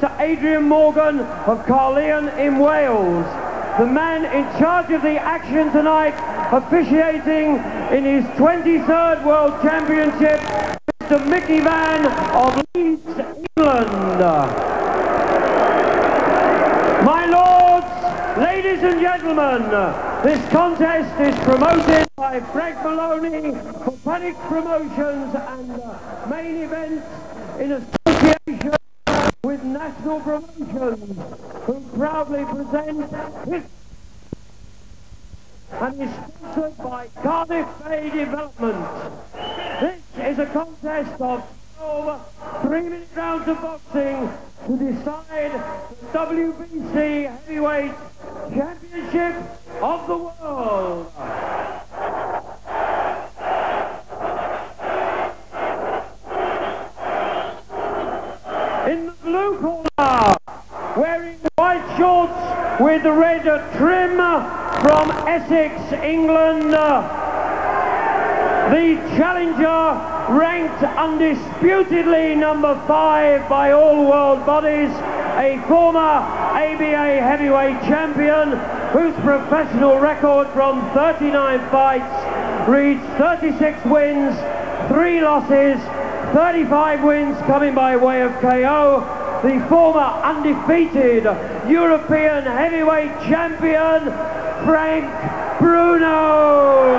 to Adrian Morgan of Caerleon in Wales. The man in charge of the action tonight, officiating in his 23rd World Championship, Mr. Mickey Vann of Leeds, England. My lords, ladies and gentlemen, this contest is promoted by Frank Maloney for Panic Promotions and main events in association with National Promotions, who proudly present his and is sponsored by Cardiff Bay Development. This is a contest of 12 3-minute rounds of boxing to decide the WBC Heavyweight Championship of the world. In the blue corner, wearing white shorts with the red trim from Essex, England, the challenger, ranked undisputedly number 5 by all world bodies, a former ABA heavyweight champion whose professional record from 39 fights reads 36 wins, 3 losses, 35 wins coming by way of KO, the former undefeated European heavyweight champion, Frank Bruno.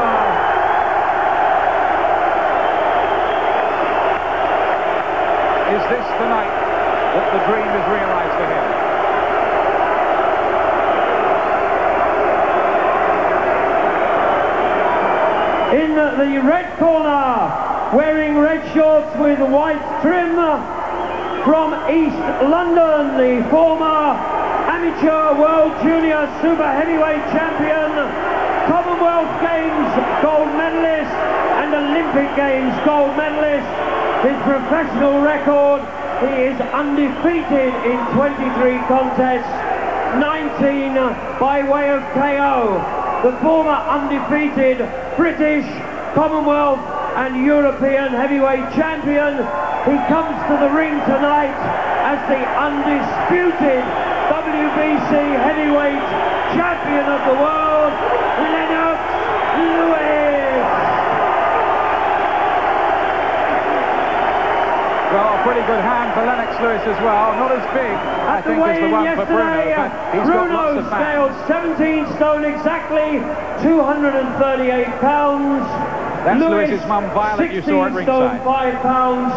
Is this the night that the dream is realised for him? In the red corner, wearing red shorts with white trim, from East London, the former amateur world junior super heavyweight champion, Commonwealth Games gold medalist and Olympic Games gold medalist. His professional record, he is undefeated in 23 contests, 19 by way of KO. The former undefeated British, Commonwealth and European heavyweight champion, he comes to the ring tonight as the undisputed WBC heavyweight champion of the world, Lennox Lewis. Well, a pretty good hand for Lennox Lewis as well. Not as big, I think, as the one for Bruno, but he's got lots of scaled 17 stone exactly, 238 pounds. That's Lewis's mum, Violet, you saw at ringside. 16 stone 5 pounds,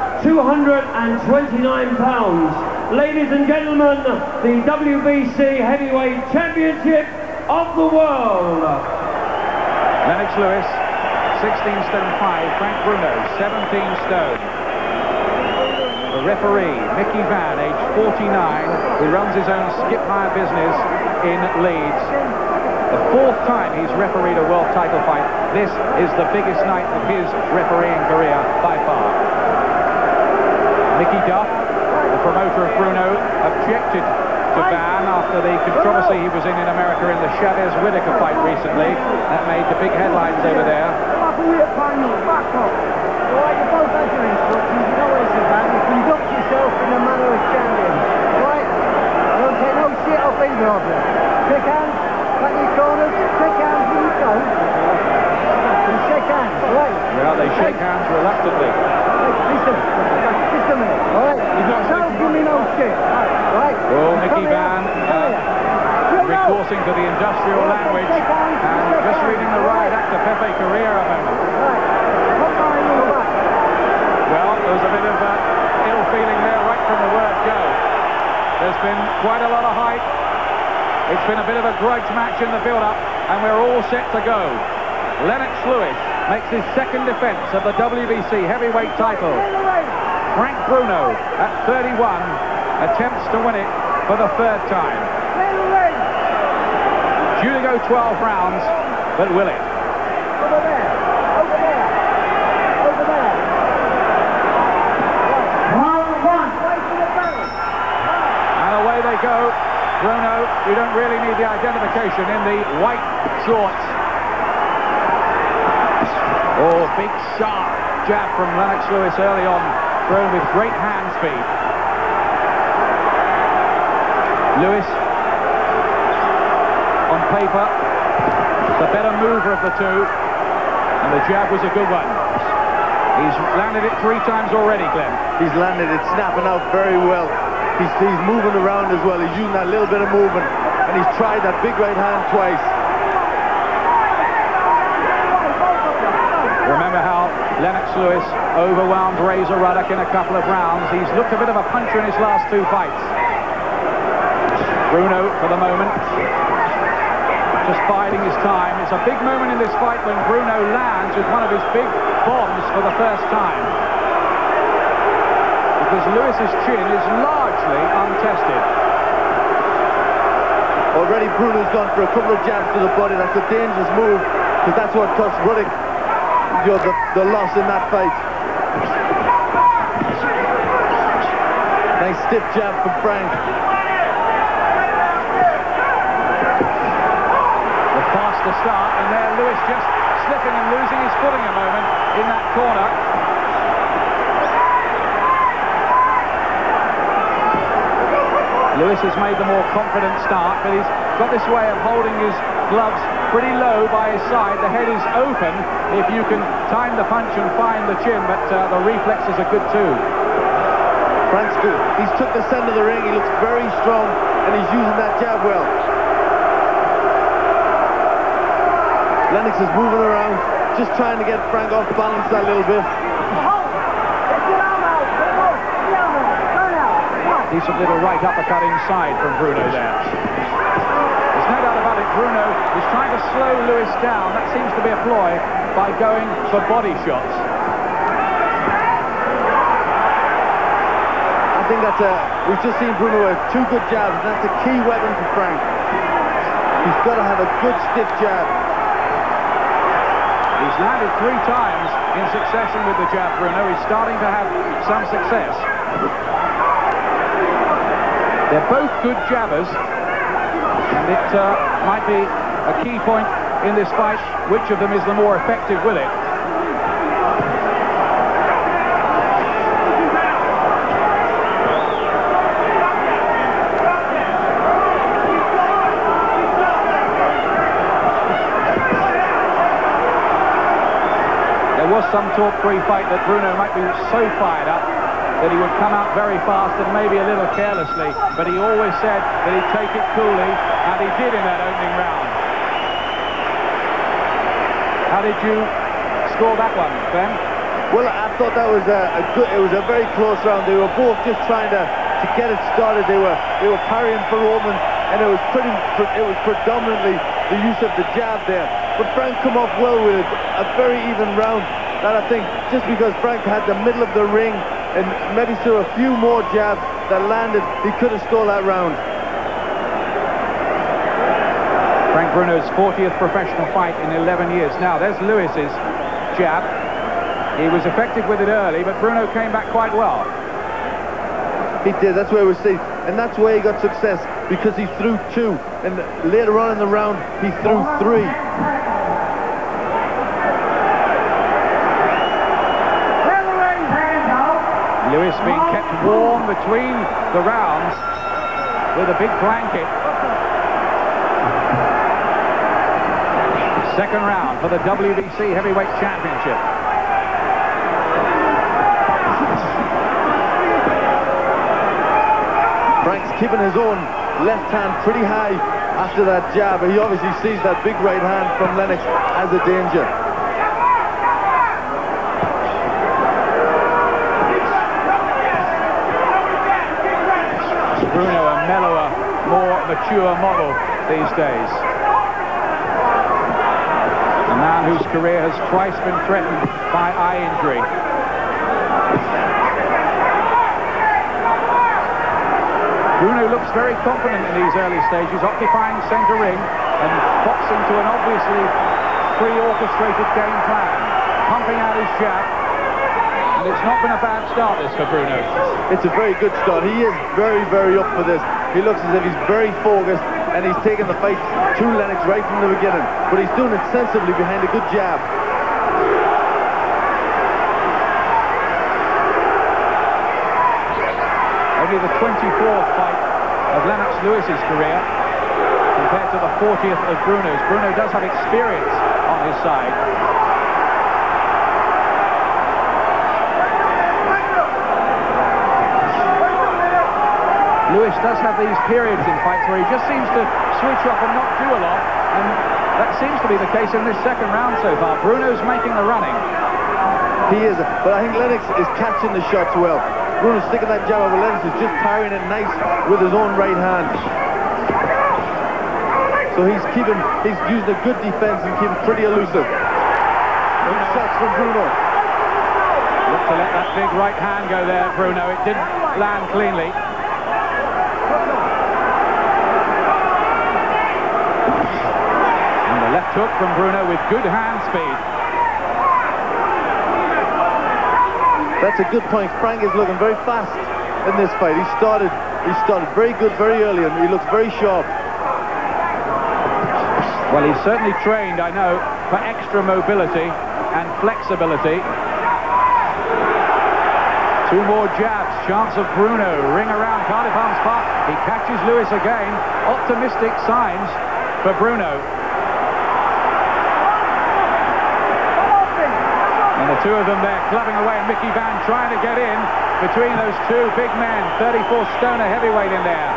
229 pounds. Ladies and gentlemen, the WBC Heavyweight Championship of the world. Lennox Lewis, 16 stone 5, Frank Bruno, 17 stone. The referee, Mickey Vann, age 49, who runs his own skip hire business in Leeds. The 4th time he's refereed a world title fight. This is the biggest night of his refereeing career by far. Mickey Duff, the promoter of Bruno, objected to Vann after the controversy he was in America in the Chavez-Whitaker fight recently. That made the big headlines over there. Back up. All right, you both had your instructions. You know what it's about. You conduct yourself in the manner of champions. Right? I don't take no shit off either of you. Shake hands, back in your corners, shake hands when you go. And shake hands, right? Well, they shake hands reluctantly. Listen, just a minute, all right? Don't give me no shit, right? Oh, Mickey Vann recoursing to the industrial language and just reading the right actor Pepe Carrera moment. Well, there was a bit of ill feeling there right from the word go. There's been quite a lot of hype. It's been a bit of a grudge match in the build-up, and we're all set to go. Lennox Lewis makes his 2nd defence of the WBC heavyweight title. Frank Bruno, at 31, attempts to win it for the 3rd time. Due to go 12 rounds, but will it? Over there, over there, over there. Round 1. Wait for the bell. And away they go. Bruno, we don't really need the identification in the white shorts. Oh, big sharp jab from Lennox Lewis early on, thrown with great hand speed. Lewis, on paper, the better mover of the two, and the jab was a good one. He's landed it 3 times already, Glenn. He's landed it, snapping out very well. He's moving around as well. He's using that little bit of movement, and he's tried that big right hand twice. Remember how Lennox Lewis overwhelmed Razor Ruddock in a couple of rounds. He's looked a bit of a puncher in his last 2 fights. Bruno, for the moment, just biding his time. It's a big moment in this fight when Bruno lands with one of his big bombs for the first time. Because Lewis's chin is largely untested. Already Bruno's gone for a couple of jabs to the body. That's a dangerous move, because that's what cost Ruddock the loss in that fight. Nice stiff jab from Frank. To start, and there Lewis just slipping and losing his footing a moment in that corner. Lewis has made the more confident start, but he's got this way of holding his gloves pretty low by his side. The head is open if you can time the punch and find the chin, but the reflexes are good too. Frank's good. He's took the centre of the ring. He looks very strong, and he's using that jab well. Lennox is moving around, just trying to get Frank off balance a little bit. Decent little right uppercut inside from Bruno there. There's no doubt about it, Bruno is trying to slow Lewis down. That seems to be a ploy by going for body shots. I think that's we've just seen Bruno with 2 good jabs, and that's a key weapon for Frank. He's got to have a good stiff jab. He's landed 3 times in succession with the jab, Bruno. He's starting to have some success. They're both good jabbers, and it might be a key point in this fight. Which of them is the more effective with it? There was some talk pre-fight that Bruno might be so fired up that he would come out very fast and maybe a little carelessly, but he always said that he'd take it coolly, and he did in that opening round. How did you score that one, Ben? Well, I thought that was it was a very close round. They were both just trying to get it started. They were parrying for Roman, and it was predominantly the use of the jab there. But Frank come off well with it, a very even round. And I think just because Frank had the middle of the ring and maybe threw a few more jabs that landed, he could have stole that round. Frank Bruno's 40th professional fight in 11 years. Now, there's Lewis's jab. He was effective with it early, but Bruno came back quite well. He did, that's where we see, and that's where he got success, because he threw 2, and later on in the round, he threw 3. Lewis being kept warm between the rounds with a big blanket. Second round for the WBC Heavyweight Championship. Frank's keeping his own left hand pretty high after that jab. He obviously sees that big right hand from Lennox as a danger. Bruno, a mellower, more mature model these days. A man whose career has twice been threatened by eye injury. Bruno looks very confident in these early stages, occupying centre ring and boxing to an obviously pre-orchestrated game plan, pumping out his jab. And it's not been a bad start, this, for Bruno. It's a very good start. He is very, very up for this. He looks as if he's very focused, and he's taking the fight to Lennox right from the beginning. But he's doing it sensibly behind a good jab. Only the 24th fight of Lennox Lewis's career compared to the 40th of Bruno's. Bruno does have experience on his side. Lewis does have these periods in fights where he just seems to switch off and not do a lot, and that seems to be the case in this second round so far. Bruno's making the running. He is, but I think Lennox is catching the shots well. Bruno's sticking that jab over. Lennox is just parrying it nice with his own right hand. So he's using a good defense and keeping pretty elusive. Good shots from Bruno. Look to let that big right hand go there, Bruno. It didn't land cleanly. And the left hook from Bruno with good hand speed. That's a good point. Frank is looking very fast in this fight. He started very good very early, and he looks very sharp. Well, he's certainly trained, I know, for extra mobility and flexibility. Two more jabs. Chance of Bruno. Ring around Cardiff Arms Park. He catches Lewis again. Optimistic signs for Bruno. And the two of them there clubbing away, and Mickey Vann trying to get in between those two big men. 34-stoner heavyweight in there.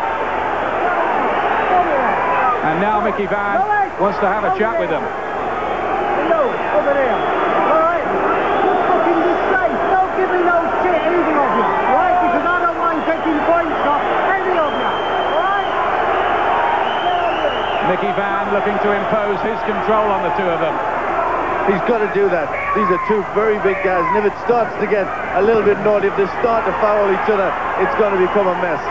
And now Mickey Vann wants to have a chat with them. Hello, over there. All right? You fucking disgrace. Don't give me no shit, anything of you. All right? Because I don't mind taking points off any of you. All right? Mickey Vann looking to impose his control on the two of them. He's got to do that. These are two very big guys, and if it starts to get a little bit naughty, if they start to foul each other, it's going to become a mess.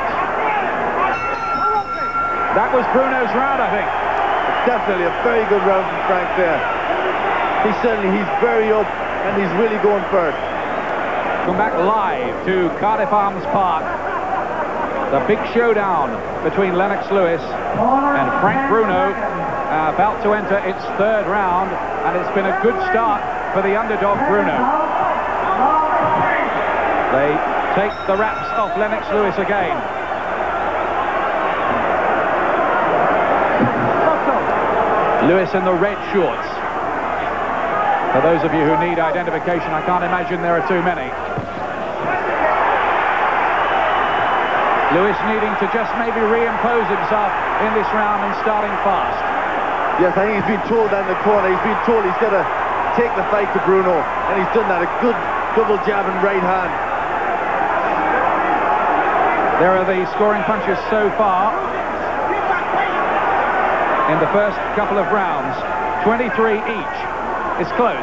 That was Bruno's round, I think. Definitely a very good round from Frank there. He's very up, and he's really going for it. Come back live to Cardiff Arms Park. The big showdown between Lennox Lewis and Frank Bruno, about to enter its third round, and it's been a good start for the underdog Bruno. They take the wraps off Lennox Lewis again. Lewis in the red shorts. For those of you who need identification, I can't imagine there are too many. Lewis needing to just maybe reimpose himself in this round and starting fast. Yes, I think he's been told that in the corner. He's been told he's got to take the fight to Bruno, and he's done that. A good double jab and right hand. There are the scoring punches so far in the first couple of rounds. 23 each. It's close.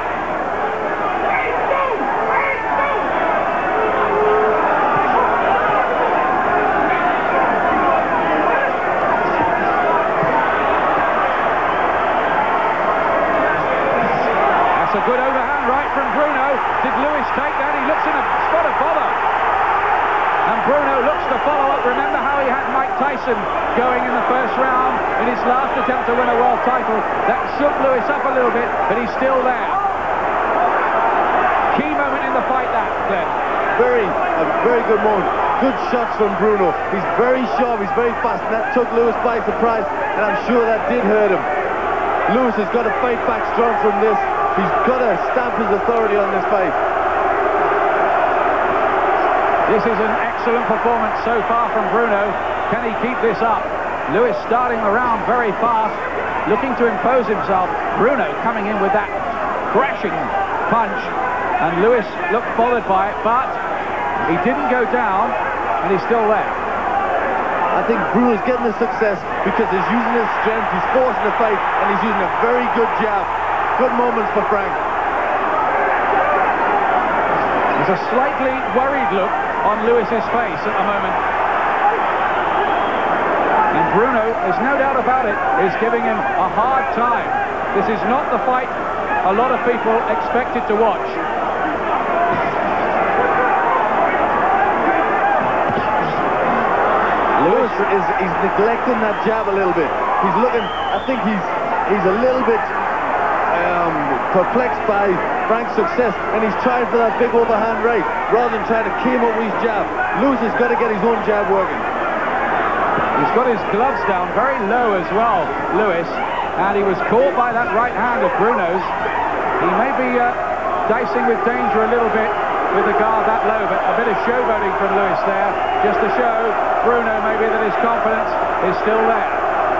That's a good overhand right from Bruno. Did Lewis take that? He looks in a spot of bother. And Bruno looks to follow up. Remember how he had Mike Tyson going in the first round in his last attempt to win a world title. That shook Lewis up a little bit, but he's still there. Key moment in the fight, that, Glenn. A very good moment. Good shots from Bruno. He's very sharp, he's very fast, and that took Lewis by surprise, and I'm sure that did hurt him. Lewis has got to fight back strong from this. He's got to stamp his authority on this fight. This is an excellent performance so far from Bruno. Can he keep this up? Lewis starting the round very fast, looking to impose himself. Bruno coming in with that crashing punch, and Lewis looked bothered by it, but he didn't go down, and he's still there. I think Bruno's getting the success because he's using his strength, he's forcing the fight, and he's using a very good jab. Good moments for Frank. There's a slightly worried look on Lewis's face at the moment. And Bruno, there's no doubt about it, is giving him a hard time. This is not the fight a lot of people expected to watch. Lewis is neglecting that jab a little bit. He's looking, I think he's a little bit perplexed by Frank's success, and he's trying for that big overhand right rather than trying to key him up with his jab. Lewis has got to get his own jab working. He's got his gloves down very low as well, Lewis, and he was caught by that right hand of Bruno's. He may be dicing with danger a little bit with the guard that low, but a bit of showboating from Lewis there, just to show Bruno maybe that his confidence is still there.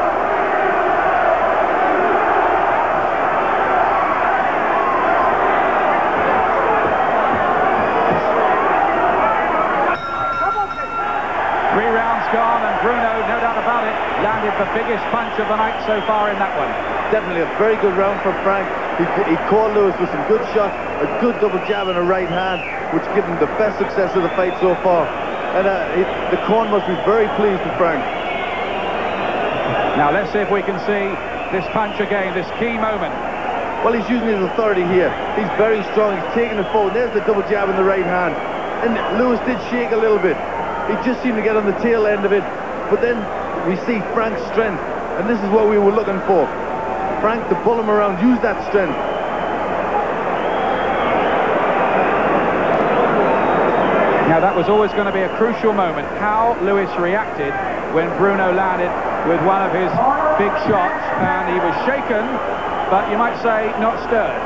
Gone, and Bruno, no doubt about it, landed the biggest punch of the night so far in that one. Definitely a very good round for Frank. He caught Lewis with some good shots, a good double jab and a right hand, which gave him the best success of the fight so far. And the corn must be very pleased with Frank. Now let's see if we can see this punch again, this key moment. Well, he's using his authority here. He's very strong. He's taking it forward. There's the double jab in the right hand. And Lewis did shake a little bit. He just seemed to get on the tail end of it. But then we see Frank's strength. And this is what we were looking for. Frank to pull him around, use that strength. Now that was always going to be a crucial moment. How Lewis reacted when Bruno landed with one of his big shots. And he was shaken, but you might say not stirred.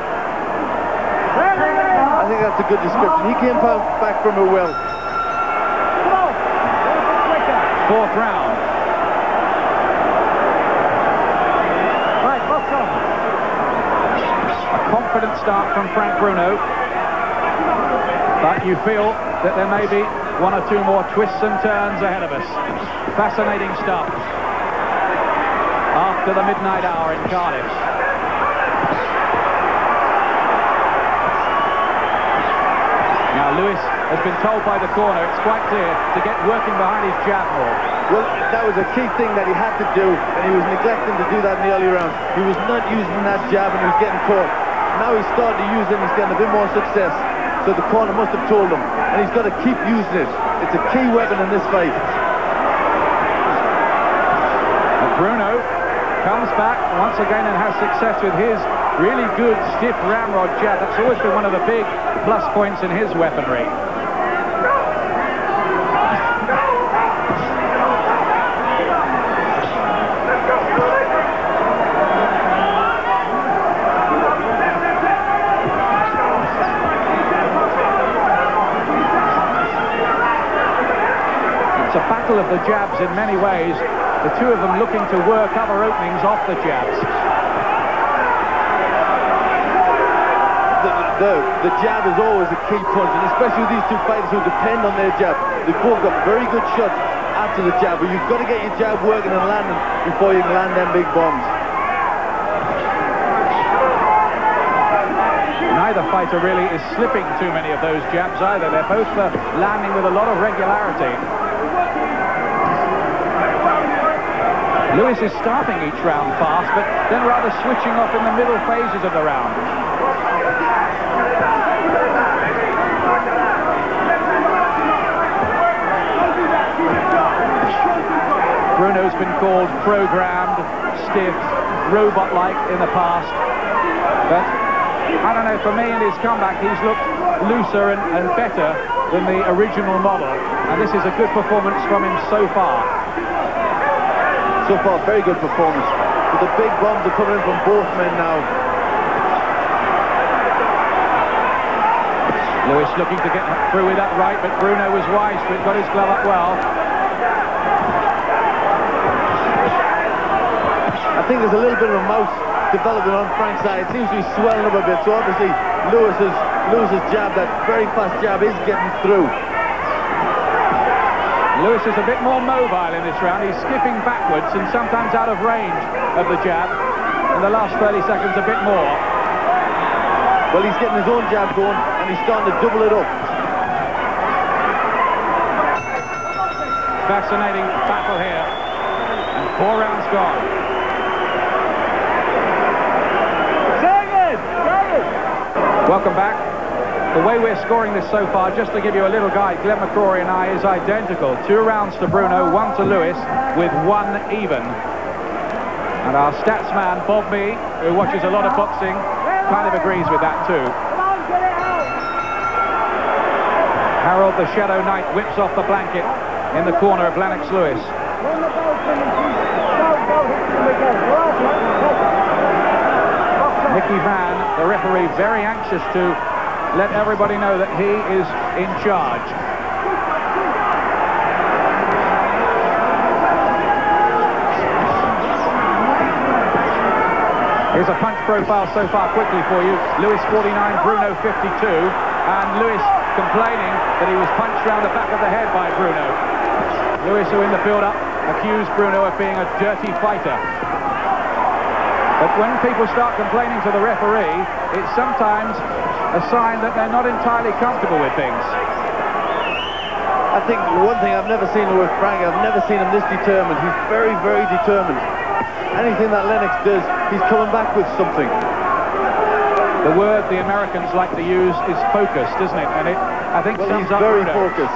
I think that's a good description. He came back from it well. Fourth round. Right, box on. A confident start from Frank Bruno. But you feel that there may be one or two more twists and turns ahead of us. Fascinating stuff. After the midnight hour in Cardiff. Now Lewis has been told by the corner, it's quite clear, to get working behind his jab more. Well, that was a key thing that he had to do, and he was neglecting to do that in the early rounds. He was not using that jab, and he was getting caught. Now he's starting to use it, and he's getting a bit more success. So the corner must have told him, and he's got to keep using it. It's a key weapon in this fight. And Bruno comes back once again and has success with his really good stiff ramrod jab. That's always been one of the big plus points in his weaponry. It's a battle of the jabs in many ways. The two of them looking to work other openings off the jabs. The jab is always a key punch, and especially with these two fighters who depend on their jab. They've both got very good shots after the jab, but you've got to get your jab working and landing before you can land them big bombs. Neither fighter really is slipping too many of those jabs either. They're both landing with a lot of regularity. Lewis is starting each round fast, but then rather switching off in the middle phases of the round. Bruno's been called programmed, stiff, robot-like in the past, but I don't know, for me in his comeback he's looked looser and better than the original model, and this is a good performance from him so far. So far, very good performance. But the big bombs are coming in from both men now. Lewis looking to get through with that right, but Bruno was wise to it, got his glove up well. I think there's a little bit of a mouth developing on Frank's side. It seems to be swelling up a bit, so obviously Lewis's jab, that very fast jab, is getting through. Lewis is a bit more mobile in this round. He's skipping backwards and sometimes out of range of the jab. In the last 30 seconds, a bit more. Well, he's getting his own jab going, and he's starting to double it up. Fascinating battle here. And 4 rounds gone. Welcome back. The way we're scoring this so far, just to give you a little guide, Glenn McCrory and I, is identical. 2 rounds to Bruno, 1 to Lewis, with 1 even. And our stats man, Bob Mee, who watches a lot of boxing, kind of agrees with that too. Harold the Shadow Knight whips off the blanket in the corner of Lennox Lewis. Mickey Vann, the referee, very anxious to let everybody know that he is in charge. Here's a punch profile so far quickly for you. Lewis 49, Bruno 52, and Lewis complaining that he was punched round the back of the head by Bruno. Lewis, who in the build-up accused Bruno of being a dirty fighter. But when people start complaining to the referee, it's sometimes a sign that they're not entirely comfortable with things. I think one thing I've never seen with Frank, I've never seen him this determined. He's very, very determined. Anything that Lennox does, he's coming back with something. The word the Americans like to use is focused, isn't it? And it, I think, he's very focused.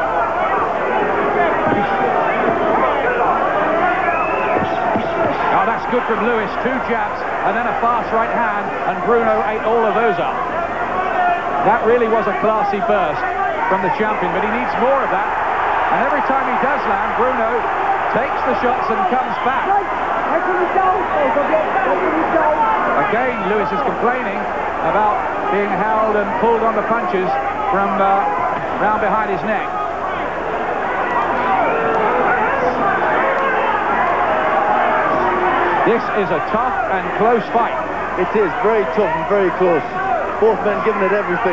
Oh, that's good from Lewis. 2 jabs and then a fast right hand, and Bruno ate all of those up. That really was a classy burst from the champion, but he needs more of that. And every time he does land, Bruno takes the shots and comes back. Again, Lewis is complaining about being held and pulled on the punches from round behind his neck. This is a tough and close fight. It is very tough and very close. Both men giving it everything.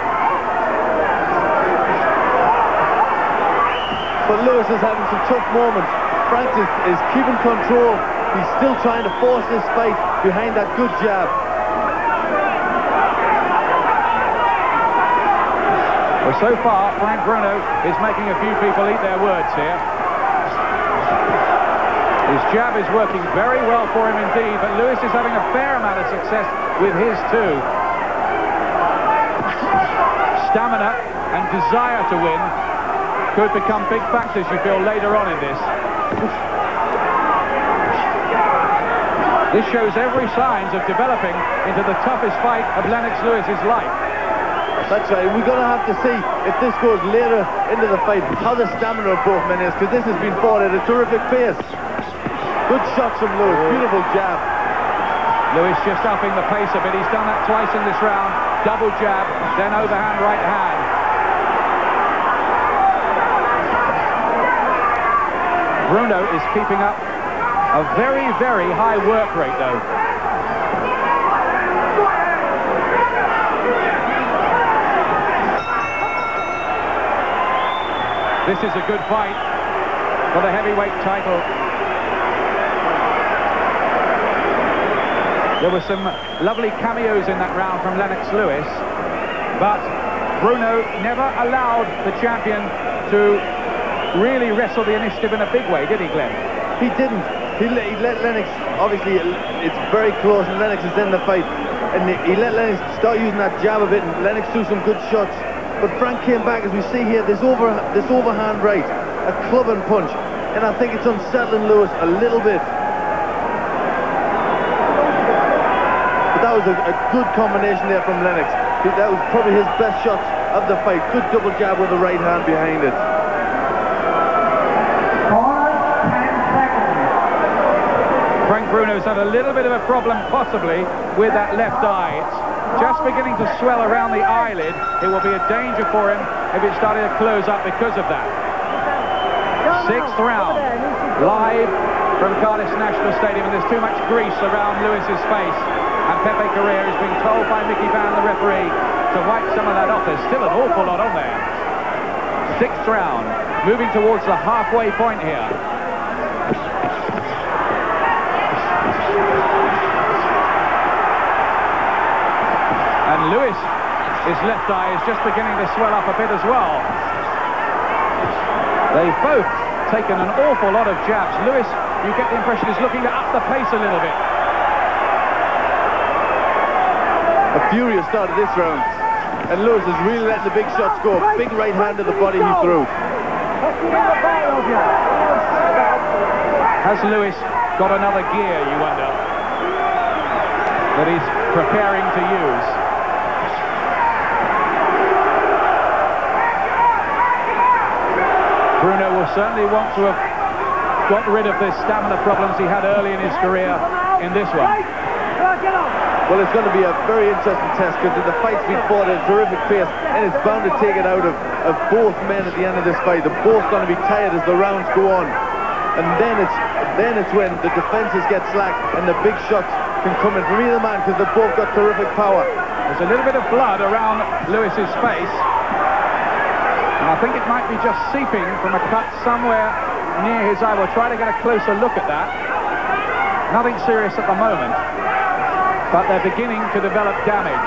But Lewis is having some tough moments. Frank is keeping control. He's still trying to force this fight behind that good jab. Well, so far, Frank Bruno is making a few people eat their words here. His jab is working very well for him indeed, but Lewis is having a fair amount of success with his too. Stamina and desire to win could become big factors, you feel, later on in this. This shows every signs of developing into the toughest fight of Lennox Lewis's life. That's right. We're going to have to see if this goes later into the fight, how the stamina of both men is, because this has been fought at a terrific pace. Good shots from Lewis. Beautiful jab. Lewis just upping the pace a bit. He's done that twice in this round. Double jab, then overhand right hand. Bruno is keeping up a very, very high work rate, though. This is a good fight for the heavyweight title. There were some lovely cameos in that round from Lennox Lewis, but Bruno never allowed the champion to really wrestle the initiative in a big way, did he, Glenn? He didn't. He let Lennox, obviously it's very close and Lennox is in the fight, and he let Lennox start using that jab a bit, and Lennox threw some good shots, but Frank came back, as we see here, this overhand right, a club and punch, and I think it's unsettling Lewis a little bit. But that was a good combination there from Lennox. That was probably his best shots of the fight. Good double jab with the right hand behind it. Frank Bruno's had a little bit of a problem, possibly, with that left eye. It's just beginning to swell around the eyelid. It will be a danger for him if it started to close up because of that. 6th round, live from Cardiff National Stadium, and there's too much grease around Lewis's face. And Pepe Correa is being told by Mickey Vann, the referee, to wipe some of that off. There's still an awful lot on there. 6th round, moving towards the halfway point here. And Lewis, his left eye is just beginning to swell up a bit as well. They've both taken an awful lot of jabs. Lewis, you get the impression, is looking to up the pace a little bit. A furious start of this round, and Lewis is really letting the big shots go. Big right hand to the body he threw. Has Lewis got another gear, you wonder, that he's preparing to use? Bruno will certainly want to have got rid of the stamina problems he had early in his career in this one. Well, it's going to be a very interesting test because the fight's been fought at a terrific pace, and it's bound to take it out of both men at the end of this fight. They're both going to be tired as the rounds go on, and then it's when the defenses get slack and the big shots can come in from either man because they've both got terrific power. There's a little bit of blood around Lewis's face, and I think it might be just seeping from a cut somewhere near his eye. We'll try to get a closer look at that. Nothing serious at the moment, but they're beginning to develop damage.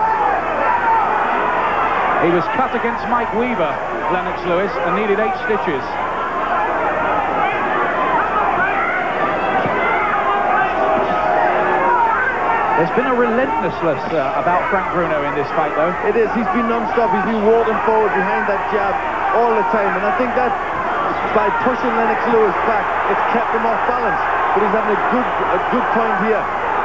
He was cut against Mike Weaver, Lennox Lewis, and needed 8 stitches. There's been a relentlessness about Frank Bruno in this fight, though. It is. He's been non-stop. He's been walking forward behind that jab all the time, and I think that by pushing Lennox Lewis back, it's kept him off balance. But he's having a good point here.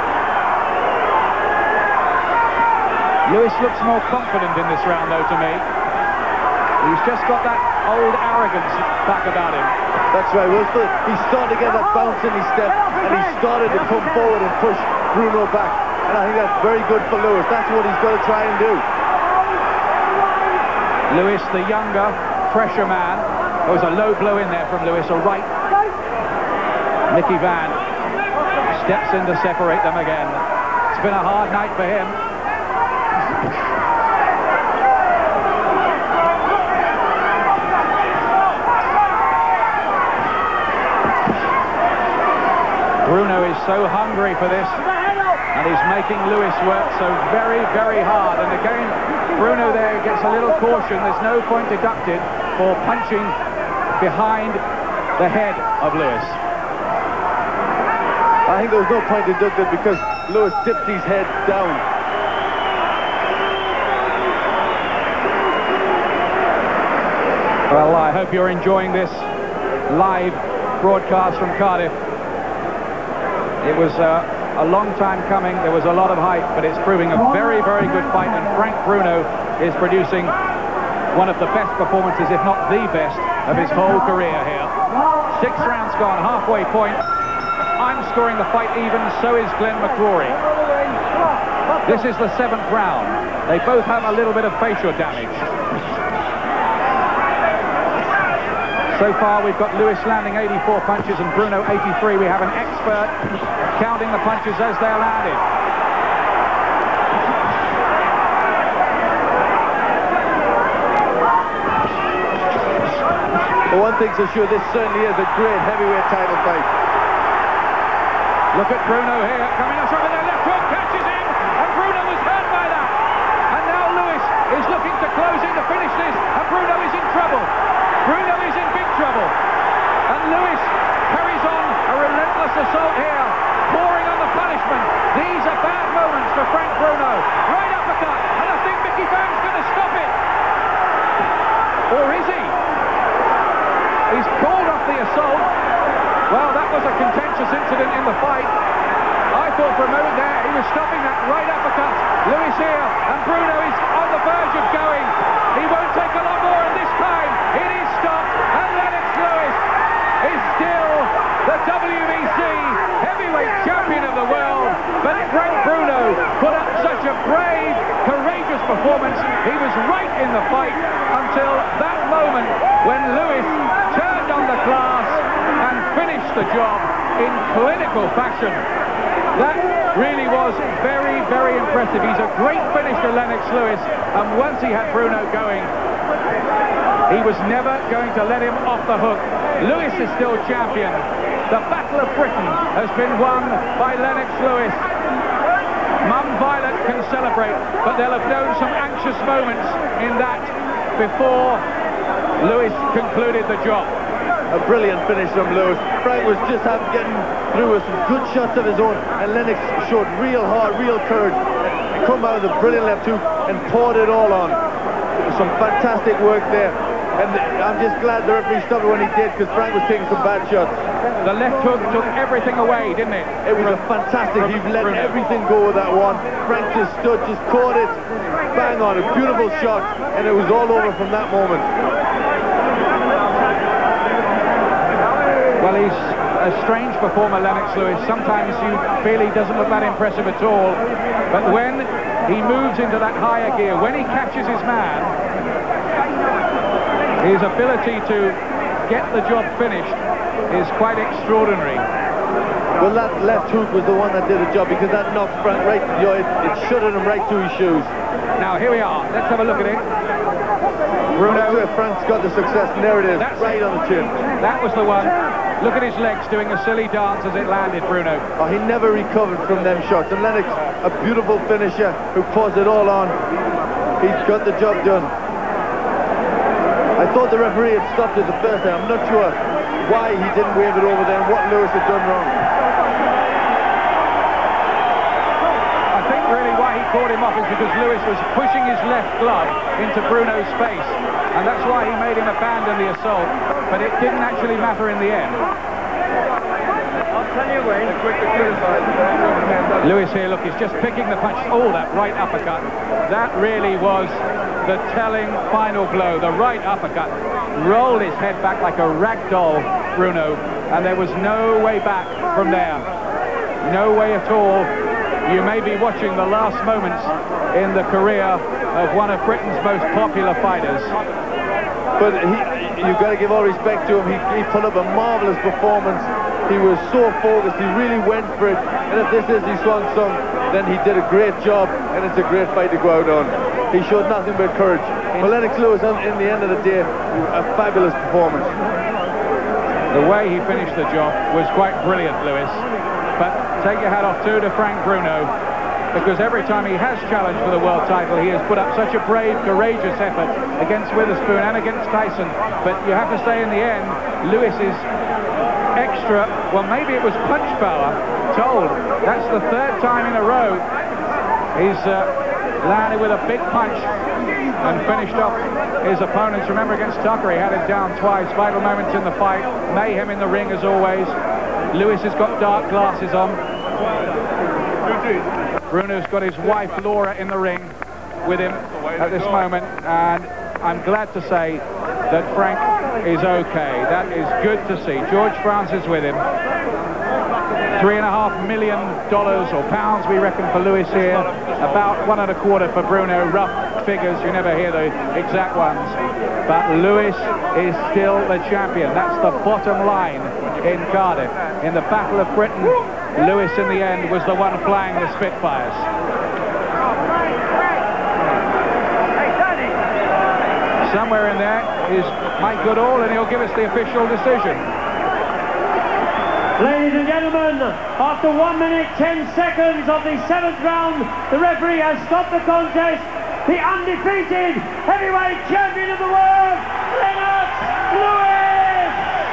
Lewis looks more confident in this round, though, to me. He's just got that old arrogance back about him. That's right. Well, he's starting to get that bounce in his step, and he's started to come forward and push Bruno back. And I think that's very good for Lewis. That's what he's got to try and do. Lewis, the younger, fresher man. There was a low blow in there from Lewis, a right. Nicky Van steps in to separate them again. It's been a hard night for him. Bruno is so hungry for this, and he's making Lewis work so very, very hard. And again, Bruno there gets a little caution. There's no point deducted for punching behind the head of Lewis. I think there was no point deducted because Lewis tipped his head down. Well, I hope you're enjoying this live broadcast from Cardiff. It was a long time coming. There was a lot of hype, but it's proving a very, very good fight, and Frank Bruno is producing one of the best performances, if not the best, of his whole career here. 6 rounds gone, halfway point. I'm scoring the fight even, so is Glenn McCrory. This is the 7th round. They both have a little bit of facial damage. So far, we've got Lewis landing 84 punches and Bruno 83. We have an expert counting the punches as they're landed. But one thing's for sure, this certainly is a great heavyweight title fight. Look at Bruno here, coming up over there, left hook, catches him, and Bruno was hurt by that. And now Lewis is looking to close in to finish this, and Bruno is in trouble. Bruno is in big trouble. And Lewis carries on a relentless assault here, pouring on the punishment. These are bad moments for Frank Bruno. Right uppercut, and I think Mickey Van's going to stop it. Or is he? He's called off the assault. Well, that was a contentious incident in the fight. I thought for a moment there he was stopping that right uppercut. Lewis here, and Bruno is on the verge of going. He won't take a lot more, and this time it is stopped, and Lennox Lewis is still the WBC heavyweight champion of the world. But Frank Bruno put up such a brave, courageous performance. He was right in the fight until that moment when Lewis turned on the glass and finished the job in clinical fashion. That really was very, very impressive. He's a great finisher, Lennox Lewis, and once he had Bruno going, he was never going to let him off the hook. Lewis is still champion. The Battle of Britain has been won by Lennox Lewis. Mum Violet can celebrate, but they'll have known some anxious moments in that before Lewis concluded the job. A brilliant finish from Lewis. Frank was just getting through with some good shots of his own, and Lennox showed real heart, real courage, and come out with a brilliant left hook and poured it all on. Some fantastic work there, and I'm just glad the referee stopped it when he did, because Frank was taking some bad shots. The left hook took everything away, didn't it? It was a fantastic. He let everything go with that one. Frank just stood, just caught it, bang on, a beautiful shot, and it was all over from that moment. Well, he's a strange performer, Lennox Lewis. Sometimes you feel he doesn't look that impressive at all, but when he moves into that higher gear, when he catches his man, his ability to get the job finished is quite extraordinary. Well, that left hook was the one that did the job, because that knocked Frank right, it shuttered him right through his shoes. Now, here we are. Let's have a look at it. Bruno. Frank's got the success, and there it is, right on the chin. That was the one. Look at his legs doing a silly dance as it landed, Bruno. Oh, he never recovered from them shots. And Lennox, a beautiful finisher who paused it all on. He's got the job done. I thought the referee had stopped it the first time. I'm not sure why he didn't wave it over there and what Lewis had done wrong. I think really why he caught him off is because Lewis was pushing his left glove into Bruno's face, and that's why he made him abandon the assault, but it didn't actually matter in the end. I'll tell you when. Lewis here, look, he's just picking the punch. Oh, that right uppercut. That really was the telling final blow, the right uppercut. Rolled his head back like a rag doll, Bruno, and there was no way back from there. No way at all. You may be watching the last moments in the career of one of Britain's most popular fighters. But you've got to give all respect to him. He put up a marvellous performance. He was so focused. He really went for it. And if this is his swan song, then he did a great job, and it's a great fight to go out on. He showed nothing but courage. But Lennox Lewis, in the end of the day, a fabulous performance. The way he finished the job was quite brilliant, Lewis. But take your hat off too to Frank Bruno, because every time he has challenged for the world title, he has put up such a brave, courageous effort against Witherspoon and against Tyson. But you have to say, in the end, Lewis is extra, well, maybe it was punch power, told. That's the third time in a row he's landed with a big punch and finished off his opponents. Remember, against Tucker, he had him down twice. Vital moments in the fight. Mayhem in the ring, as always. Lewis has got dark glasses on. Bruno's got his wife, Laura, in the ring with him at this moment. And I'm glad to say that Frank is okay. That is good to see. George Francis with him. $3.5 million or pounds, we reckon, for Lewis here. About 1.25 for Bruno. Rough figures, you never hear the exact ones. But Lewis is still the champion. That's the bottom line in Cardiff. In the Battle of Britain, Lewis in the end was the one flying the Spitfires. Somewhere in there is Mike Goodall, and he'll give us the official decision. Ladies and gentlemen, after 1 minute 10 seconds of the 7th round, the referee has stopped the contest. The undefeated heavyweight champion of the world, Lennox Lewis!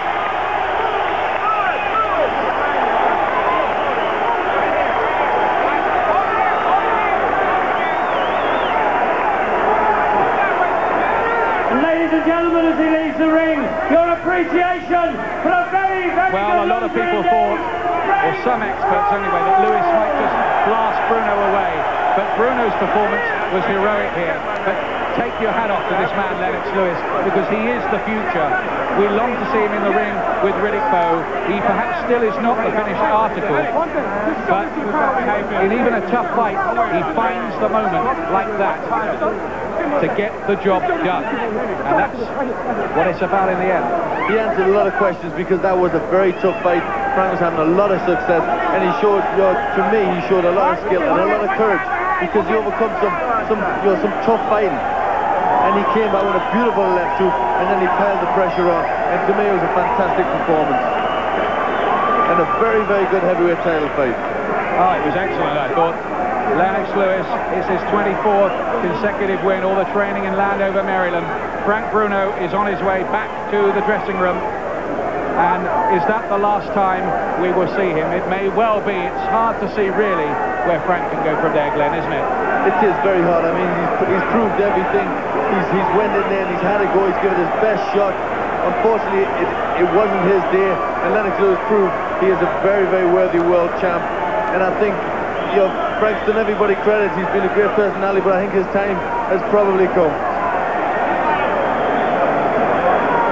And ladies and gentlemen, as he leaves the ring, your appreciation for a very, very well, a lot of people thought, or some experts anyway, that Lewis might just blast Bruno away. But Bruno's performance was heroic here. But take your hat off to this man, Lennox Lewis, because he is the future. We long to see him in the ring with Riddick Bowe. He perhaps still is not the finished article, but in even a tough fight, he finds the moment like that to get the job done. And that's what it's about in the end. He answered a lot of questions, because that was a very tough fight. Frank was having a lot of success, and he showed, to me, he showed a lot of skill and a lot of courage, because he overcome some tough fighting, and he came out with a beautiful left hook, and then he piled the pressure on, and to me it was a fantastic performance, and a very, very good heavyweight title fight. Oh, it was excellent, I thought. Lennox Lewis is his 24th consecutive win, all the training in Landover, Maryland. Frank Bruno is on his way back to the dressing room. And is that the last time we will see him? It may well be. It's hard to see, really, where Frank can go from there, Glenn, isn't it? It is very hard. I mean, he's proved everything. He's went in there and he's had a go. He's given his best shot. Unfortunately, it wasn't his day. And Lennox Lewis proved he is a very, very worthy world champ. And I think, Frank's done everybody credit. He's been a great personality, but I think his time has probably come.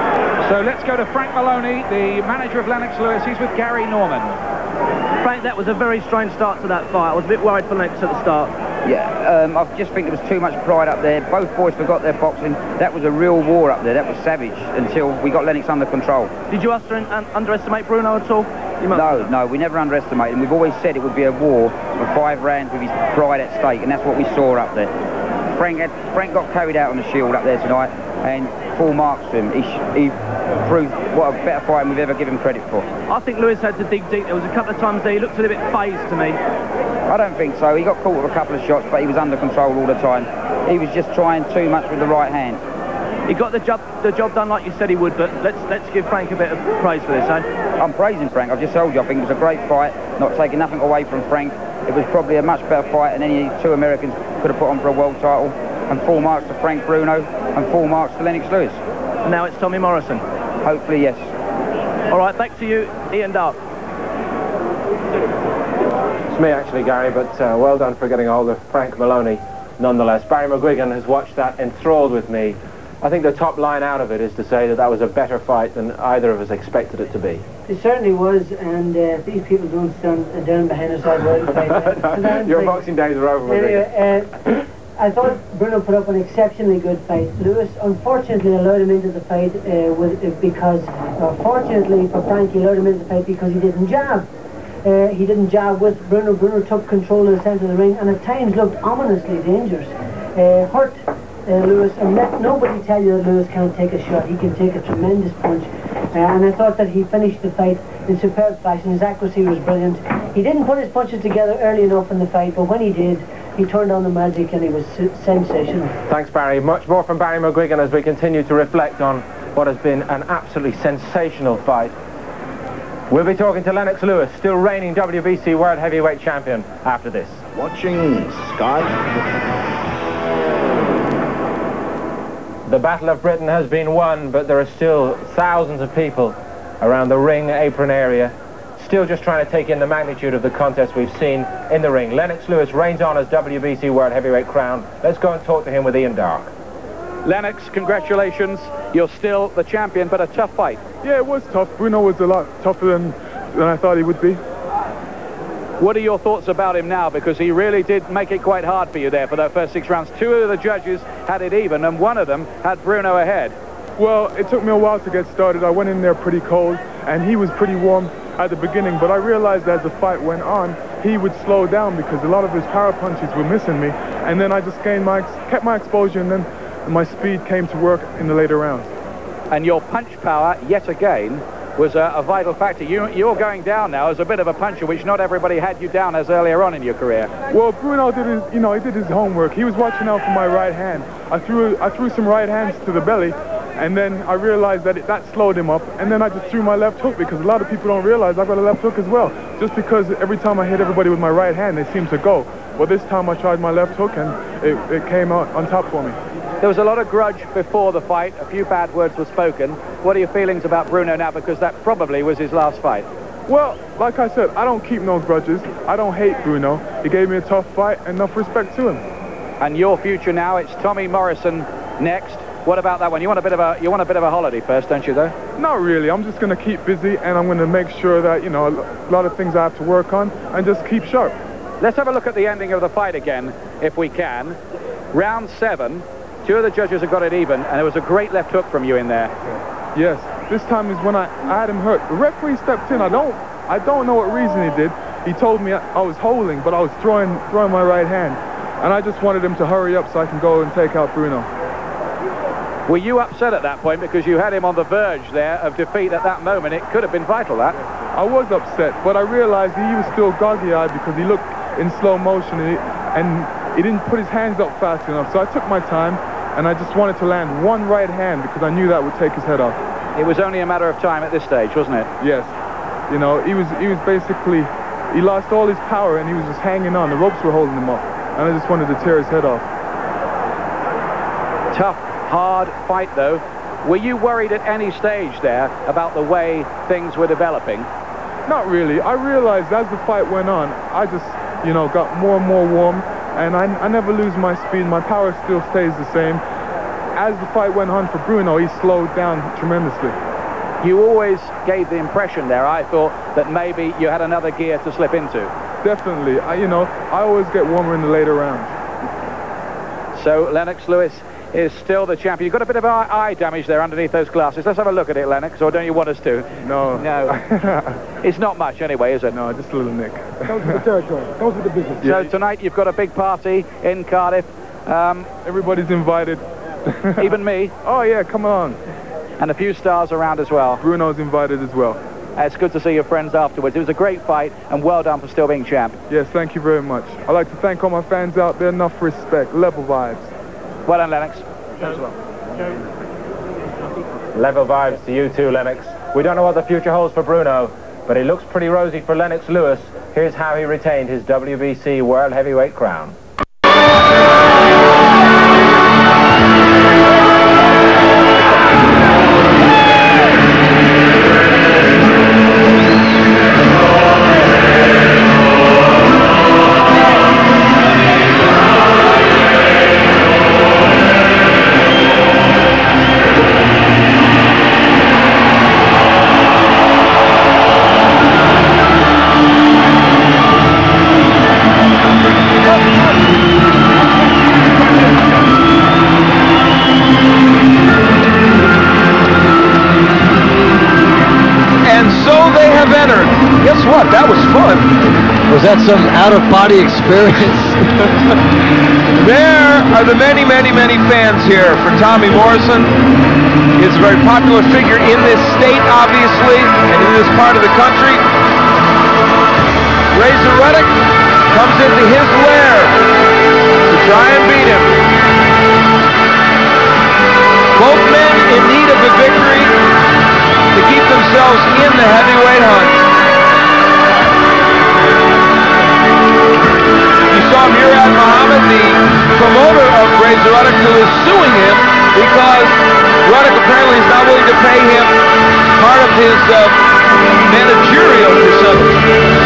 So let's go to Frank Maloney, the manager of Lennox Lewis. He's with Gary Norman. Frank, that was a very strange start to that fight. I was a bit worried for Lennox at the start. Yeah, I just think there was too much pride up there. Both boys forgot their boxing. That was a real war up there. That was savage until we got Lennox under control. Did you underestimate Bruno at all? No, we never underestimated him. We've always said it would be a war for 5 rounds with his pride at stake, and that's what we saw up there. Frank got carried out on the shield up there tonight, and full marks to him. He proved what a better fight we've ever given him credit for. I think Lewis had to dig deep. There was a couple of times there he looked a little bit phased to me. I don't think so. He got caught with a couple of shots, but he was under control all the time. He was just trying too much with the right hand. He got the job done like you said he would, but let's give Frank a bit of praise for this, eh? I'm praising Frank. I've just told you, I think it was a great fight, not taking nothing away from Frank. It was probably a much better fight than any 2 Americans could have put on for a world title. And full marks to Frank Bruno, and full marks to Lennox Lewis. And now it's Tommy Morrison. Hopefully, yes. All right, back to you, Ian Darke. It's me actually, Gary, but well done for getting a hold of Frank Maloney nonetheless. Barry McGuigan has watched that enthralled with me. I think the top line out of it is to say that that was a better fight than either of us expected it to be. It certainly was, and these people don't stand down behind us side. Your boxing days are over, anyway, I thought Bruno put up an exceptionally good fight. Lewis unfortunately allowed him into the fight fortunately for Frank, he allowed him into the fight because he didn't jab. He didn't jab with Bruno. Bruno took control of the centre of the ring and at times looked ominously dangerous. Hurt Lewis, and let nobody tell you that Lewis can't take a shot. He can take a tremendous punch. And I thought that he finished the fight in superb fashion. His accuracy was brilliant. He didn't put his punches together early enough in the fight, but when he did, he turned on the magic and he was sensational. Thanks, Barry. Much more from Barry McGuigan as we continue to reflect on what has been an absolutely sensational fight. We'll be talking to Lennox Lewis, still reigning WBC World Heavyweight Champion, after this. Watching Sky. The Battle of Britain has been won, but there are still thousands of people around the ring apron area, still just trying to take in the magnitude of the contest we've seen in the ring. Lennox Lewis reigns on as WBC World Heavyweight crown. Let's go and talk to him with Ian Darke. Lennox, congratulations. You're still the champion, but a tough fight. Yeah, it was tough. Bruno was a lot tougher than I thought he would be. What are your thoughts about him now? Because he really did make it quite hard for you there for those first 6 rounds. 2 of the judges had it even, and 1 of them had Bruno ahead. Well, it took me a while to get started. I went in there pretty cold, and he was pretty warm at the beginning, but I realized as the fight went on, he would slow down because a lot of his power punches were missing me, and then I just kept my exposure, and then my speed came to work in the later rounds. And your punch power, yet again, was a vital factor. You're going down now as a bit of a puncher, which not everybody had you down as earlier on in your career. Well, Bruno did his, he did his homework. He was watching out for my right hand. I threw some right hands to the belly, and then I realized that that slowed him up, and then I just threw my left hook because a lot of people don't realize I've got a left hook as well. Just because every time I hit everybody with my right hand, they seem to go. Well, this time I tried my left hook, and it came out on top for me. There was a lot of grudge before the fight. A few bad words were spoken. What are your feelings about Bruno now? Because that probably was his last fight. Well, like I said, I don't keep no grudges. I don't hate Bruno. He gave me a tough fight, and enough respect to him. And your future now, it's Tommy Morrison next. What about that one? You want a bit of a holiday first, don't you, though? Not really. I'm just going to keep busy, and I'm going to make sure that, a lot of things I have to work on, and just keep sharp. Let's have a look at the ending of the fight again, if we can. Round 7. 2 of the judges have got it even, and there was a great left hook from you in there. Yes, this time is when I had him hurt. The referee stepped in. I don't know what reason he did. He told me I was holding, but I was throwing my right hand, and I just wanted him to hurry up so I can go and take out Bruno. Were you upset at that point because you had him on the verge there of defeat at that moment? It could have been vital, that. I was upset, but I realized he was still groggy-eyed because he looked in slow motion, and he didn't put his hands up fast enough. So I took my time, and I just wanted to land one right hand because I knew that would take his head off. It was only a matter of time at this stage, wasn't it? Yes. He was basically, he lost all his power and he was just hanging on. The ropes were holding him up, and I just wanted to tear his head off. Tough, hard fight, though. Were you worried at any stage there about the way things were developing? Not really. I realized as the fight went on, I just, got more and more warm, and I never lose my speed. My power still stays the same. As the fight went on for Bruno, he slowed down tremendously. you always gave the impression there, I thought, that maybe you had another gear to slip into. Definitely. You know, I always get warmer in the later rounds. So Lennox Lewis is still the champion. You've got a bit of eye damage there underneath those glasses. Let's have a look at it, Lennox, or don't you want us to? No. No. It's not much anyway, is it? No, just a little nick. Comes with the territory. Comes with the business. So tonight you've got a big party in Cardiff. Everybody's invited. Even me. Oh, yeah, come on. And a few stars around as well. Bruno's invited as well. It's good to see your friends afterwards. It was a great fight, and well done for still being champ. Yes, thank you very much. I'd like to thank all my fans out there. Enough respect. Level vibes. Well done, Lennox. Level vibes to you too, Lennox. We don't know what the future holds for Bruno, but it looks pretty rosy for Lennox Lewis. Here's how he retained his WBC World Heavyweight crown. What? That was fun. Was that some out-of-body experience? There are the many, many, many fans here for Tommy Morrison. He's a very popular figure in this state, obviously, and in this part of the country. Razor Ruddock comes into his lair to try and beat him. Both men in need of a victory to keep themselves in the heavyweight hunt. Murad Muhammad, the promoter of Razor Ruddock, who is suing him because Ruddock apparently is not willing to pay him part of his managerial or something.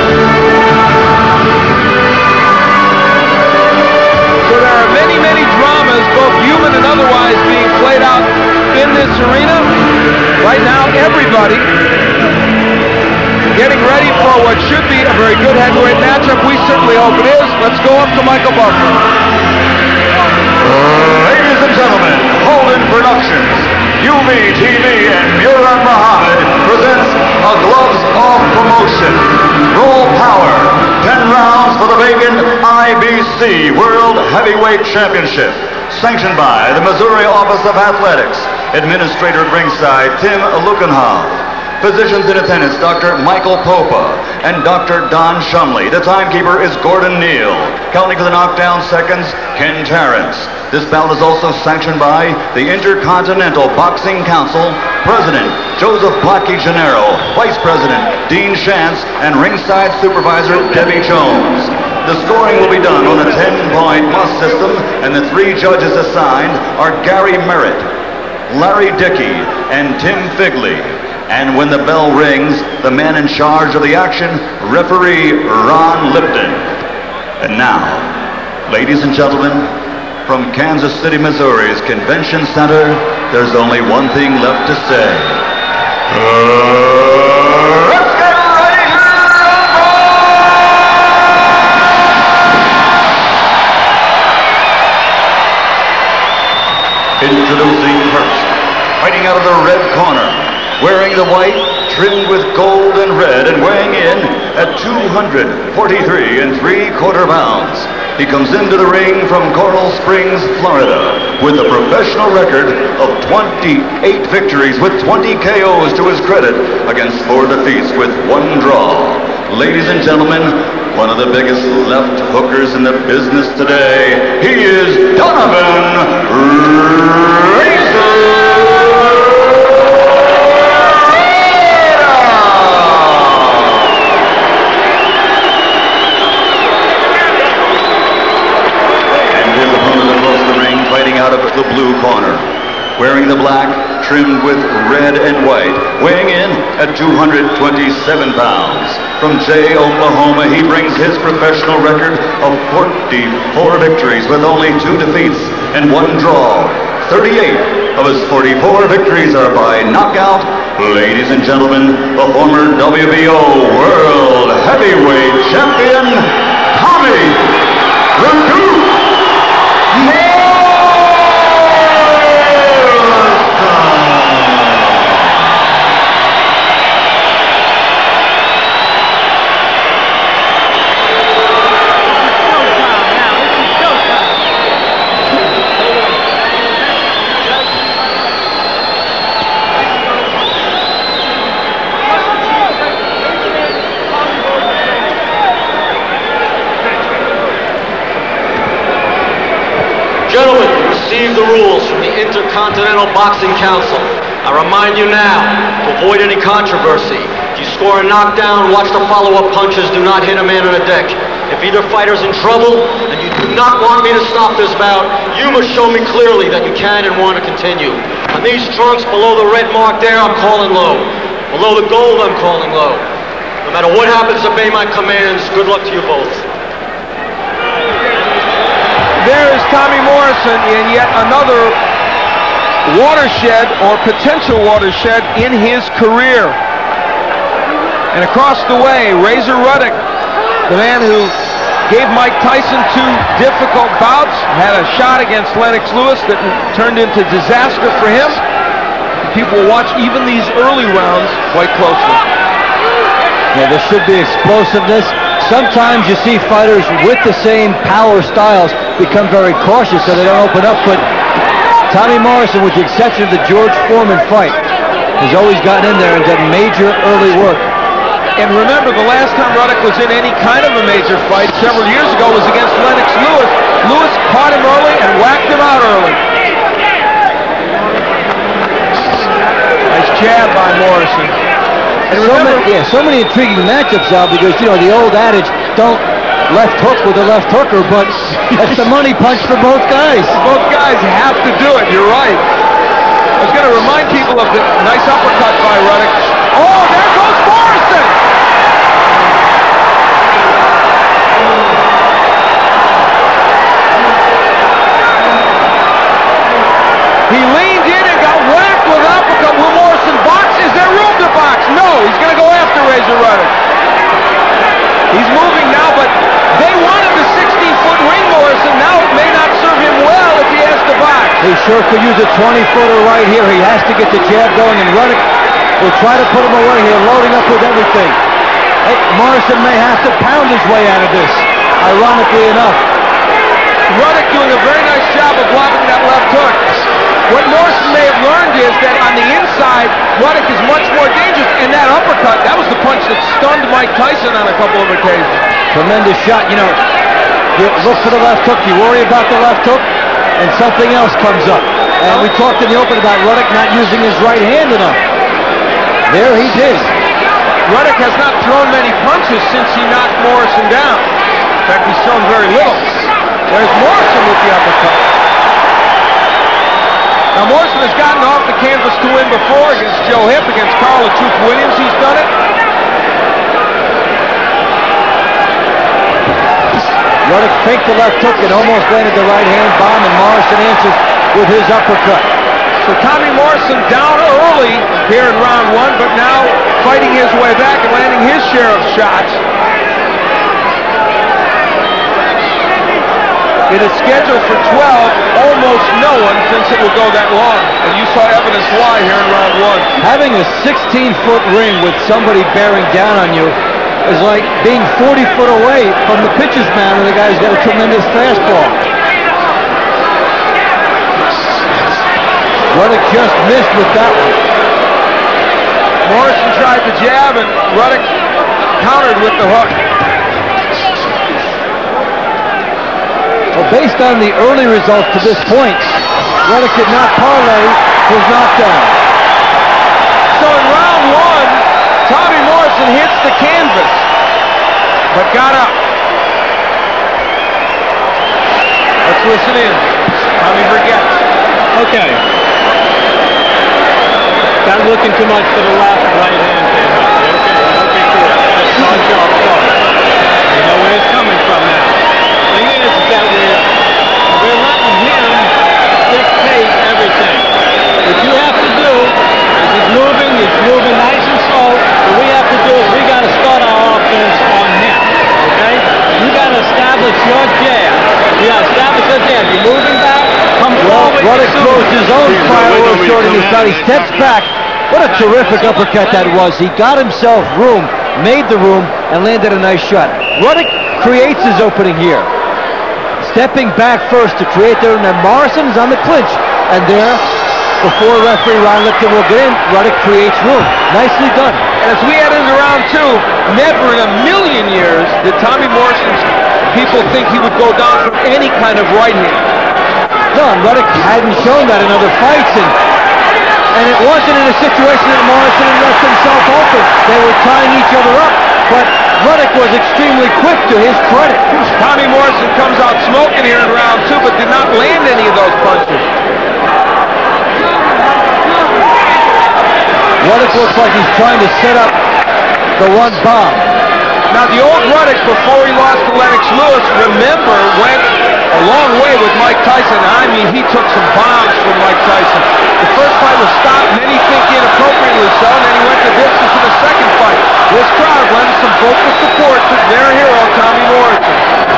So there are many, many dramas, both human and otherwise, being played out in this arena. Right now, everybody getting ready for what should be a very good heavyweight matchup. We certainly hope it is. Let's go up to Michael Buffer. Ladies and gentlemen, Holden Productions, UV TV, and Murad Muhammad presents a Gloves Off promotion. Roll Power, 10 rounds for the vacant IBC World Heavyweight Championship. Sanctioned by the Missouri Office of Athletics. Administrator at ringside, Tim Lukenhoff. Physicians in attendance, Dr. Michael Popa and Dr. Don Shumley. The timekeeper is Gordon Neal. Counting for the knockdown seconds, Ken Terrence. This bout is also sanctioned by the Intercontinental Boxing Council, President Joseph Blackie Gennaro, Vice President Dean Shantz, and ringside supervisor Debbie Jones. The scoring will be done on a 10-point must system, and the 3 judges assigned are Gary Merritt, Larry Dickey, and Tim Figley. And when the bell rings, the man in charge of the action, referee Ron Lipton. And now, ladies and gentlemen, from Kansas City, Missouri's Convention Center, there's only one thing left to say. Let's get ready to rumble! Introducing first, fighting out of the red corner, wearing the white, trimmed with gold and red, and weighing in at 243 3/4 pounds. He comes into the ring from Coral Springs, Florida, with a professional record of 28 victories with 20 KOs to his credit against 4 defeats with 1 draw. Ladies and gentlemen, one of the biggest left hookers in the business today, he is Donovan Razor. Out of the blue corner, wearing the black, trimmed with red and white, weighing in at 227 pounds. From Jay, Oklahoma, he brings his professional record of 44 victories with only 2 defeats and 1 draw. 38 of his 44 victories are by knockout, Ladies and gentlemen, the former WBO World Heavyweight Champion, Tommy the Duke Morrison. Gentlemen, you received the rules from the Intercontinental Boxing Council. I remind you now, to avoid any controversy, if you score a knockdown, watch the follow-up punches, do not hit a man on the deck. If either fighter's in trouble and you do not want me to stop this bout, you must show me clearly that you can and want to continue. On these trunks below the red mark there, I'm calling low. Below the gold, I'm calling low. No matter what happens, obey my commands. Good luck to you both. There is Tommy Morrison in yet another watershed or potential watershed in his career. And across the way, Razor Ruddock, the man who gave Mike Tyson 2 difficult bouts, had a shot against Lennox Lewis that turned into disaster for him. People will watch even these early rounds quite closely. Yeah, there should be explosiveness. Sometimes you see fighters with the same power styles become very cautious so they don't open up, but Tommy Morrison, with the exception of the George Foreman fight, has always gotten in there and done major early work. And remember, the last time Ruddock was in any kind of a major fight several years ago was against Lennox Lewis. Lewis caught him early and whacked him out early. Nice jab by Morrison. And so many intriguing matchups, Al, because, you know, the old adage, don't left hook with a left hooker, but that's the money punch for both guys. Both guys have to do it, you're right. I was going to remind people of the nice uppercut by Ruddock. Oh, there goes Morrison! He leaned in and got whacked with an uppercut. Will Morrison box? Is there room to box? No, he's going to go after Razor Ruddock. He's moving now, but they wanted the 16-foot ring, Morrison. Now it may not serve him well if he has to box. He sure could use a 20-footer right here. He has to get the jab going, and Ruddock will try to put him away here, loading up with everything. Hey, Morrison may have to pound his way out of this, ironically enough. Ruddock doing a very nice job of blocking that left hook. What Morrison may have learned is that on the inside, Ruddock is much more dangerous, and that uppercut, that was the punch that stunned Mike Tyson on a couple of occasions. Tremendous shot. You know, you look for the left hook, you worry about the left hook, and something else comes up. And we talked in the open about Ruddock not using his right hand enough. There he did. Ruddock has not thrown many punches since he knocked Morrison down. In fact, he's thrown very little. There's Morrison with the uppercut. Now, Morrison has gotten off the canvas to win before against Joe Hipp, against Carl the Tooth Williams. He's done it. Ruddock faked the left hook and almost landed the right hand bomb, and Morrison answers with his uppercut. So Tommy Morrison down early here in round 1, but now fighting his way back and landing his share of shots. It is scheduled for 12, almost no one thinks it will go that long, and you saw evidence why here in round 1. Having a 16-foot ring with somebody bearing down on you is like being 40 foot away from the pitcher's mound and the guy's got a tremendous fastball. Ruddock just missed with that one. Morrison tried the jab and Ruddock countered with the hook. Well, based on the early results to this point, Ruddock did not parlay his knockdown. So in round 1, Tommy Morrison hits the canvas, but got up. Let's listen in. Tommy forgets. Okay. Not looking too much to the left, right hand thing. Okay, cool. Let's start you off slow. You know where it's coming from now. The thing is that we're letting him dictate everything. What you have to do is he's moving, shot. He steps back. What a terrific uppercut that was. He got himself room, made the room, and landed a nice shot. Ruddock creates his opening here. Stepping back first to create there, and then Morrison is on the clinch. And there, before referee Ron Lipton will get in, Ruddock creates room. Nicely done. And as we head into round two, never in a million years did Tommy Morrison's people think he would go down from any kind of right hand. No, and Ruddock hadn't shown that in other fights, and it wasn't in a situation that Morrison had left himself open. They were tying each other up, but Ruddock was extremely quick, to his credit. Tommy Morrison comes out smoking here in round two, but did not land any of those punches. Ruddock looks like he's trying to set up the one bomb. Now the old Ruddock, before he lost to Lennox Lewis, remember, went a long way with Mike Tyson. I mean, he took some bombs from Mike Tyson. The first fight was stopped, many think inappropriately so, and then he went the distance in the second fight. This crowd lends some vocal support to their hero, Tommy Morrison.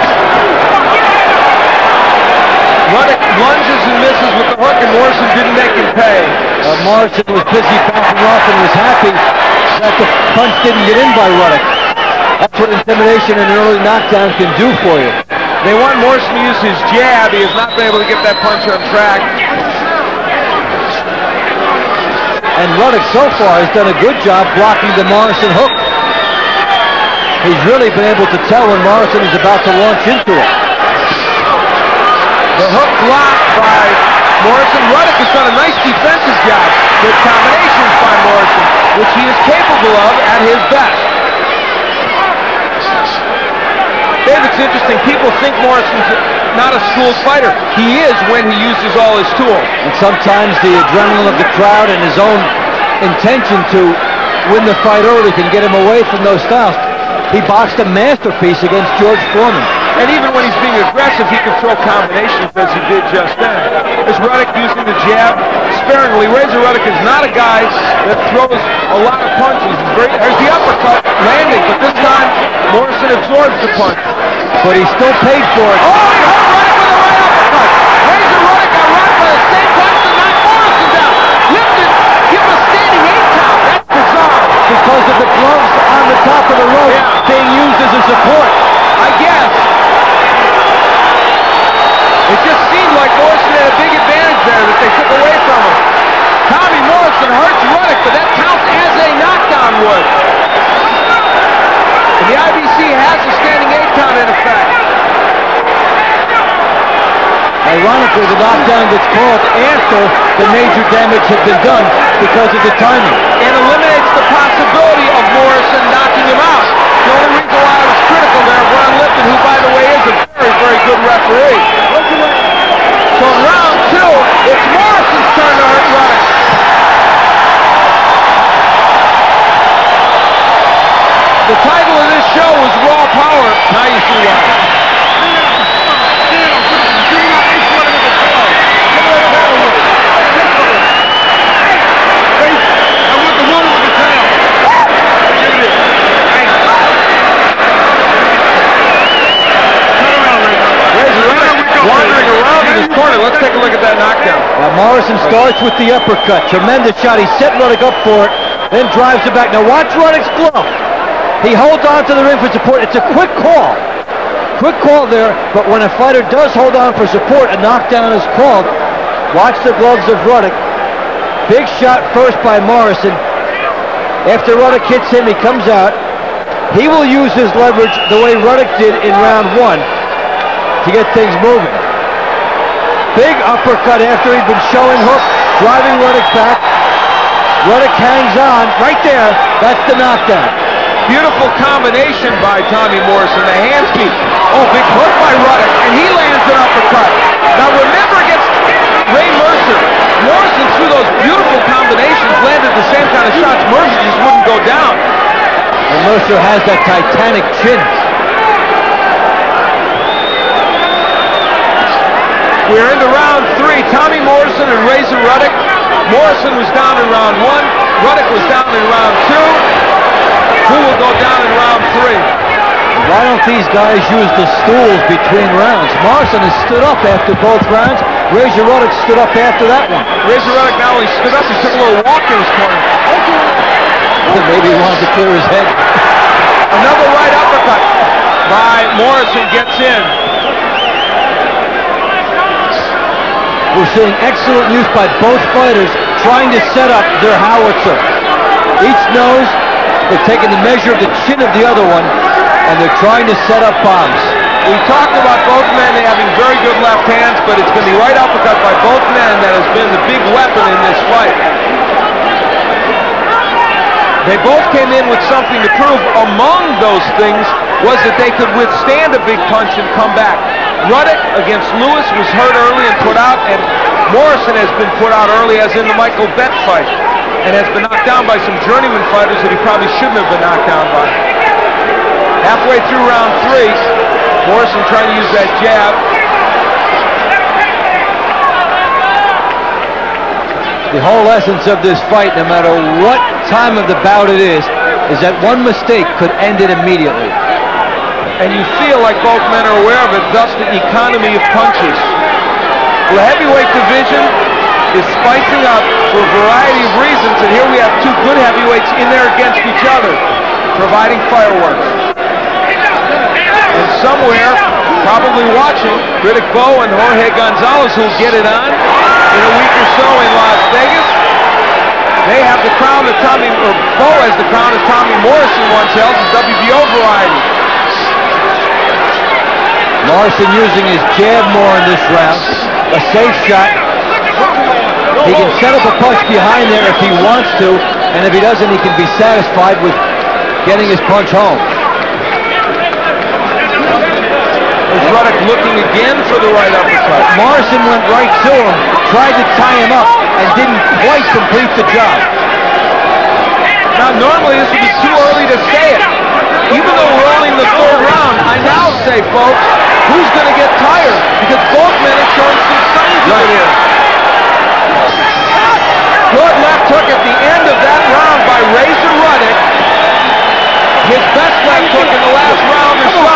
Ruddock lunges and misses with the hook, and Morrison didn't make him pay. Morrison was busy backing off and was happy that the punch didn't get in by Ruddock. That's what intimidation and an early knockdown can do for you. They want Morrison to use his jab. He has not been able to get that punch on track. And Ruddock so far has done a good job blocking the Morrison hook. He's really been able to tell when Morrison is about to launch into it. The hook blocked by Morrison. Ruddock has done a nice defensive job. Good combinations by Morrison, which he is capable of at his best. Dave, it's interesting. People think Morrison's not a school fighter. He is when he uses all his tools. And sometimes the adrenaline of the crowd and his own intention to win the fight early can get him away from those styles. He boxed a masterpiece against George Foreman. And even when he's being aggressive, he can throw combinations as he did just then. Is Ruddock using the jab sparingly? Razor Ruddock is not a guy that throws a lot of punches. There's the uppercut landing, but this time Morrison absorbs the punch. But he still paid for it. Oh, he hurt Ruddock with a right uppercut. Razor Ruddock got Ruddock by the same punch to knock Morrison down. Lifted, give him a standing 8 count. That's bizarre. Because of the gloves on the top of the rope being used as a support. I guess. It just seemed like Morrison had a big advantage there that they took away from him. Tommy Morrison hurts Ruddock, but that counts as a knockdown would. And the IBC has a standing 8 count in effect. Ironically, the knockdown gets called after the major damage had been done because of the timing. And eliminates the possibility of Morrison knocking him out. The only reason why I was critical there of Ron Lipton, who, by the way, is a very, very good referee. So in round two, it's Morrison's turn to hurt Ruddock. The title of this show was Raw Power. Now you see why. Wandering around in his corner. Let's take a look at that knockdown. Now Morrison starts with the uppercut. Tremendous shot. He set Ruddock up for it, then drives it back. Now watch Ruddock's glove. He holds on to the ring for support. It's a quick call. Quick call there, but when a fighter does hold on for support, a knockdown is called. Watch the gloves of Ruddock. Big shot first by Morrison. After Ruddock hits him, he comes out. He will use his leverage the way Ruddock did in round one to get things moving. Big uppercut after he'd been showing hook, driving Ruddock back. Ruddock hangs on right there. That's the knockdown. Beautiful combination by Tommy Morrison. The hand speed. Oh, big hook by Ruddock, and he lands an uppercut. Now remember against Ray Mercer, Morrison threw those beautiful combinations, landed the same kind of shots. Mercer just wouldn't go down. And Mercer has that Titanic chin. We're into round three. Tommy Morrison and Razor Ruddock. Morrison was down in round one. Ruddock was down in round two. Who will go down in round three? Why don't these guys use the stools between rounds? Morrison has stood up after both rounds. Razor Ruddock stood up after that one. Razor Ruddock not only stood up, he took a little walk in his corner. Maybe he wanted to clear his head. Another right uppercut by Morrison gets in. We're seeing excellent use by both fighters trying to set up their howitzer. Each knows they're taking the measure of the chin of the other one, and they're trying to set up bombs. We talked about both men having very good left hands, but it's been the right uppercut by both men that has been the big weapon in this fight. They both came in with something to prove. Among those things was that they could withstand a big punch and come back. Ruddock against Lewis was hurt early and put out, and Morrison has been put out early, as in the Michael Bett fight, and has been knocked down by some journeyman fighters that he probably shouldn't have been knocked down by. Halfway through round 3, Morrison trying to use that jab. The whole essence of this fight, no matter what time of the bout it is that one mistake could end it immediately. And you feel like both men are aware of it, thus the economy of punches. Well, the heavyweight division is spicing up for a variety of reasons, and here we have two good heavyweights in there against each other, providing fireworks. And somewhere, probably watching, Riddick Bowe and Jorge Gonzalez, who'll get it on in a week or so in Las Vegas. They have the crown that Bowe has the crown that Tommy Morrison once held, the WBO variety. Morrison using his jab more in this round, a safe shot. He can set up a punch behind there if he wants to, and if he doesn't, he can be satisfied with getting his punch home. There's Ruddock looking again for the right uppercut. Morrison went right to him, tried to tie him up, and didn't quite complete the job. Now, normally this would be too early to say it. Even though we're only in the 3rd round, I now say, folks, who's going to get tired? Because both men have shown some signs of it here. Good left hook at the end of that round by Razor Ruddock. His best left hook in the last round or so.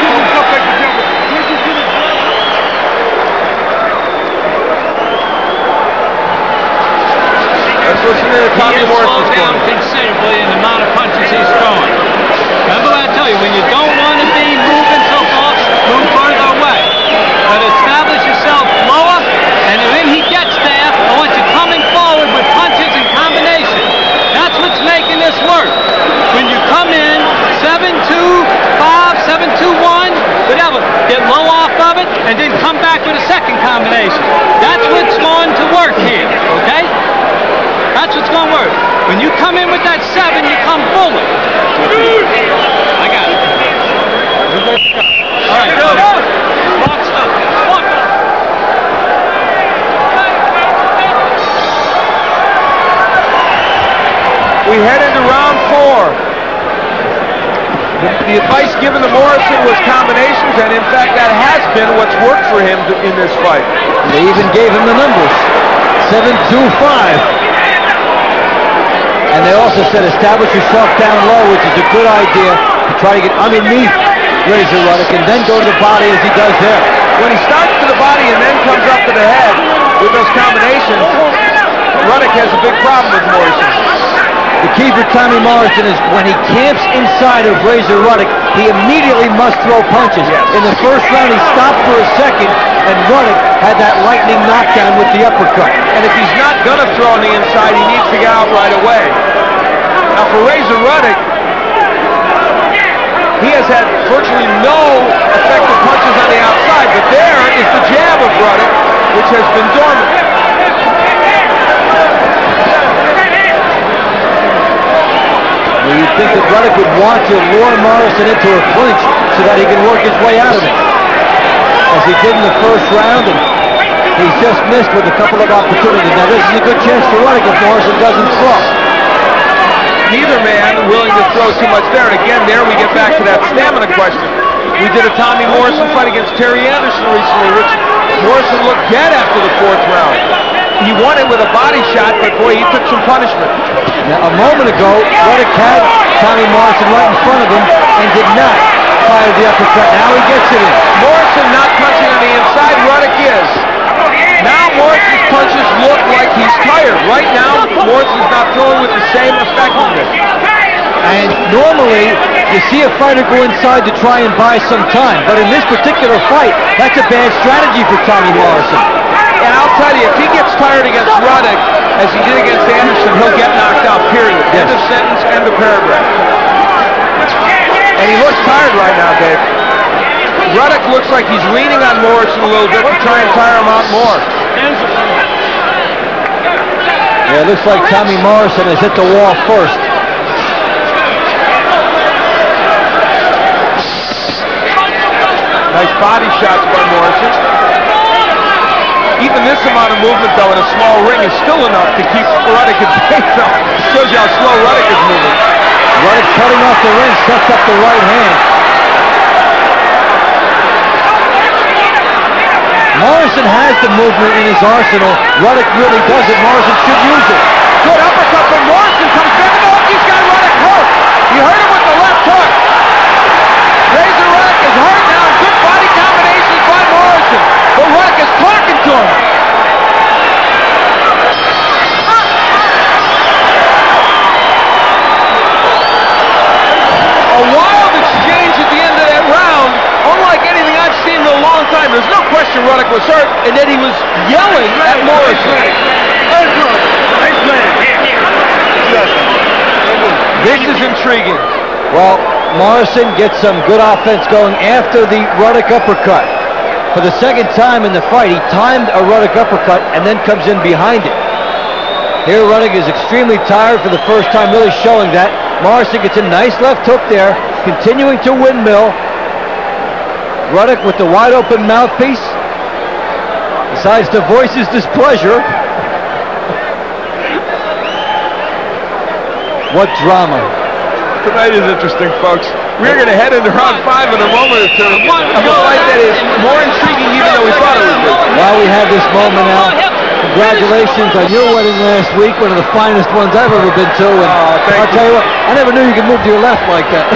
Let's listen to Tommy Morrison. He has slowed down considerably in the amount of punches he's throwing. Remember what I tell you, when you don't want to be moving so far, move further away. But establish yourself lower, and when he gets there, I want you coming forward with punches and combination. That's what's making this work. When you come in 7-2, 5, 7-2-1, whatever, get low off of it, and then come back with a second combination. That's what's going to work here, okay? That's what's going to work. When you come in with that 7, you come forward. I got it. All right, go. Walk stuff. Walk up. We head into round 4. The advice given to Morrison was combinations, and in fact that has been what's worked for him in this fight. They even gave him the numbers, 7-2-5. And they also said establish yourself down low, which is a good idea to try to get underneath Razor Ruddock and then go to the body as he does there. When he starts to the body and then comes up to the head with those combinations, Ruddock has a big problem with Morrison. The key for Tommy Morrison is when he camps inside of Razor Ruddock, he immediately must throw punches. Yes. In the first round, he stopped for a second, and Ruddock had that lightning knockdown with the uppercut. And if he's not going to throw on the inside, he needs to get out right away. Now for Razor Ruddock, he has had virtually no effective punches on the outside, but there is the jab of Ruddock, which has been dormant. Well, you'd think that Ruddock would want to lure Morrison into a clinch so that he can work his way out of it, as he did in the first round, and he's just missed with a couple of opportunities. Now this is a good chance for Ruddock if Morrison doesn't throw. Neither man willing to throw too much there, and again there we get back to that stamina question. We did a Tommy Morrison fight against Terry Anderson recently, which Morrison looked dead after the 4th round. He won it with a body shot, but boy, he took some punishment. Now, a moment ago, Ruddock had Tommy Morrison right in front of him and did not fire the uppercut. Now he gets it in. Morrison not punching on the inside, Ruddock is. Now Right now, Morrison's not throwing with the same effectiveness. And normally, you see a fighter go inside to try and buy some time. But in this particular fight, that's a bad strategy for Tommy Morrison. And I'll tell you, if he gets tired against Ruddock, as he did against Anderson, he'll get knocked out, period. Yes. End of sentence, end of paragraph. And he looks tired right now, Dave. Ruddock looks like he's leaning on Morrison a little bit to try and tire him out more. Yeah, it looks like Tommy Morrison has hit the wall first. Nice body shots by Morrison. Even this amount of movement, though, in a small ring is still enough to keep Ruddock at bay. Shows you how slow Ruddock is moving. Ruddock cutting off the ring, sets up the right hand. Morrison has the movement in his arsenal. Ruddock really doesn't. Morrison should use it. Good uppercut from Morrison. Comes back. Oh, he's got Ruddock hurt. He hurt him with the left hook. Razor Ruddock is hurt now. Good body combinations by Morrison. But Ruddock is talking to him. A wild exchange at the end of that round, unlike anything I've seen in a long time. There's no question Ruddock was hurt, and then he was yelling at Morrison. This is intriguing. Well, Morrison gets some good offense going after the Ruddock uppercut. For the second time in the fight, he timed a Ruddock uppercut and then comes in behind it. Here Ruddock is extremely tired for the first time, really showing that. Morrison gets a nice left hook there, continuing to windmill. Ruddock with the wide open mouthpiece decides to voice his displeasure. What drama. Tonight is interesting, folks. We're going to head into round 5 in a moment or two of a fight that is more intriguing even though we thought it would be. While we have this moment now, congratulations on your wedding last week, one of the finest ones I've ever been to. And I'll tell you what, I never knew you could move to your left like that.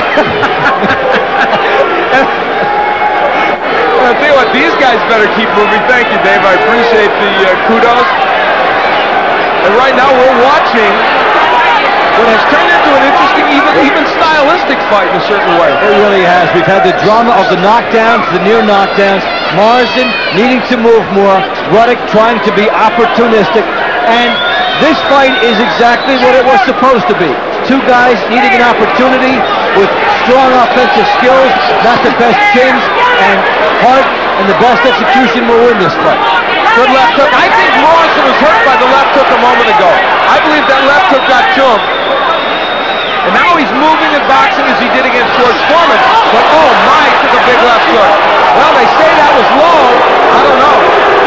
I'll tell you what, these guys better keep moving. Thank you, Dave. I appreciate the kudos. And right now we're watching what has turned into an interesting, even stylistic fight in a certain way. It really has. We've had the drama of the knockdowns, the near knockdowns. Morrison needing to move more. Ruddock trying to be opportunistic. And this fight is exactly what it was supposed to be. Two guys needing an opportunity with strong offensive skills, not the best chins, and heart and the best execution will win this fight. Good left hook. I think Morrison was hurt by the left hook a moment ago. I believe that left hook got to him. And now he's moving in boxing as he did against George Foreman. But oh my, he took a big left hook. Well, they say that was low. I don't know.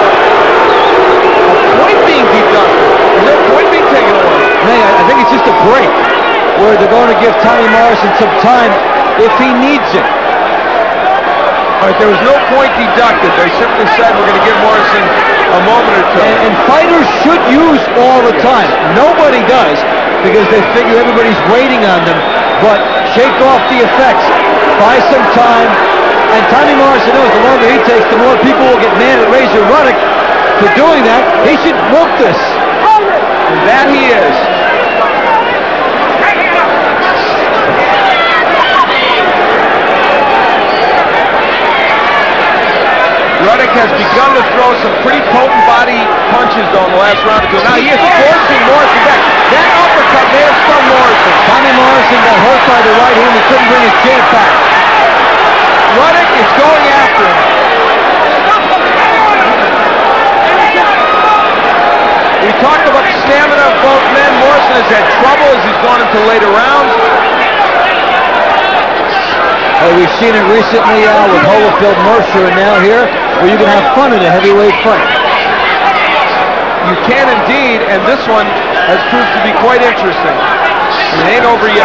A point being deducted. Is there a point being taken away? Hey, I think it's just a break where they're going to give Tommy Morrison some time if he needs it. All right, there was no point deducted. They simply said we're going to give Morrison a moment or two. And fighters should use all the time. Nobody does because they figure everybody's waiting on them. But shake off the effects. Buy some time. And Tommy Morrison knows the longer he takes, the more people will get mad at Razor Ruddock for doing that. He should milk this. And that he is. Ruddock has begun to throw some pretty potent body punches though in the last round or two. Now he is forcing Morrison back. That uppercut may have stunned Morrison. Tommy Morrison got hurt by the right hand. He couldn't bring his jab back. Ruddock is going after him. We talked about the stamina of both men. Morrison has had trouble as he's gone into later rounds. Hey, we've seen it recently with Holyfield Mercer, and now here, where you can have fun in a heavyweight fight. You can indeed, and this one has proved to be quite interesting. And it ain't over yet.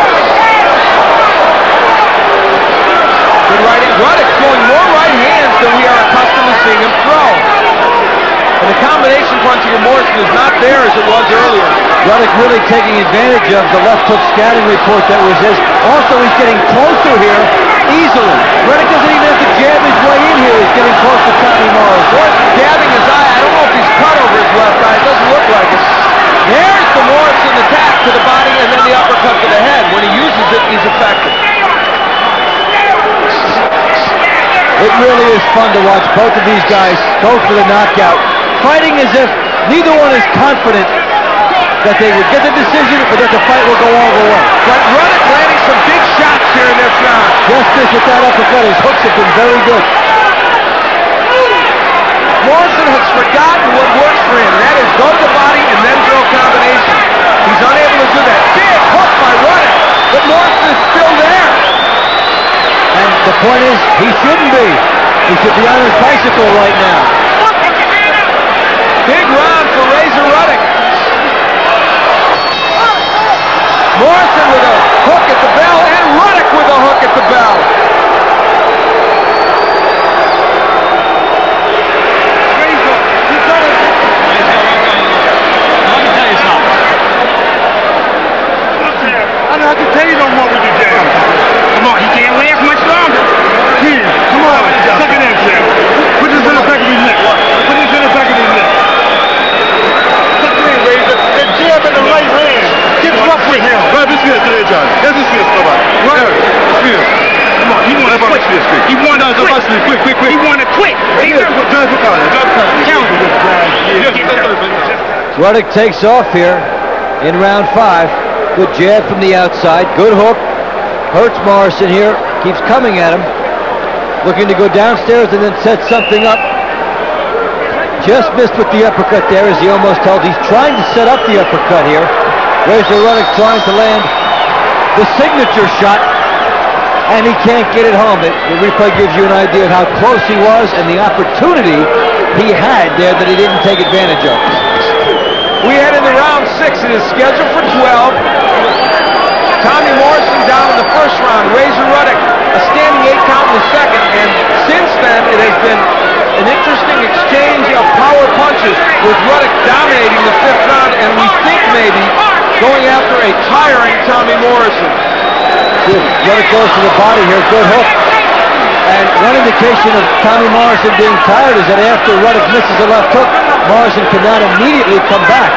Good right hand. Ruddock throwing more right hands than we are accustomed to seeing him throw. And the combination punching of Morrison is not there as it was earlier. Ruddock really taking advantage of the left hook scouting report that was his. Also, he's getting closer here easily. Ruddock doesn't even have to jab his way in here. He's getting close to Tommy Morrison. Morrison jabbing his eye. I don't know if he's cut over his left eye. It doesn't look like it. There It really is fun to watch both of these guys go for the knockout, fighting as if neither one is confident that they would get the decision or that the fight will go all the way. But Ruddock landing some big shots here in this round. Just this with that uppercut, his hooks have been very good. Morrison has forgotten what works for him, and that is go to the body and then throw combination. He's unable to do that. Big hook by Ruddock, but Morrison is still there. And the point is, he shouldn't be. He should be on his bicycle right now. Big round for Razor Ruddock. Morrison with a hook at the bell, and Ruddock with a hook at the bell. I don't have to tell you no more with the jam. Come on, he can't last much longer. Here, come on, suck it in, Jam. Put this in the back of his neck. Put this in the back of his neck. Suck it in, Razor. And jab in the right hand. Get rough with him. Grab his fist today, John. That's his fist, come on. Right. Fist. Come on, he wants it quick. He wants it quick. He wants it quick. Ruddock takes off here in round 5. Good jab from the outside, good hook. Hurts Morrison here, keeps coming at him. Looking to go downstairs and then set something up. Just missed with the uppercut there as he almost held. He's trying to set up the uppercut here. Razor Ruddock trying to land the signature shot, and he can't get it home. The replay gives you an idea of how close he was and the opportunity he had there that he didn't take advantage of. We head into round 6. It is scheduled for 12. Tommy Morrison down in the first round. Razor Ruddock a standing 8 count in the second. And since then, it has been an interesting exchange of power punches with Ruddock dominating the 5th round. And we think maybe going after a tiring Tommy Morrison. Ruddock goes to the body here. Good hook. And one indication of Tommy Morrison being tired is that after Ruddock misses the left hook, Morrison cannot immediately come back.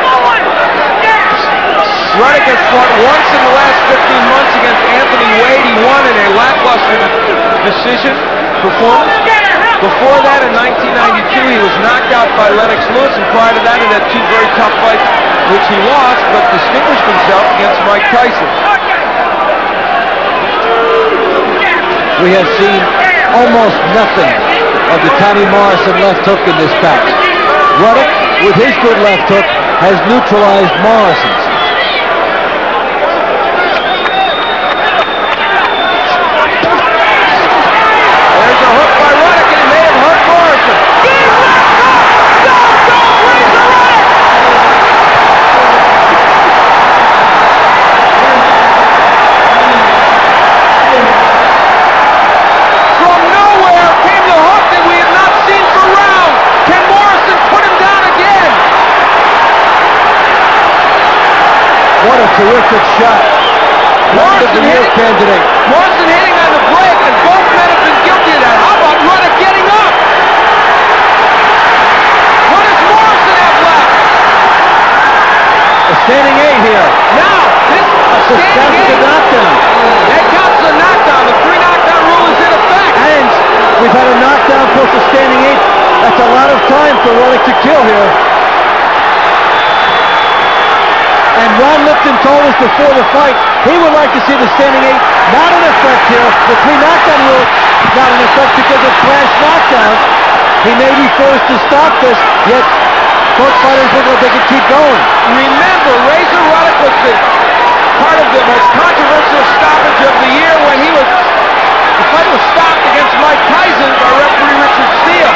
Ruddock has fought once in the last 15 months against Anthony Wade. He won in a lackluster decision performance. Before that, in 1992, he was knocked out by Lennox Lewis, and prior to that, he had 2 very tough fights, which he lost, but distinguished himself against Mike Tyson. We have seen almost nothing of the Tommy Morrison left hook in this bout. Ruddock, with his good left hook, has neutralized Morrison's. There's a hook by Ruddock, and he may have hurt Morrison. From nowhere came the hook that we have not seen for rounds. Can Morrison put him down again? What a terrific shot. Morrison hitting on the break, and both men have been guilty of that. How about Ruddock getting up? What does Morrison have left? A standing 8 here. Now, this standing 8. Knockdown. That counts as a knockdown. The 3 knockdown rule is in effect. And we've had a knockdown plus a standing 8. That's a lot of time for Ruddock to kill here. And Ron Lipton told us before the fight he would like to see the standing 8 not in effect here. The 3 knockdown rule is not in effect because of flash knockdowns. He may be forced to stop this, yet both fighters look like they can keep going. Remember, Razor Ruddock was part of the most controversial stoppage of the year when the fight was stopped against Mike Tyson by referee Richard Steele.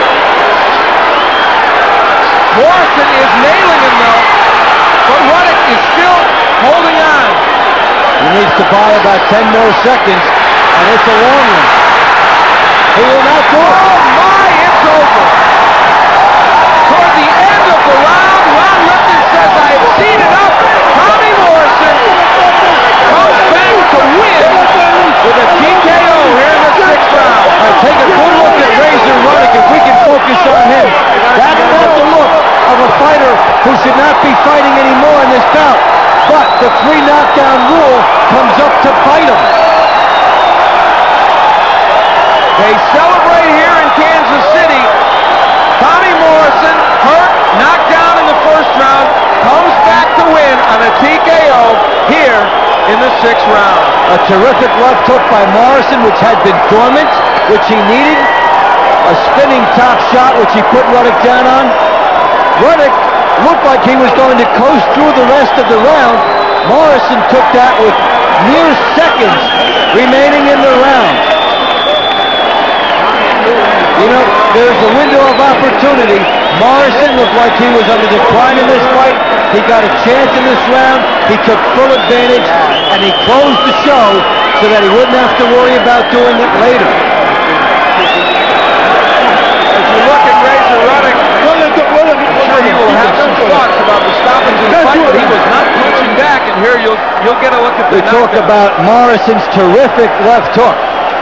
Morrison is nailing him though, but Ruddock is still holding on. He needs to buy about 10 more seconds, and it's a long one. He will not do it. Oh my, it's over. Toward the end of the round, Ron Lipton says, I have seen enough. Tommy Morrison comes back to win with a TKO here in the 6th round. All right, take a good look at Razor Ruddock if we can focus on him. That's not the look of a fighter who should not be fighting anymore in this bout. But the 3 knockdown rule comes up to bite him. They celebrate on a TKO here in the 6th round. A terrific left hook by Morrison, which had been dormant, which he needed. A spinning top shot, which he put Ruddock down on. Ruddock looked like he was going to coast through the rest of the round. Morrison took that with mere seconds remaining in the round. You know, there's a window of opportunity. Morrison looked like he was under decline in this fight. He got a chance in this round. He took full advantage, and he closed the show so that he wouldn't have to worry about doing it later. As you look at Razor Ruddock, I'm sure he will have some thoughts about the stoppage in the fight, but he was not punching back, and here you'll get a look at the knockdown. Talk about Morrison's terrific left hook.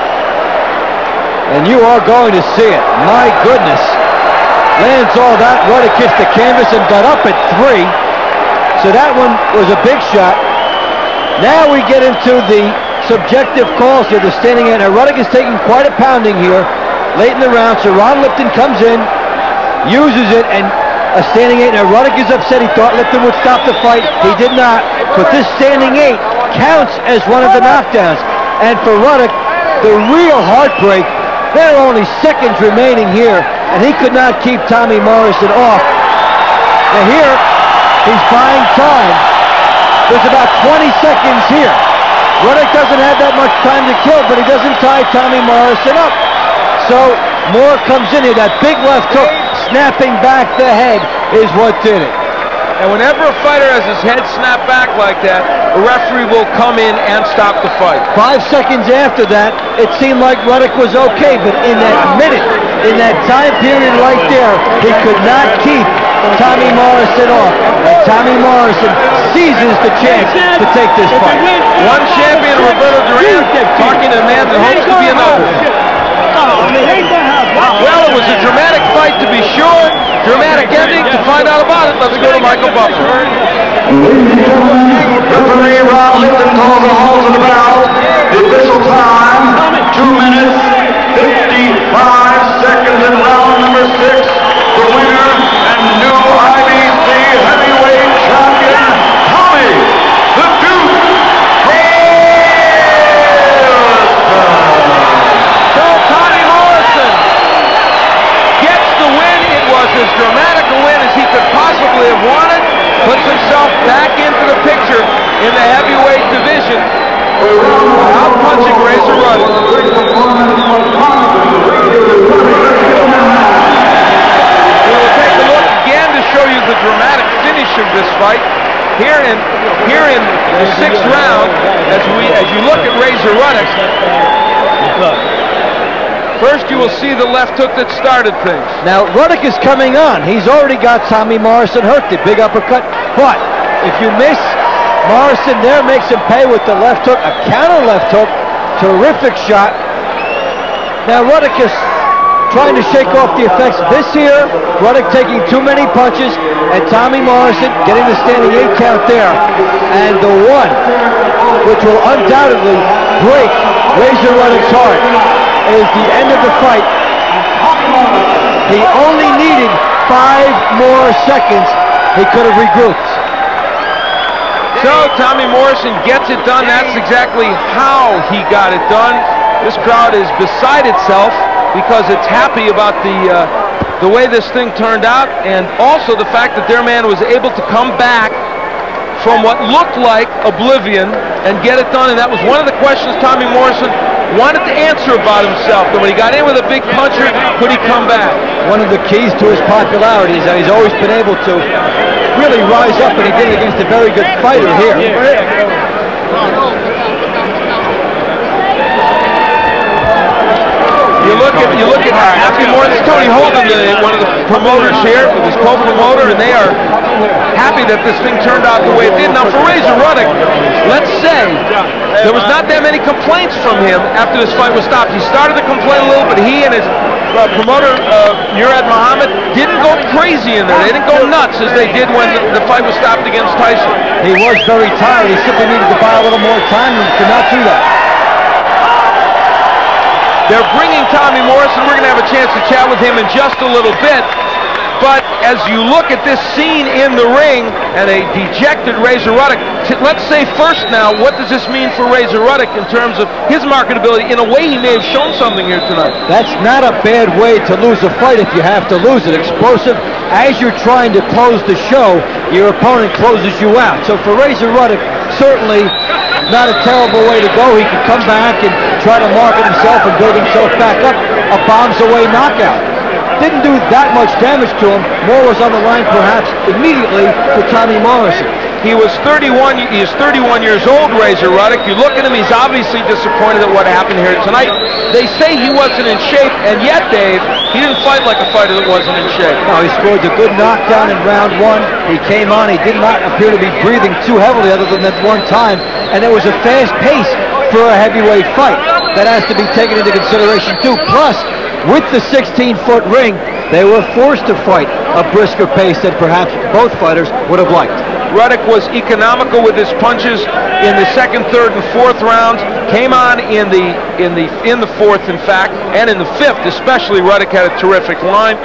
And you are going to see it. My goodness. Lands all that. Ruddock kissed the canvas and got up at 3. So that one was a big shot. Now we get into the subjective calls here. The standing in. Now Ruddock is taking quite a pounding here late in the round. So Ron Lipton comes in, uses it, and a standing 8. Now Ruddock is upset. He thought Lipton would stop the fight. He did not. But this standing 8 counts as one of the knockdowns. And for Ruddock, the real heartbreak, there are only seconds remaining here, and he could not keep Tommy Morrison off. Now here, he's buying time. There's about 20 seconds here. Ruddock doesn't have that much time to kill, but he doesn't tie Tommy Morrison up. So Moore comes in here. That big left hook, snapping back the head, is what did it. And whenever a fighter has his head snapped back like that, a referee will come in and stop the fight. 5 seconds after that, it seemed like Ruddock was okay, but in that minute, in that time period right there, he could not keep Tommy Morrison off. And Tommy Morrison seizes the chance to take this fight. One champion, Roberto Duran, talking to a man that hopes to be another. Well, it was a dramatic fight to be sure. Dramatic ending. To find out about it, let's go to Michael Buffer. Referee Ron Lipton calls a halt to the bell. The official time, 2 minutes, 55 seconds in round number 6. The winner and new IBC heavyweight champion, Tommy the Duke So Tommy Morrison gets the win. It was as dramatic a win as he could possibly have wanted. Puts himself back into the picture in the heavyweight division. Out punching Razor Ruddock. We'll take a look again to show you the dramatic finish of this fight. Here in the 6th round, as you look at Razor Ruddock, first you will see the left hook that started things. Now Ruddock is coming on. He's already got Tommy Morrison hurt, the big uppercut. But if you miss, Morrison there makes him pay with the left hook, a counter left hook, terrific shot. Now Ruddock is trying to shake off the effects. This here, Ruddock taking too many punches, and Tommy Morrison getting the standing 8 count there. And the one which will undoubtedly break Razor Ruddock's heart is the end of the fight. He only needed 5 more seconds. He could have regrouped. So Tommy Morrison gets it done. That's exactly how he got it done. This crowd is beside itself because it's happy about the way this thing turned out, and also the fact that their man was able to come back from what looked like oblivion and get it done. And that was one of the questions Tommy Morrison wanted to answer about himself. That when he got in with a big puncher, could he come back? One of the keys to his popularity is that he's always been able to really rise up, and he did it against a very good fighter here. You look at Anthony Morrison, Tony Holden, one of the promoters here, with his co-promoter, and they are happy that this thing turned out the way it did. Now for Razor Ruddock, let's say there was not that many complaints from him after this fight was stopped. He started to complain a little, but he and his promoter, Murad Muhammad, didn't go crazy in there. They didn't go nuts as they did when the fight was stopped against Tyson. He was very tired. He simply needed to buy a little more time and could not do that. They're bringing Tommy Morrison. We're going to have a chance to chat with him in just a little bit. But as you look at this scene in the ring and a dejected Razor Ruddock, let's say first now, what does this mean for Razor Ruddock in terms of his marketability? In a way, he may have shown something here tonight. That's not a bad way to lose a fight if you have to lose it. Explosive. As you're trying to close the show, your opponent closes you out. So for Razor Ruddock, certainly not a terrible way to go. He could come back and try to market himself and build himself back up. A bombs-away knockout. Didn't do that much damage to him. More was on the line, perhaps, immediately for Tommy Morrison. He was 31. He is 31 years old, Razor Ruddock. You look at him, he's obviously disappointed at what happened here tonight. They say he wasn't in shape, and yet, Dave, he didn't fight like a fighter that wasn't in shape. No, he scored a good knockdown in round one. He came on. He did not appear to be breathing too heavily other than that one time, and it was a fast pace for a heavyweight fight. That has to be taken into consideration, too. Plus, with the 16-foot ring, they were forced to fight a brisker pace that perhaps both fighters would have liked. Ruddock was economical with his punches in the second, third, and fourth rounds. Came on in the fourth, in fact, and in the fifth, especially. Ruddock had a terrific round,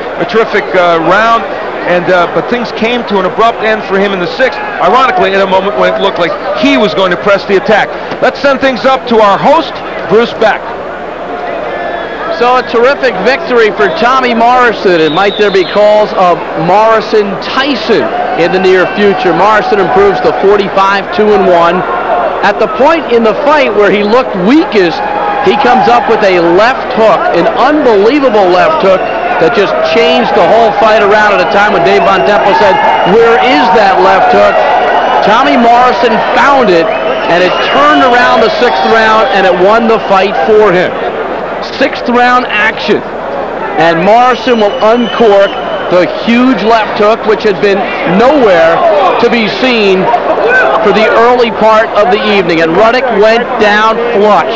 but things came to an abrupt end for him in the sixth. Ironically, in a moment when it looked like he was going to press the attack. Let's send things up to our host, Bruce Beck. So a terrific victory for Tommy Morrison, and might there be calls of Morrison-Tyson in the near future. Morrison improves to 45-2-1. At the point in the fight where he looked weakest, he comes up with a left hook, an unbelievable left hook that just changed the whole fight around at a time when Dave Von Temple said, "Where is that left hook?" Tommy Morrison found it, and it turned around the sixth round, and it won the fight for him. Sixth round action, and Morrison will uncork the huge left hook, which had been nowhere to be seen for the early part of the evening, and Ruddock went down flush.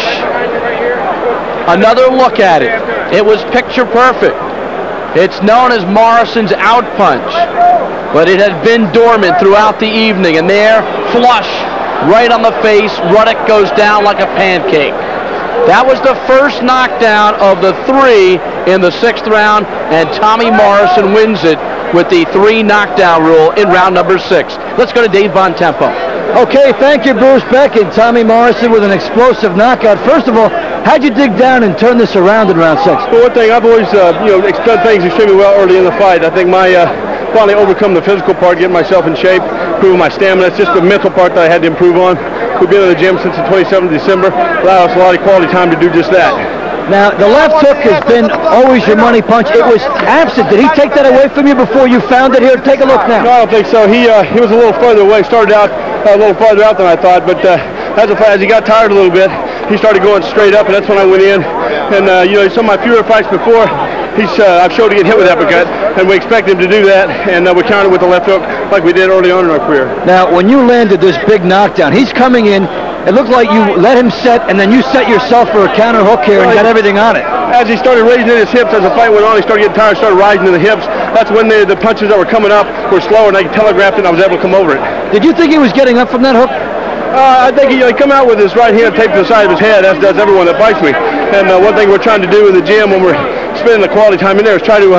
Another look at it. It was picture perfect. It's known as Morrison's out punch, but it had been dormant throughout the evening, and there, flush, right on the face, Ruddock goes down like a pancake. That was the first knockdown of the three in the sixth round, and Tommy Morrison wins it with the 3 knockdown rule in round number 6. Let's go to Dave Von Tempo. Okay, thank you, Bruce Beck, and Tommy Morrison with an explosive knockout. First of all, how'd you dig down and turn this around in round 6? Well, one thing, I've always done things extremely well early in the fight. I think my finally overcome the physical part, getting myself in shape, improving my stamina. It's just the mental part that I had to improve on. We've been in the gym since the 27th of December. Allowed us a lot of quality time to do just that. Now, the left hook has been always your money punch. It was absent. Did he take that away from you before you found it here? Take a look now. No, I don't think so. He was a little further away. Started out a little farther out than I thought, but as he got tired a little bit, he started going straight up, and that's when I went in. And some of my fewer fights before, I've showed to get hit with uppercut, and we expect him to do that, and we counter with the left hook like we did early on in our career. Now, when you landed this big knockdown, he's coming in. It looked like you let him set, and then you set yourself for a counter hook here and got everything on it. As he started raising in his hips, as the fight went on, he started getting tired, started rising in the hips. That's when the punches that were coming up were slower, and I telegraphed it, and I was able to come over it. Did you think he was getting up from that hook? I think he come out with his right hand taped to the side of his head, as does everyone that fights me. And one thing we're trying to do in the gym when we're spending the quality time in there is try to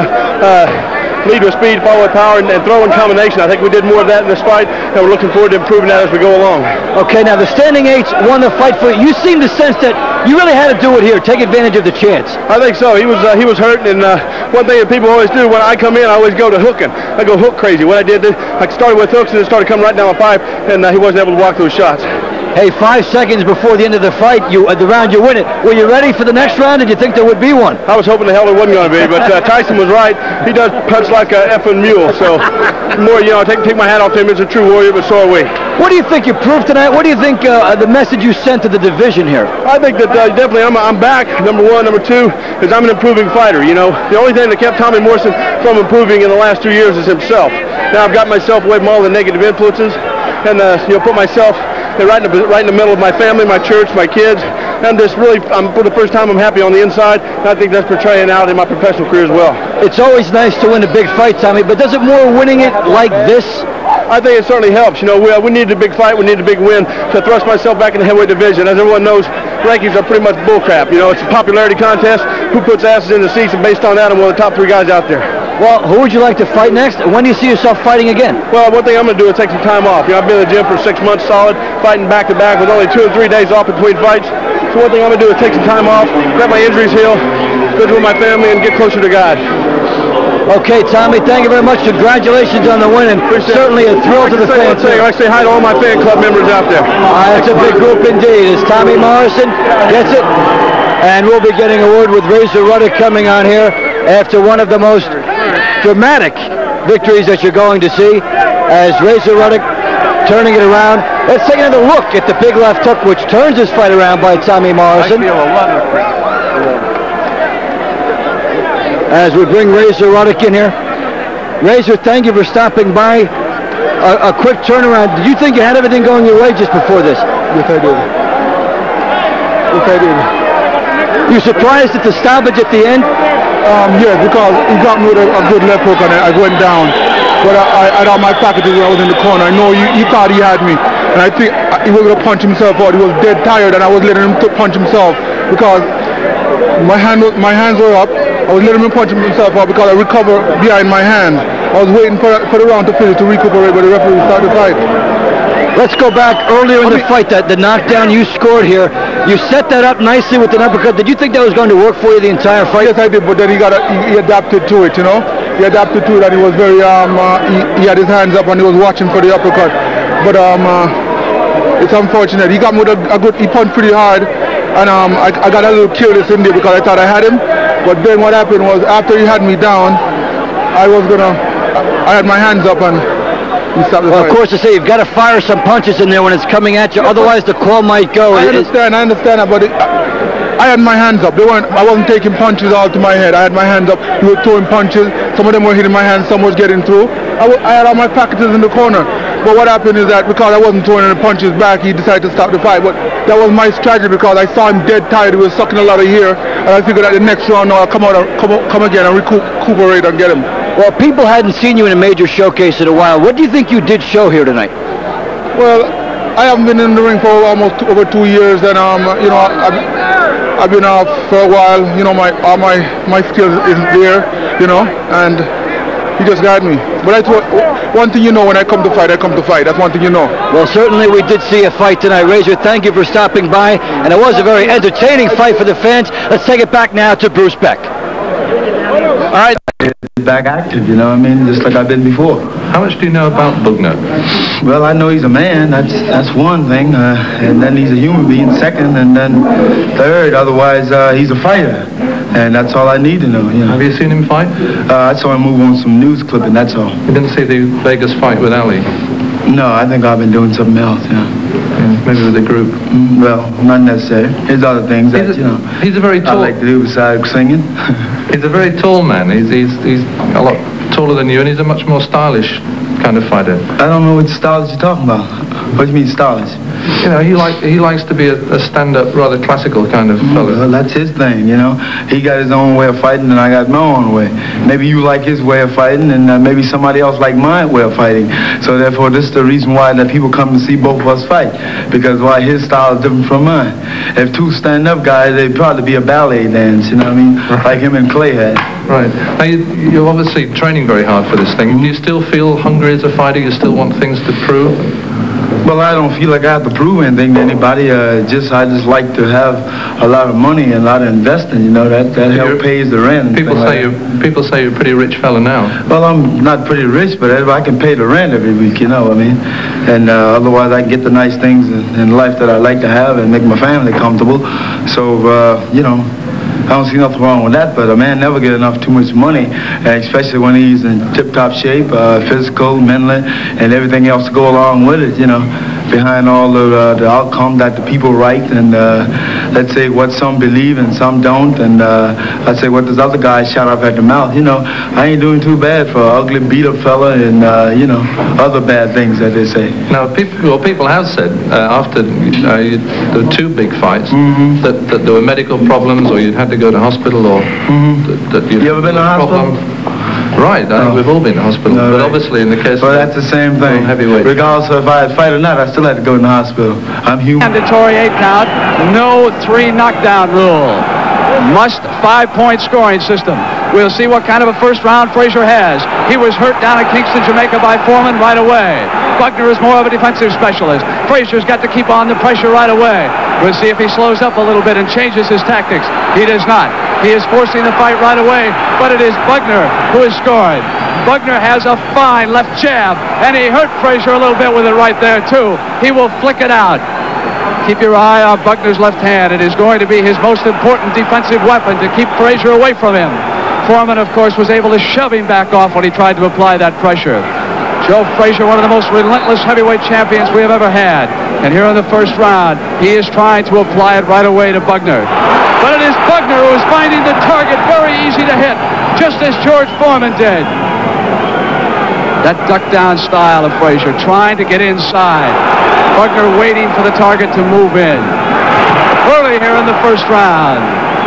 lead with speed, follow with power, and throw in combination. I think we did more of that in this fight, and we're looking forward to improving that as we go along. Okay, now the standing eights won the fight for you. You seem to sense that you really had to do it here, take advantage of the chance. I think so. He was hurt, and one thing that people always do when I come in, I always go to hooking. I go hook crazy. What I did, I started with hooks, and it started coming right down my pipe, and he wasn't able to block those shots. Hey, 5 seconds before the end of the fight, the round you win it. Were you ready for the next round? Did you think there would be one? I was hoping the hell there wasn't going to be, but Tyson was right. He does punch like a effing mule. So, more, take my hat off to him. He's a true warrior, but so are we. What do you think you proved tonight? What do you think the message you sent to the division here? I think that definitely I'm back. Number one. Number two is I'm an improving fighter. The only thing that kept Tommy Morrison from improving in the last 2 years is himself. Now I've got myself away from all the negative influences, and put myself right in the middle of my family, my church, my kids. And just really, for the first time, I'm happy on the inside. And I think that's portraying out in my professional career as well. It's always nice to win a big fight, Tommy, but does it more winning it like this? I think it certainly helps. We need a big fight. We need a big win to thrust myself back in the heavyweight division. As everyone knows, rankings are pretty much bullcrap. It's a popularity contest. Who puts asses in the seats, and based on that, I'm one of the top 3 guys out there. Well, who would you like to fight next? And when do you see yourself fighting again? Well, one thing I'm going to do is take some time off. You know, I've been in the gym for 6 months solid, fighting back-to-back with only 2 or 3 days off between fights. So one thing I'm going to do is take some time off, let my injuries heal, spend with my family, and get closer to God. Okay, Tommy, thank you very much. Congratulations on the win, and certainly a thrill to the fans. I'd like to say hi to all my fan club members out there. That's a big group indeed. It's Tommy Morrison gets it, and we'll be getting a word with Razor Ruddock coming on here after one of the most dramatic victories that you're going to see, as Razor Ruddock turning it around. Let's take another look at the big left hook, which turns this fight around by Tommy Morrison. As we bring Razor Ruddock in here. Razor, thank you for stopping by. A quick turnaround. Did you think you had everything going your way just before this? Yes, I did. Yes, I did. You surprised at the stoppage at the end? Yeah, because he got me with a good left hook and I went down. But I had all my packages when I was in the corner. I know he thought he had me. And I think he was going to punch himself out. He was dead tired and I was letting him punch himself because my hands were up. I was letting him punch himself out because I recovered behind my hands. I was waiting for the round to finish to recuperate, but the referee started the fight. Let's go back earlier in the fight, the knockdown you scored here. You set that up nicely with an uppercut. Did you think that was going to work for you the entire fight? Yes, I did, but then he adapted to it, you know. He adapted to it and he was very, he had his hands up and he was watching for the uppercut. But it's unfortunate. He got me with he punched pretty hard and I got a little careless in there because I thought I had him. But then what happened was after he had me down, I had my hands up and he stopped the fight. Of course, to say you've got to fire some punches in there when it's coming at you, otherwise the call might go. I understand that, but I had my hands up. I wasn't taking punches all to my head. I had my hands up. He was throwing punches. Some of them were hitting my hands, some was getting through. I had all my packages in the corner. But what happened is that because I wasn't throwing any punches back, he decided to stop the fight. But that was my strategy because I saw him dead tired. He was sucking a lot of air. And I figured that the next round, I'll come again and recuperate and get him. Well, people hadn't seen you in a major showcase in a while. What do you think you did show here tonight? Well, I haven't been in the ring for almost over 2 years, and you know, I've been off for a while. You know, all my skills isn't there, you know, and he just got me. But one thing you know, when I come to fight, I come to fight. That's one thing you know. Well, certainly we did see a fight tonight. Razor, thank you for stopping by, and it was a very entertaining fight for the fans. Let's take it back now to Bruce Beck. All right. Back active, you know what I mean? Just like I've been before. How much do you know about Bugner? Well, I know he's a man. That's one thing. And then he's a human being, second. And then third, otherwise, he's a fighter. And that's all I need to know. You know? Have you seen him fight? I saw him move on some news clipping, that's all. You didn't see the Vegas fight with Ali? No, I think I've been doing something else, yeah. Maybe with the group? Well, not necessarily. There's other things that, you know, he's a very tall, I like to do besides singing. He's a very tall man. He's a lot taller than you, and he's a much more stylish kind of fighter. I don't know what stylish you're talking about. What do you mean stylish? You know, he likes to be a stand-up, rather classical kind of fellow. Well, that's his thing, you know. He got his own way of fighting, and I got my own way. Maybe you like his way of fighting, and maybe somebody else like my way of fighting. So therefore, this is the reason why that people come to see both of us fight, because why his style is different from mine. If two stand-up guys, they'd probably be a ballet dance, you know what I mean? Like him and Clay had. Right. Now, you're obviously training very hard for this thing. Do you still feel hungry as a fighter? You still want things to prove? Well, I don't feel like I have to prove anything to anybody. I just like to have a lot of money and a lot of investing. You know, that help pays the rent. People say you're a pretty rich fella now. Well, I'm not pretty rich, but I can pay the rent every week. You know what I mean? And otherwise, I can get the nice things in life that I like to have and make my family comfortable. So you know, I don't see nothing wrong with that, but a man never get too much money, especially when he's in tip-top shape, physical, mentally, and everything else to go along with it, you know, behind all the outcome that the people write, and let's say what some believe and some don't, and let's say what this other guy shot off at the mouth, you know, I ain't doing too bad for an ugly, beat-up fella and, you know, other bad things that they say. Now, people have said, after the two big fights, that there were medical problems, or you'd had to go to hospital, or that you'd you ever been to hospital? Right, we've all been to hospital, no, but right. Obviously in the case well, that's the same thing. Heavyweight. Regardless of if I had fight or not, I still had to go in the hospital. I'm human. Mandatory 8 count, no 3 knockdown rule. Must 5-point scoring system. We'll see what kind of a first round Frazier has. He was hurt down at Kingston, Jamaica by Foreman right away. Bugner is more of a defensive specialist. Frazier's got to keep on the pressure right away. We'll see if he slows up a little bit and changes his tactics. He does not. He is forcing the fight right away, but it is Bugner who is scoring. Bugner has a fine left jab, and he hurt Frazier a little bit with it right there, too. He will flick it out. Keep your eye on Bugner's left hand. It is going to be his most important defensive weapon to keep Frazier away from him. Foreman, of course, was able to shove him back off when he tried to apply that pressure. Joe Frazier, one of the most relentless heavyweight champions we have ever had. And here in the first round, he is trying to apply it right away to Bugner. But it is Bugner who is finding the target very easy to hit, just as George Foreman did. That duck-down style of Frazier, trying to get inside. Bugner waiting for the target to move in. Early here in the first round.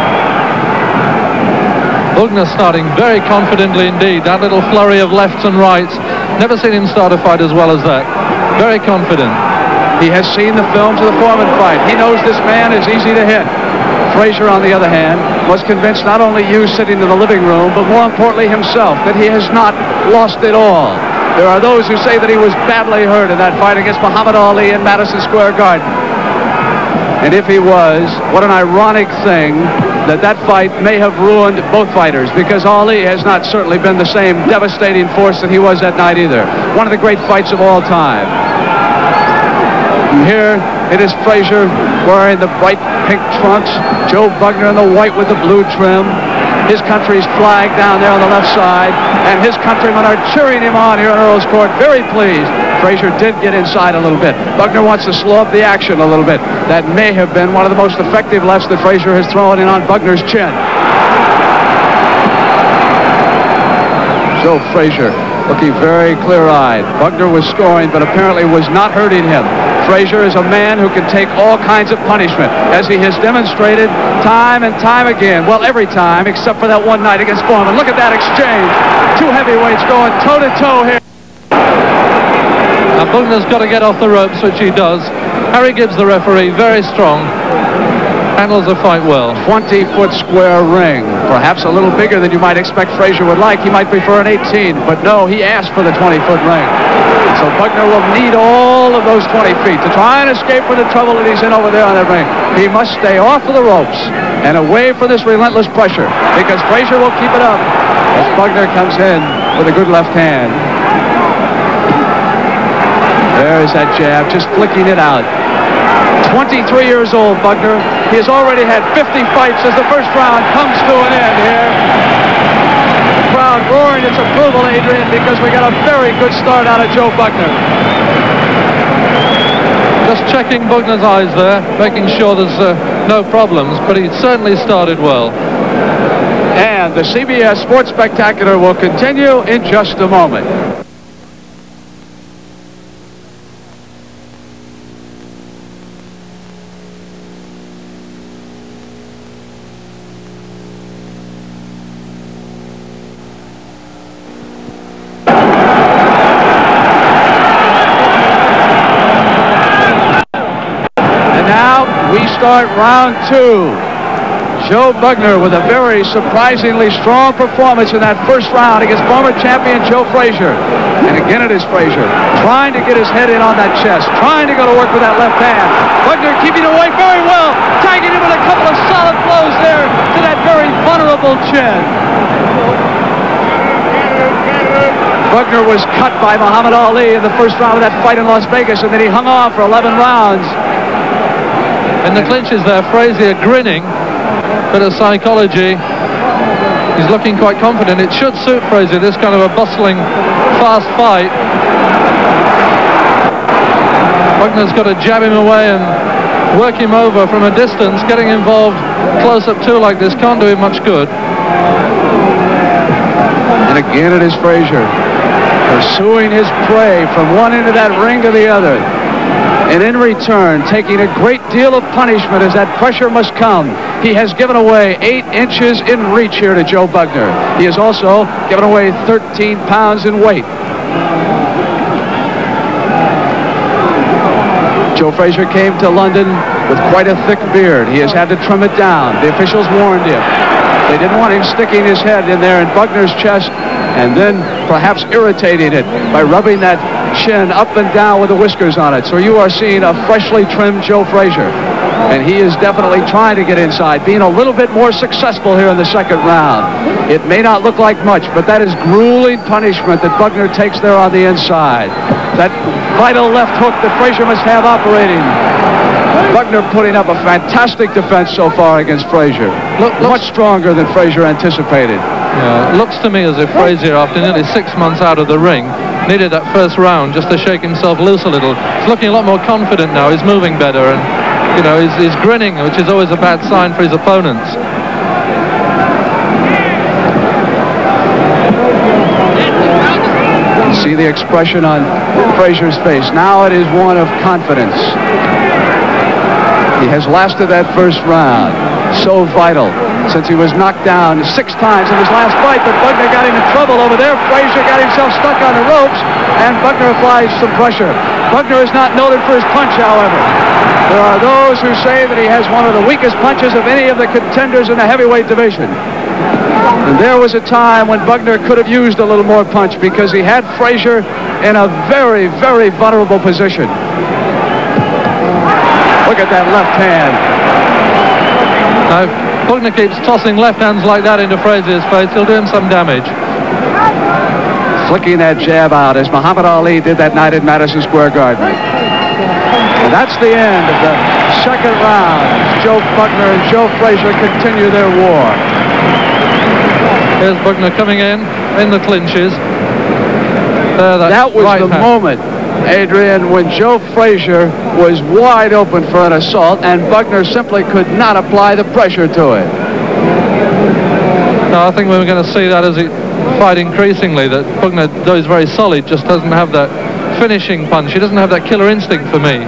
Bugner starting very confidently indeed. That little flurry of lefts and rights. Never seen him start a fight as well as that. Very confident. He has seen the films of the Foreman fight. He knows this man is easy to hit. Frazier, on the other hand, was convinced not only you sitting in the living room, but more importantly himself, that he has not lost it all. There are those who say that he was badly hurt in that fight against Muhammad Ali in Madison Square Garden. And if he was, what an ironic thing that fight may have ruined both fighters, because Ali has not certainly been the same devastating force that he was that night either. One of the great fights of all time. And here it is Frazier wearing the bright pink trunks, Joe Bugner in the white with the blue trim, his country's flag down there on the left side, and his countrymen are cheering him on here in Earl's Court, very pleased. Frazier did get inside a little bit. Bugner wants to slow up the action a little bit. That may have been one of the most effective lefts that Frazier has thrown in on Bugner's chin. Joe Frazier looking very clear-eyed. Bugner was scoring, but apparently was not hurting him. Frazier is a man who can take all kinds of punishment, as he has demonstrated time and time again. Well, every time, except for that one night against Foreman. Look at that exchange. Two heavyweights going toe-to-toe here. Now, Bugner's got to get off the ropes, which he does. Harry Gibbs, the referee, very strong. Handles the fight well. 20-foot square ring. Perhaps a little bigger than you might expect Frazier would like. He might prefer an 18, but no, he asked for the 20-foot ring. So Bugner will need all of those 20 feet to try and escape from the trouble that he's in over there on that ring. He must stay off of the ropes and away from this relentless pressure, because Frazier will keep it up as Bugner comes in with a good left hand. There's that jab, just flicking it out. 23 years old, Bugner. He has already had 50 fights as the first round comes to an end here. The crowd roaring its approval, Adrian, because we got a very good start out of Joe Bugner. Just checking Bugner's eyes there, making sure there's no problems, but he certainly started well. And the CBS Sports Spectacular will continue in just a moment. Start round two. Joe Bugner with a very surprisingly strong performance in that first round against former champion Joe Frazier. And again it is Frazier trying to get his head in on that chest, trying to go to work with that left hand. Bugner keeping away very well, tagging him with a couple of solid blows there to that very vulnerable chin. Bugner was cut by Muhammad Ali in the first round of that fight in Las Vegas, and then he hung on for 11 rounds. In the clinches there, Frazier grinning, bit of psychology. He's looking quite confident. It should suit Frazier, this kind of a bustling, fast fight. Bugner's got to jab him away and work him over from a distance. Getting involved close up too like this can't do him much good. And again it is Frazier pursuing his prey from one end of that ring to the other. And in return, taking a great deal of punishment as that pressure must come. He has given away 8 inches in reach here to Joe Bugner. He has also given away 13 pounds in weight. Joe Frazier came to London with quite a thick beard. He has had to trim it down. The officials warned him. They didn't want him sticking his head in there in Bugner's chest and then perhaps irritating it by rubbing that chin up and down with the whiskers on it. So you are seeing a freshly trimmed Joe Frazier. And he is definitely trying to get inside, being a little bit more successful here in the second round. It may not look like much, but that is grueling punishment that Bugner takes there on the inside. That vital left hook that Frazier must have operating. Bugner putting up a fantastic defense so far against Frazier. Much stronger than Frazier anticipated. Yeah, it looks to me as if Frazier, after nearly 6 months out of the ring, needed that first round just to shake himself loose a little. He's looking a lot more confident now. He's moving better, and you know, he's grinning, which is always a bad sign for his opponents. See the expression on Frazier's face. Now it is one of confidence. He has lasted that first round. So vital, since he was knocked down 6 times in his last fight, but Bugner got him in trouble over there. Frazier got himself stuck on the ropes, and Bugner applies some pressure. Bugner is not noted for his punch, however. There are those who say that he has one of the weakest punches of any of the contenders in the heavyweight division. And there was a time when Bugner could have used a little more punch because he had Frazier in a very, very vulnerable position. Look at that left hand. Now, if Bugner keeps tossing left hands like that into Frazier's face, he'll do him some damage. Flicking that jab out as Muhammad Ali did that night at Madison Square Garden. And that's the end of the second round. Joe Bugner and Joe Frazier continue their war. Here's Bugner coming in the clinches. That was the moment, Adrian, when Joe Frazier was wide open for an assault and Bugner simply could not apply the pressure to it. No, I think we're going to see that as he fight increasingly, that Bugner, though he's very solid, just doesn't have that finishing punch. He doesn't have that killer instinct for me.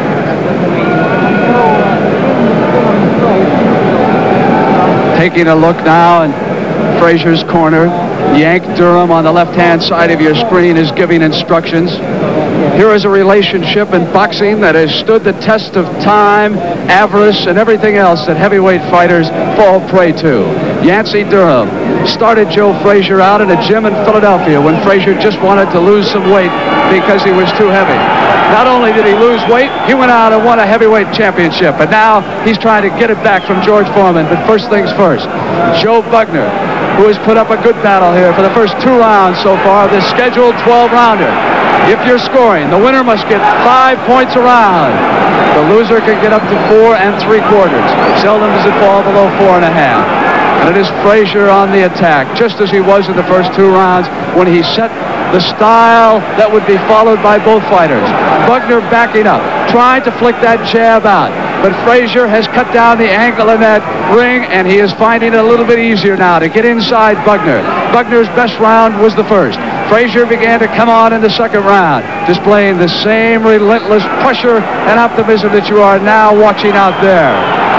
Taking a look now in Frazier's corner. Yank Durham on the left-hand side of your screen is giving instructions. Here is a relationship in boxing that has stood the test of time, avarice, and everything else that heavyweight fighters fall prey to. Yancey Durham started Joe Frazier out in a gym in Philadelphia when Frazier just wanted to lose some weight because he was too heavy. Not only did he lose weight, he went out and won a heavyweight championship. And now he's trying to get it back from George Foreman. But first things first, Joe Bugner, who has put up a good battle here for the first 2 rounds so far of this scheduled 12-rounder. If you're scoring, the winner must get 5 points a round. The loser can get up to 4 3/4. Seldom does it fall below 4 1/2. And it is Frazier on the attack, just as he was in the first 2 rounds when he set the style that would be followed by both fighters. Bugner backing up, trying to flick that jab out. But Frazier has cut down the angle in that ring, and he is finding it a little bit easier now to get inside Bugner. Bugner's best round was the first. Frazier began to come on in the second round, displaying the same relentless pressure and optimism that you are now watching out there.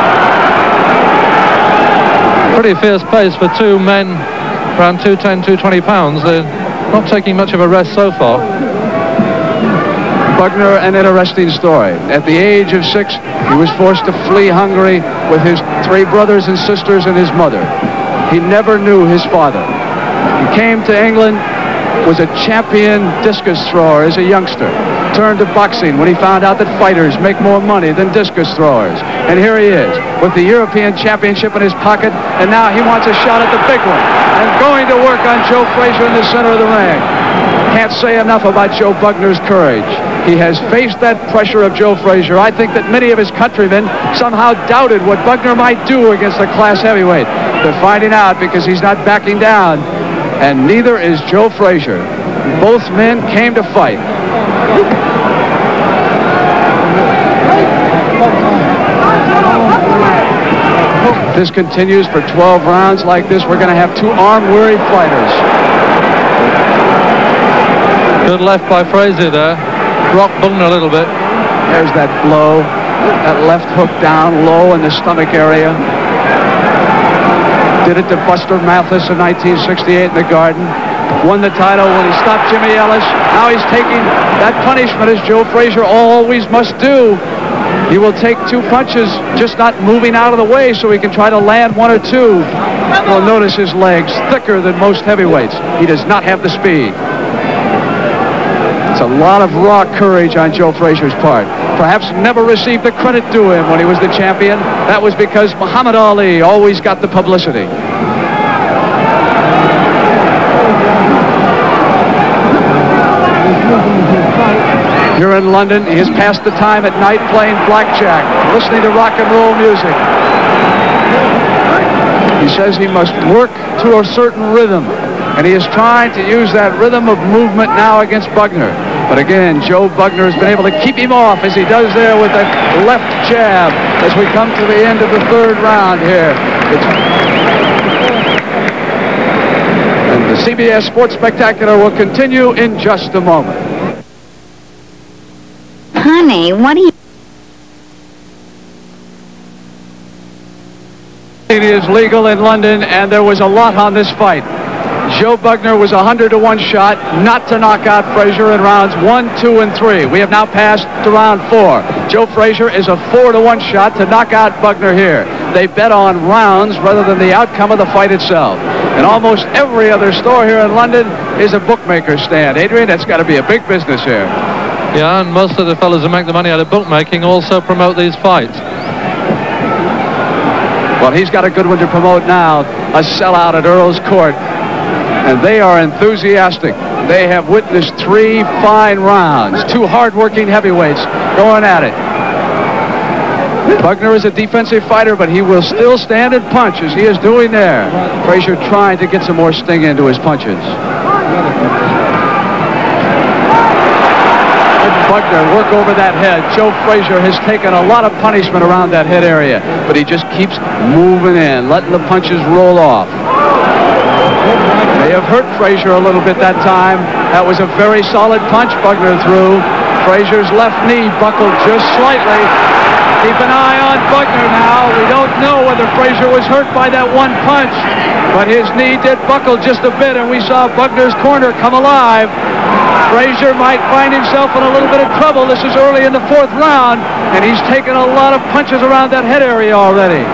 Pretty fierce pace for 2 men around 210, 220 pounds. They're not taking much of a rest so far. Bugner, an interesting story. At the age of 6, he was forced to flee Hungary with his 3 brothers and sisters and his mother. He never knew his father. He came to England, was a champion discus thrower as a youngster. Turned to boxing when he found out that fighters make more money than discus throwers. And here he is with the European Championship in his pocket, and now he wants a shot at the big one and going to work on Joe Frazier in the center of the ring. Can't say enough about Joe Bugner's courage. He has faced that pressure of Joe Frazier. I think that many of his countrymen somehow doubted what Bugner might do against a class heavyweight. They're finding out because he's not backing down, and neither is Joe Frazier. Both men came to fight. If this continues for 12 rounds like this, we're going to have 2 arm-weary fighters. Good left by Frazier there. Rocked Bugner a little bit. There's that blow. That left hook down low in the stomach area. Did it to Buster Mathis in 1968 in the Garden. Won the title when he stopped Jimmy Ellis. Now he's taking that punishment, as Joe Frazier always must do. He will take 2 punches, just not moving out of the way so he can try to land 1 or 2. You'll notice his legs thicker than most heavyweights. He does not have the speed. It's a lot of raw courage on Joe Frazier's part. Perhaps never received the credit due him when he was the champion. That was because Muhammad Ali always got the publicity. Here in London, he has passed the time at night playing blackjack, listening to rock and roll music. He says he must work to a certain rhythm, and he is trying to use that rhythm of movement now against Bugner. But again, Joe Bugner has been able to keep him off as he does there with the left jab as we come to the end of the third round here. And the CBS Sports Spectacular will continue in just a moment. Honey, what are you... It is legal in London, and there was a lot on this fight. Joe Bugner was 100-to-1 shot not to knock out Frazier in rounds 1, 2, and 3. We have now passed to round 4. Joe Frazier is a 4-to-1 shot to knock out Bugner here. They bet on rounds rather than the outcome of the fight itself. And almost every other store here in London is a bookmaker's stand. Adrian, that's got to be a big business here. Yeah, and most of the fellas who make the money out of bookmaking also promote these fights. Well, he's got a good one to promote now, a sellout at Earl's Court. And they are enthusiastic. They have witnessed 3 fine rounds, 2 hard-working heavyweights going at it. Bugner is a defensive fighter, but he will still stand and punch as he is doing there. Frazier trying to get some more sting into his punches. Bugner work over that head. Joe Frazier has taken a lot of punishment around that head area, but he just keeps moving in, letting the punches roll off. They have hurt Frazier a little bit that time. That was a very solid punch Bugner threw. Frazier's left knee buckled just slightly. Keep an eye on Bugner now. We don't know whether Frazier was hurt by that one punch, but his knee did buckle just a bit, and we saw Bugner's corner come alive. Frazier might find himself in a little bit of trouble. This is early in the 4th round, and he's taken a lot of punches around that head area already.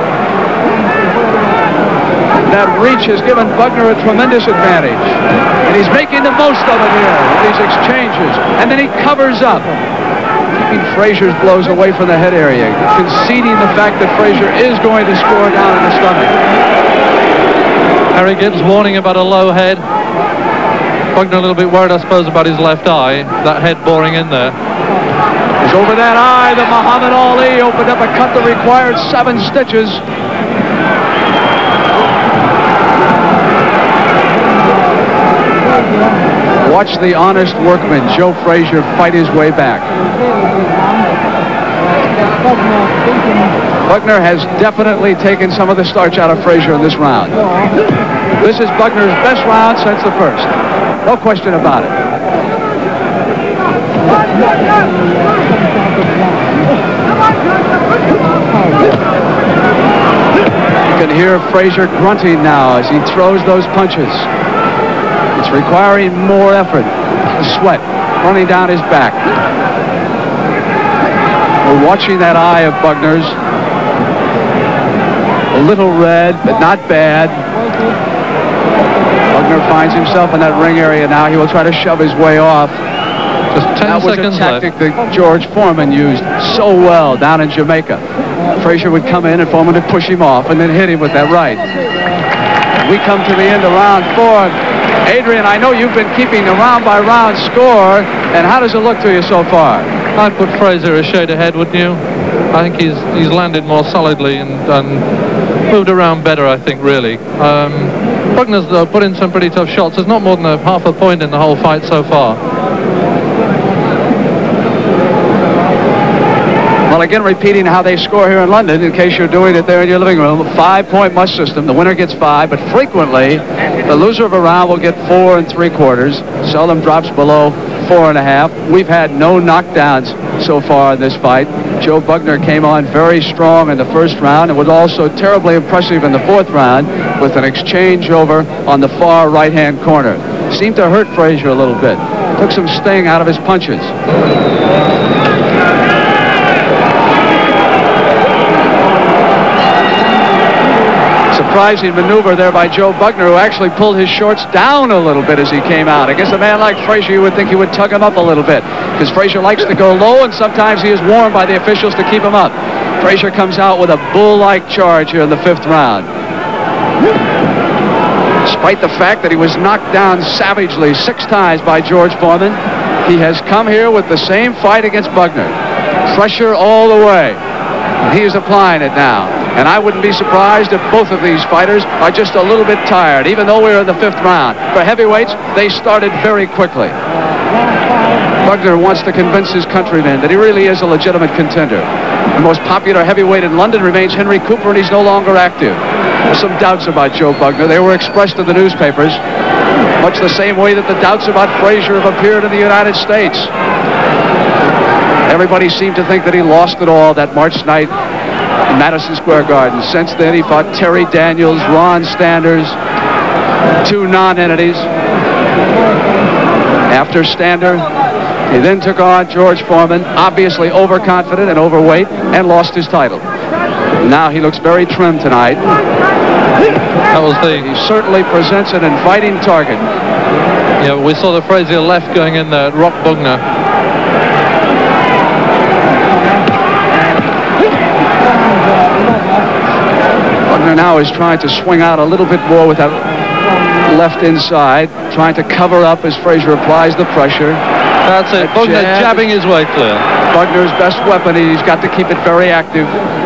That reach has given Bugner a tremendous advantage, and he's making the most of it here with these exchanges. And then he covers up, keeping Frazier's blows away from the head area, conceding the fact that Frazier is going to score down in the stomach. Harry Gibbs warning about a low head. Bugner a little bit worried, I suppose, about his left eye. That head boring in there. He's over that eye. The Muhammad Ali opened up a cut that required 7 stitches. Watch the honest workman, Joe Frazier, fight his way back. Bugner has definitely taken some of the starch out of Frazier in this round. This is Bugner's best round since the first. No question about it. You can hear Frazier grunting now as he throws those punches. It's requiring more effort. The sweat running down his back. We're watching that eye of Bugner's. A little red, but not bad. Bugner finds himself in that ring area now. He will try to shove his way off. Just 10 that was seconds a tactic left. that George Foreman used so well down in Jamaica. Frazier would come in and Foreman would push him off and then hit him with that right. We come to the end of round 4. Adrian, I know you've been keeping the round-by-round score, and how does it look to you so far? I'd put Frazier a shade ahead, wouldn't you? I think he's landed more solidly and moved around better, I think, really. Bugner's put in some pretty tough shots. There's not more than half a point in the whole fight so far. Well, again, repeating how they score here in London, in case you're doing it there in your living room, 5-point must system. The winner gets 5, but frequently the loser of a round will get 4 3/4. Seldom drops below 4 1/2. We've had no knockdowns so far in this fight. Joe Bugner came on very strong in the first round and was also terribly impressive in the 4th round with an exchange over on the far right-hand corner. Seemed to hurt Frazier a little bit. Took some sting out of his punches. surprising maneuver there by Joe Bugner, who actually pulled his shorts down a little bit as he came out. Against a man like Frazier, you would think he would tug him up a little bit, because Frazier likes to go low, and sometimes he is warned by the officials to keep him up. Frazier comes out with a bull-like charge here in the 5th round. Despite the fact that he was knocked down savagely 6 times by George Foreman, he has come here with the same fight against Bugner. Pressure all the way. And he is applying it now. And I wouldn't be surprised if both of these fighters are just a little bit tired, even though we're in the 5th round. For heavyweights, they started very quickly. Bugner wants to convince his countrymen that he really is a legitimate contender. The most popular heavyweight in London remains Henry Cooper, and he's no longer active. There's some doubts about Joe Bugner. They were expressed in the newspapers, much the same way that the doubts about Frazier have appeared in the United States. Everybody seemed to think that he lost it all that March night in Madison Square Garden. Since then, he fought Terry Daniels, Ron Standers, 2 non-entities. After Stander, he then took on George Foreman, obviously overconfident and overweight, and lost his title. Now he looks very trim tonight. He certainly presents an inviting target. Yeah, we saw the Frazier left going in there, Rock Bugner. Bugner now is trying to swing out a little bit more with that left inside, trying to cover up as Frazier applies the pressure. That's it. Bugner jabbing his way clear. Bugner's best weapon. He's got to keep it very active.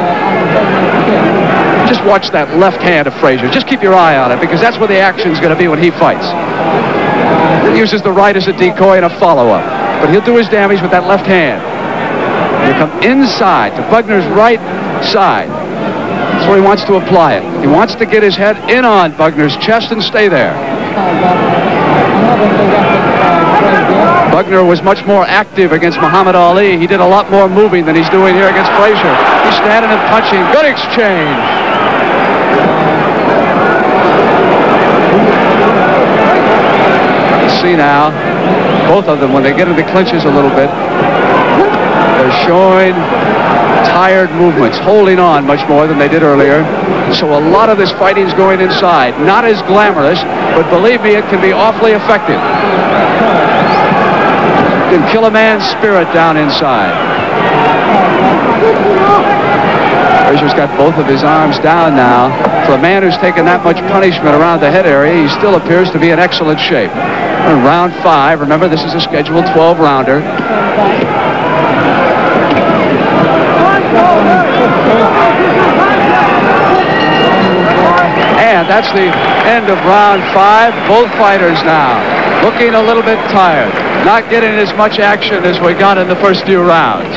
Just watch that left hand of Frazier. Just keep your eye on it, because that's where the action's going to be when he fights. He uses the right as a decoy and a follow-up, but he'll do his damage with that left hand. He'll come inside to Bugner's right side. That's where he wants to apply it. He wants to get his head in on Bugner's chest and stay there. Bugner was much more active against Muhammad Ali. He did a lot more moving than he's doing here against Frazier. He's standing and punching. Good exchange. You see now, both of them, when they get into the clinches a little bit, they're showing tired movements, holding on much more than they did earlier. So a lot of this fighting is going inside. Not as glamorous, but believe me, it can be awfully effective. Can kill a man's spirit down inside. Frazier's got both of his arms down now. For a man who's taken that much punishment around the head area, he still appears to be in excellent shape. In round 5, remember this is a scheduled 12-rounder. And that's the end of round 5. Both fighters now looking a little bit tired. Not getting as much action as we got in the first few rounds.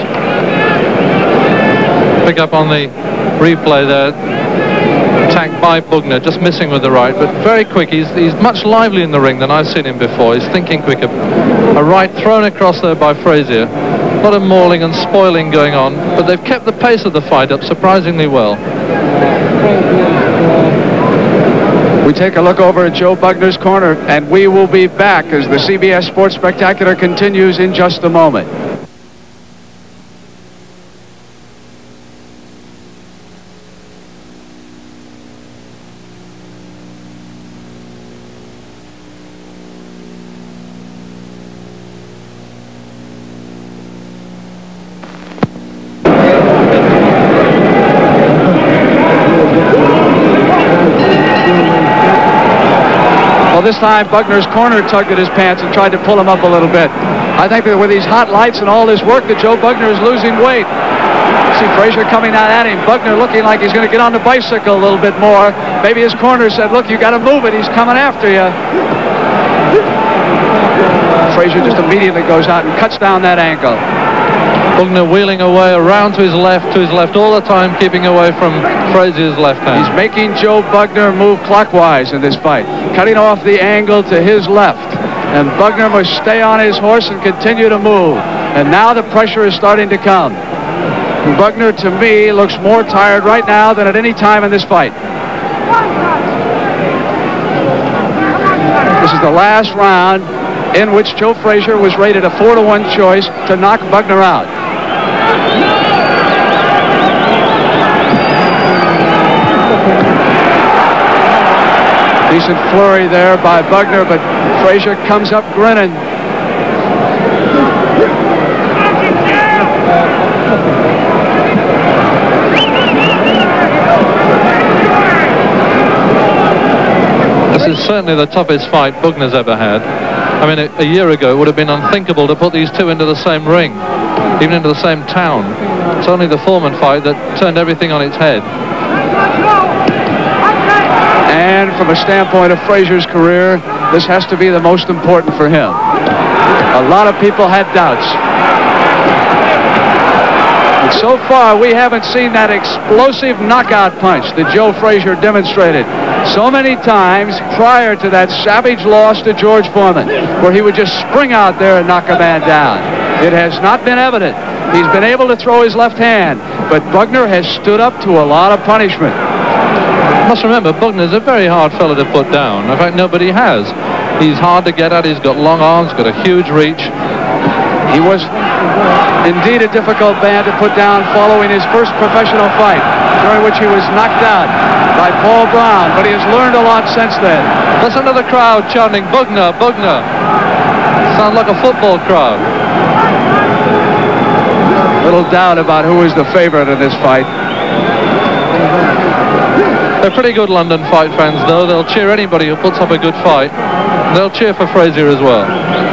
Pick up on the replay there. Attacked by Bugner, just missing with the right, but very quick. He's much livelier in the ring than I've seen him before. He's thinking quicker. A right thrown across there by Frazier. A lot of mauling and spoiling going on, but they've kept the pace of the fight up surprisingly well. We take a look over at Joe Bugner's corner, and we will be back as the CBS Sports Spectacular continues in just a moment. This time, Bugner's corner tugged at his pants and tried to pull him up a little bit. I think that with these hot lights and all this work, that Joe Bugner is losing weight. See Frazier coming out at him. Bugner looking like he's going to get on the bicycle a little bit more. Maybe his corner said, look, you got to move it. He's coming after you. Frazier just immediately goes out and cuts down that ankle. Bugner wheeling away around to his left all the time, keeping away from Frazier's left hand. He's making Joe Bugner move clockwise in this fight, cutting off the angle to his left. And Bugner must stay on his horse and continue to move. And now the pressure is starting to come. Bugner, to me, looks more tired right now than at any time in this fight. This is the last round in which Joe Frazier was rated a 4-to-1 choice to knock Bugner out. Decent flurry there by Bugner, but Frazier comes up grinning. This is certainly the toughest fight Bugner's ever had. I mean, a year ago it would have been unthinkable to put these two into the same ring, even into the same town. It's only the Foreman fight that turned everything on its head. And from a standpoint of Frazier's career, this has to be the most important for him. A lot of people had doubts. And so far, we haven't seen that explosive knockout punch that Joe Frazier demonstrated so many times prior to that savage loss to George Foreman, where he would just spring out there and knock a man down. It has not been evident. He's been able to throw his left hand, but Bugner has stood up to a lot of punishment. You must remember, Bugner's a very hard fellow to put down. In fact, nobody has. He's hard to get at. He's got long arms, got a huge reach. He was indeed a difficult man to put down following his first professional fight, during which he was knocked out by Paul Brown, but he has learned a lot since then. Listen to the crowd chanting, Bugner, Bugner. Sounds like a football crowd. Little doubt about who is the favorite in this fight. They're pretty good London fight fans, though. They'll cheer anybody who puts up a good fight. They'll cheer for Frazier as well.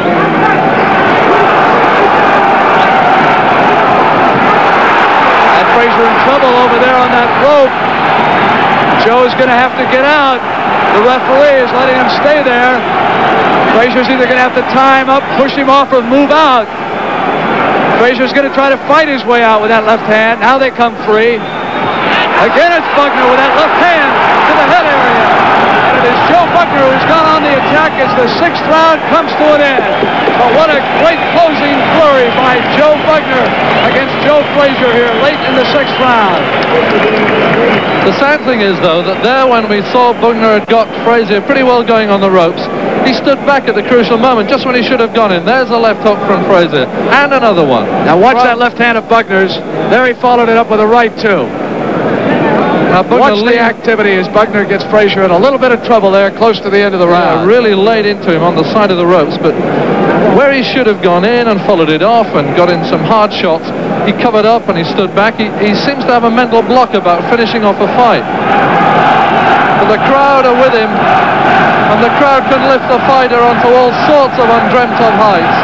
And Frazier in trouble over there on that rope. Joe's going to have to get out. The referee is letting him stay there. Frazier's either going to have to tie him up, push him off, or move out. Frazier's going to try to fight his way out with that left hand. Now they come free. Again, it's Bugner with that left hand to the head area. And it is Joe Bugner who's gone on the attack as the 6th round comes to an end. But what a great closing flurry by Joe Bugner against Joe Frazier here late in the 6th round. The sad thing is, though, that there when we saw Bugner had got Frazier pretty well going on the ropes, he stood back at the crucial moment, just when he should have gone in. There's a left hook from Frazier, and another one. Now watch that left hand of Bugner's. There he followed it up with a right, too. Watch the activity as Bugner gets Frazier in a little bit of trouble there close to the end of the round. Really laid into him on the side of the ropes, but where he should have gone in and followed it off and got in some hard shots, he covered up and he stood back. He seems to have a mental block about finishing off a fight. But the crowd are with him, and the crowd can lift the fighter onto all sorts of undreamt of heights.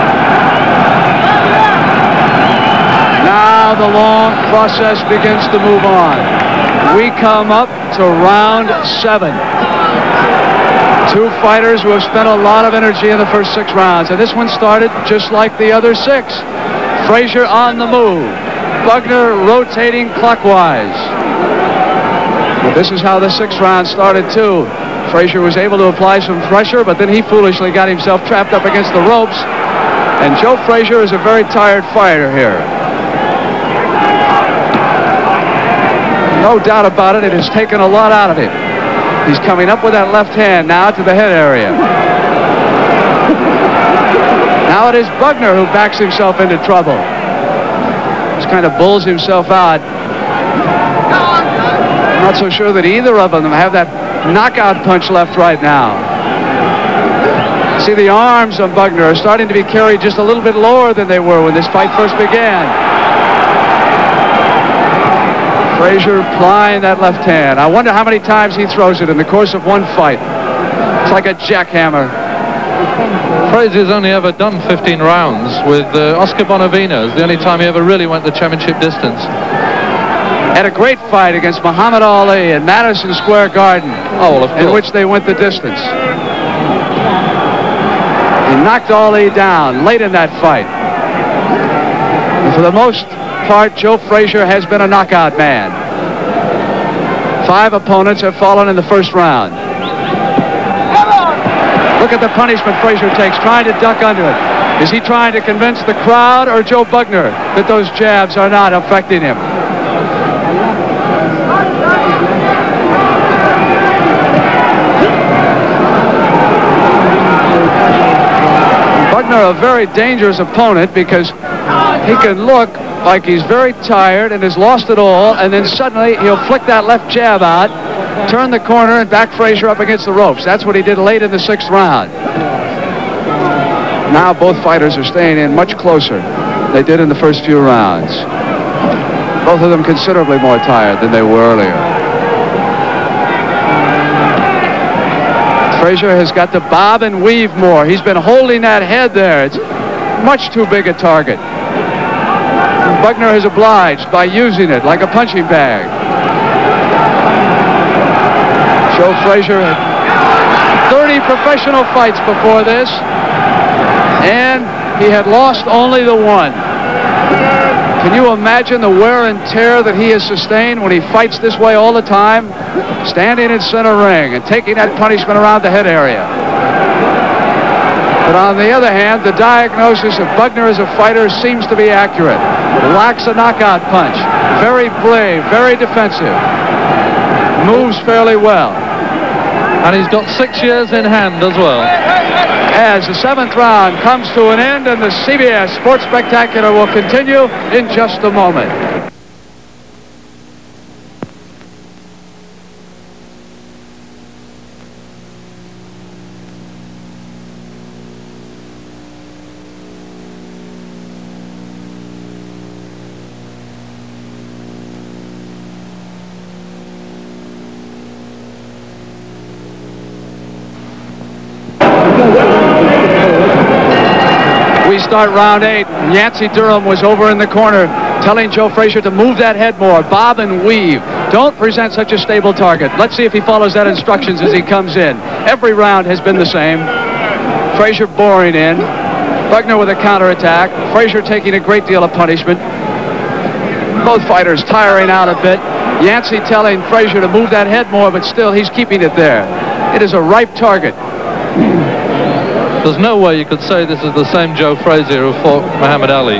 Now the long process begins to move on. We come up to round 7. Two fighters who have spent a lot of energy in the first 6 rounds, and this one started just like the other 6. Frazier on the move, Bugner rotating clockwise. But this is how the 6th round started too. Frazier was able to apply some pressure, but then he foolishly got himself trapped up against the ropes, and Joe Frazier is a very tired fighter here. No doubt about it, it has taken a lot out of him. He's coming up with that left hand now to the head area. Now it is Bugner who backs himself into trouble. Just kind of bulls himself out. I'm not so sure that either of them have that knockout punch left right now. See, the arms of Bugner are starting to be carried just a little bit lower than they were when this fight first began. Frazier plying that left hand. I wonder how many times he throws it in the course of one fight. It's like a jackhammer. Frazier's only ever done 15 rounds with Oscar Bonavena. It's the only time he ever really went the championship distance. Had a great fight against Muhammad Ali in Madison Square Garden, in which they went the distance. He knocked Ali down late in that fight. And for the most part, Joe Frazier has been a knockout man. 5 opponents have fallen in the first round. Look at the punishment Frazier takes, trying to duck under it. Is he trying to convince the crowd or Joe Bugner that those jabs are not affecting him? Bugner, a very dangerous opponent, because he can look like he's very tired and has lost it all, and then suddenly he'll flick that left jab out, turn the corner and back Frazier up against the ropes. That's what he did late in the 6th round. Now both fighters are staying in much closer than they did in the first few rounds. Both of them considerably more tired than they were earlier. Frazier has got to bob and weave more. He's been holding that head there. It's much too big a target. Bugner is obliged by using it like a punching bag. Joe Frazier had 30 professional fights before this, and he had lost only the one. Can you imagine the wear and tear that he has sustained when he fights this way all the time, standing in center ring and taking that punishment around the head area? But on the other hand, the diagnosis of Bugner as a fighter seems to be accurate. Lacks a knockout punch. Very brave, very defensive. Moves fairly well. And he's got 6 years in hand as well. As the 7th round comes to an end and the CBS Sports Spectacular will continue in just a moment. We start round 8. Yancey Durham was over in the corner telling Joe Frazier to move that head more, bob and weave. Don't present such a stable target. Let's see if he follows that instructions as he comes in. Every round has been the same. Frazier boring in. Bugner with a counterattack. Frazier taking a great deal of punishment. Both fighters tiring out a bit. Yancey telling Frazier to move that head more, but still he's keeping it there. It is a ripe target. There's no way you could say this is the same Joe Frazier who fought Muhammad Ali.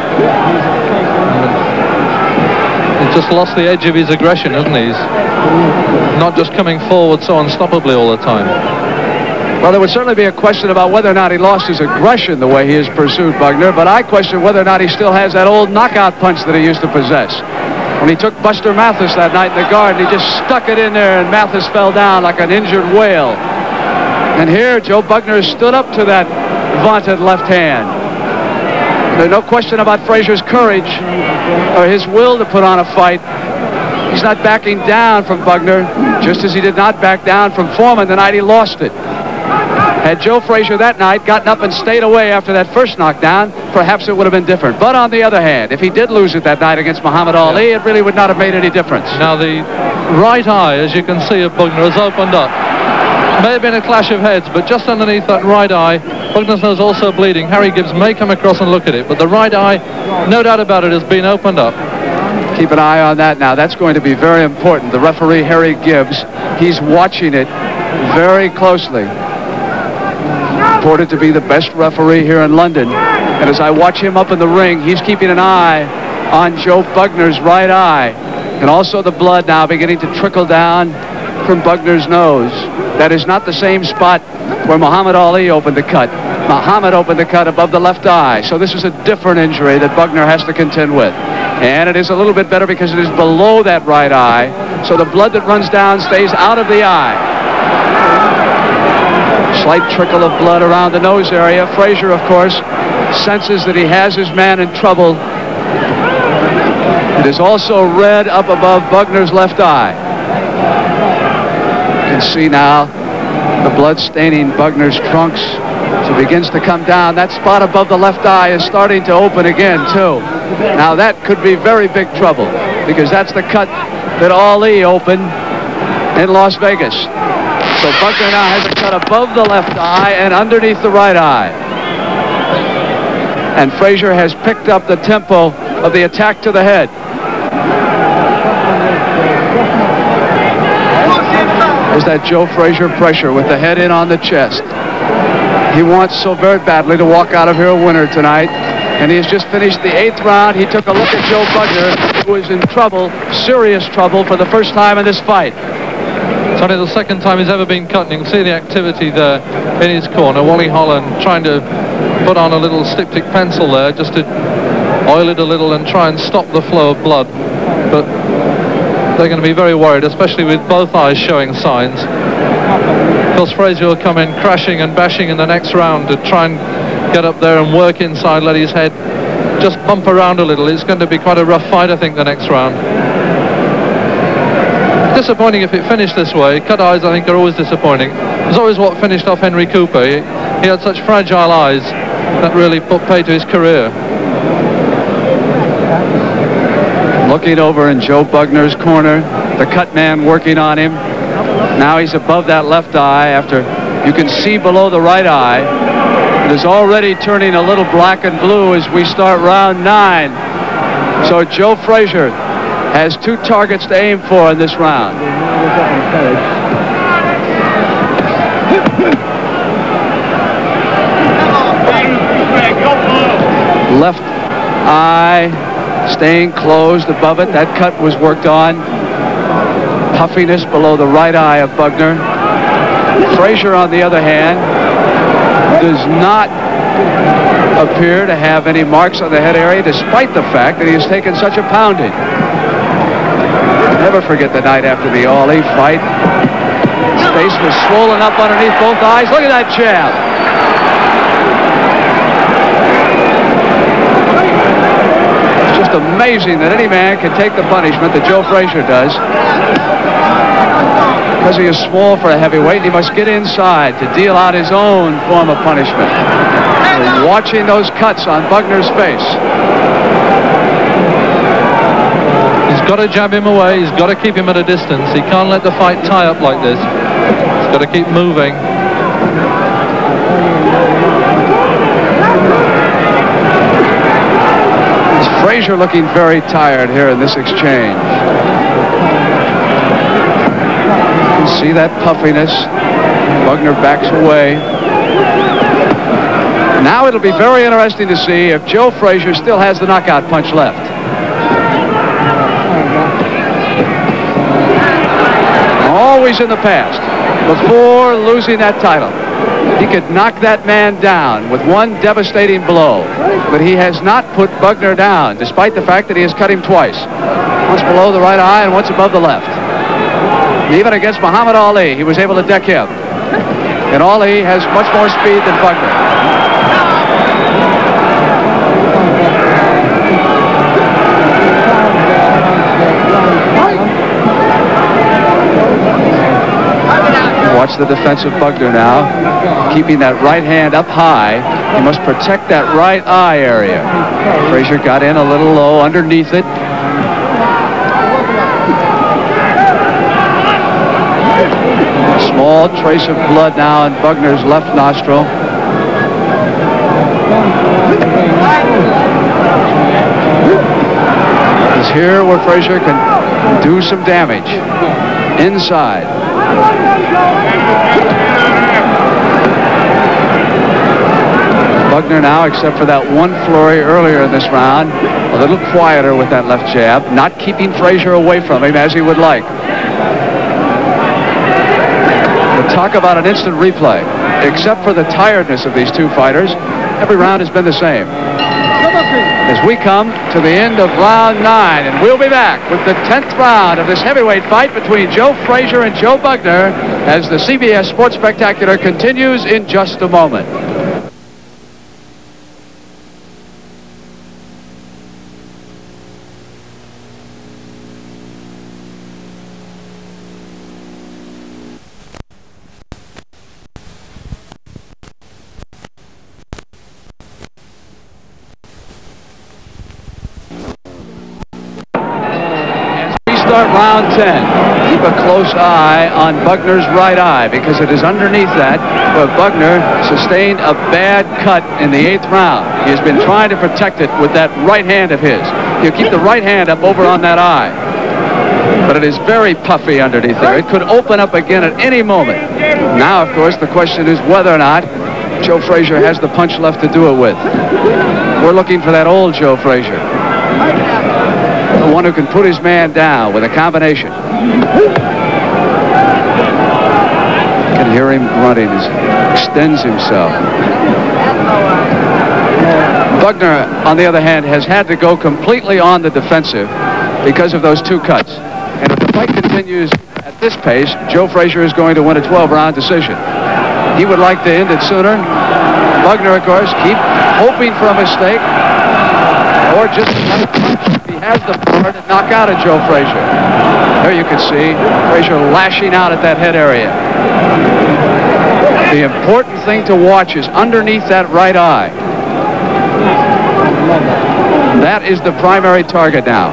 He's just lost the edge of his aggression, hasn't he? He's not just coming forward so unstoppably all the time. Well, there would certainly be a question about whether or not he lost his aggression the way he has pursued Bugner, but I question whether or not he still has that old knockout punch that he used to possess. When he took Buster Mathis that night in the garden, he just stuck it in there and Mathis fell down like an injured whale. And here, Joe Bugner stood up to that vaunted left hand. There's no question about Frazier's courage or his will to put on a fight. He's not backing down from Bugner, just as he did not back down from Foreman the night he lost it. Had Joe Frazier that night gotten up and stayed away after that first knockdown, perhaps it would have been different. But on the other hand, if he did lose it that night against Muhammad Ali, it really would not have made any difference. Now the right eye, as you can see, of Bugner has opened up. May have been a clash of heads, but just underneath that right eye, Bugner's nose also bleeding. Harry Gibbs may come across and look at it, but the right eye, no doubt about it, has been opened up. Keep an eye on that now. That's going to be very important. The referee, Harry Gibbs, he's watching it very closely. Reported to be the best referee here in London. And as I watch him up in the ring, he's keeping an eye on Joe Bugner's right eye. And also the blood now beginning to trickle down from Bugner's nose. That is not the same spot where Muhammad Ali opened the cut. Muhammad opened the cut above the left eye. So this is a different injury that Bugner has to contend with. And it is a little bit better because it is below that right eye. So the blood that runs down stays out of the eye. Slight trickle of blood around the nose area. Frazier, of course, senses that he has his man in trouble. It is also red up above Bugner's left eye. You can see now the blood staining Bugner's trunks. So it begins to come down. That spot above the left eye is starting to open again, too. Now that could be very big trouble because that's the cut that Ali opened in Las Vegas. So Bugner now has a cut above the left eye and underneath the right eye. And Frazier has picked up the tempo of the attack to the head. There's that Joe Frazier pressure with the head in on the chest. He wants so very badly to walk out of here a winner tonight. And he has just finished the 8th round. He took a look at Joe Bugner, who was in trouble, serious trouble, for the first time in this fight. It's only the second time he's ever been cut, and you can see the activity there in his corner. Wally Holland trying to put on a little styptic pencil there just to oil it a little and try and stop the flow of blood. But they're going to be very worried, especially with both eyes showing signs. Of course, Frazier will come in crashing and bashing in the next round to try and get up there and work inside, let his head just bump around a little. It's going to be quite a rough fight, I think, the next round. Disappointing if it finished this way. Cut eyes, I think, are always disappointing. It's always what finished off Henry Cooper. He had such fragile eyes that really put pay to his career. Looking over in Joe Bugner's corner, the cut man working on him. Now he's above that left eye after you can see below the right eye. It is already turning a little black and blue as we start round 9. So Joe Frazier has 2 targets to aim for in this round. Left eye staying closed above it. That cut was worked on. Puffiness below the right eye of Bugner. Frazier, on the other hand, does not appear to have any marks on the head area, despite the fact that he has taken such a pounding. Never forget the night after the Ali fight. His face was swollen up underneath both eyes. Look at that jab. It's just amazing that any man can take the punishment that Joe Frazier does. Because he is small for a heavyweight, he must get inside to deal out his own form of punishment. And watching those cuts on Bugner's face. He's got to jab him away. He's got to keep him at a distance. He can't let the fight tie up like this. He's got to keep moving. Frazier looking very tired here in this exchange. You can see that puffiness. Bugner backs away. Now it'll be very interesting to see if Joe Frazier still has the knockout punch left. Always in the past, before losing that title, he could knock that man down with one devastating blow. But he has not put Bugner down, despite the fact that he has cut him twice. Once below the right eye and once above the left. Even against Muhammad Ali, he was able to deck him. And Ali has much more speed than Bugner. Watch the defensive Bugner now, keeping that right hand up high. He must protect that right eye area. Frazier got in a little low underneath it. A small trace of blood now in Bugner's left nostril. He's here where Frazier can do some damage. Inside. Bugner now, except for that one flurry earlier in this round, a little quieter with that left jab, not keeping Frazier away from him as he would like. But talk about an instant replay. Except for the tiredness of these two fighters, every round has been the same. As we come to the end of round 9, and we'll be back with the 10th round of this heavyweight fight between Joe Frazier and Joe Bugner as the CBS Sports Spectacular continues in just a moment. Round 10. Keep a close eye on Bugner's right eye because it is underneath that where Bugner sustained a bad cut in the 8th round. He has been trying to protect it with that right hand of his. He'll keep the right hand up over on that eye. But it is very puffy underneath there. It could open up again at any moment. Now, of course, the question is whether or not Joe Frazier has the punch left to do it with. We're looking for that old Joe Frazier. The one who can put his man down with a combination. You can hear him grunting as he extends himself. Bugner, on the other hand, has had to go completely on the defensive because of those two cuts. And if the fight continues at this pace, Joe Frazier is going to win a 12-round decision. He would like to end it sooner. Bugner, of course, keep hoping for a mistake, or just if he has the power to knock out a Joe Frazier. There you can see Frazier lashing out at that head area. The important thing to watch is underneath that right eye. That is the primary target now.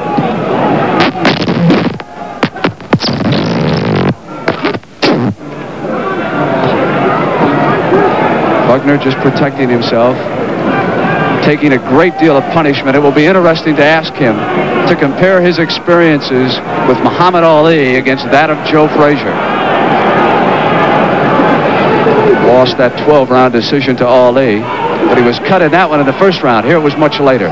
Bugner just protecting himself, taking a great deal of punishment. It will be interesting to ask him to compare his experiences with Muhammad Ali against that of Joe Frazier. Lost that 12-round decision to Ali, but he was cut in that one in the first round. Here it was much later.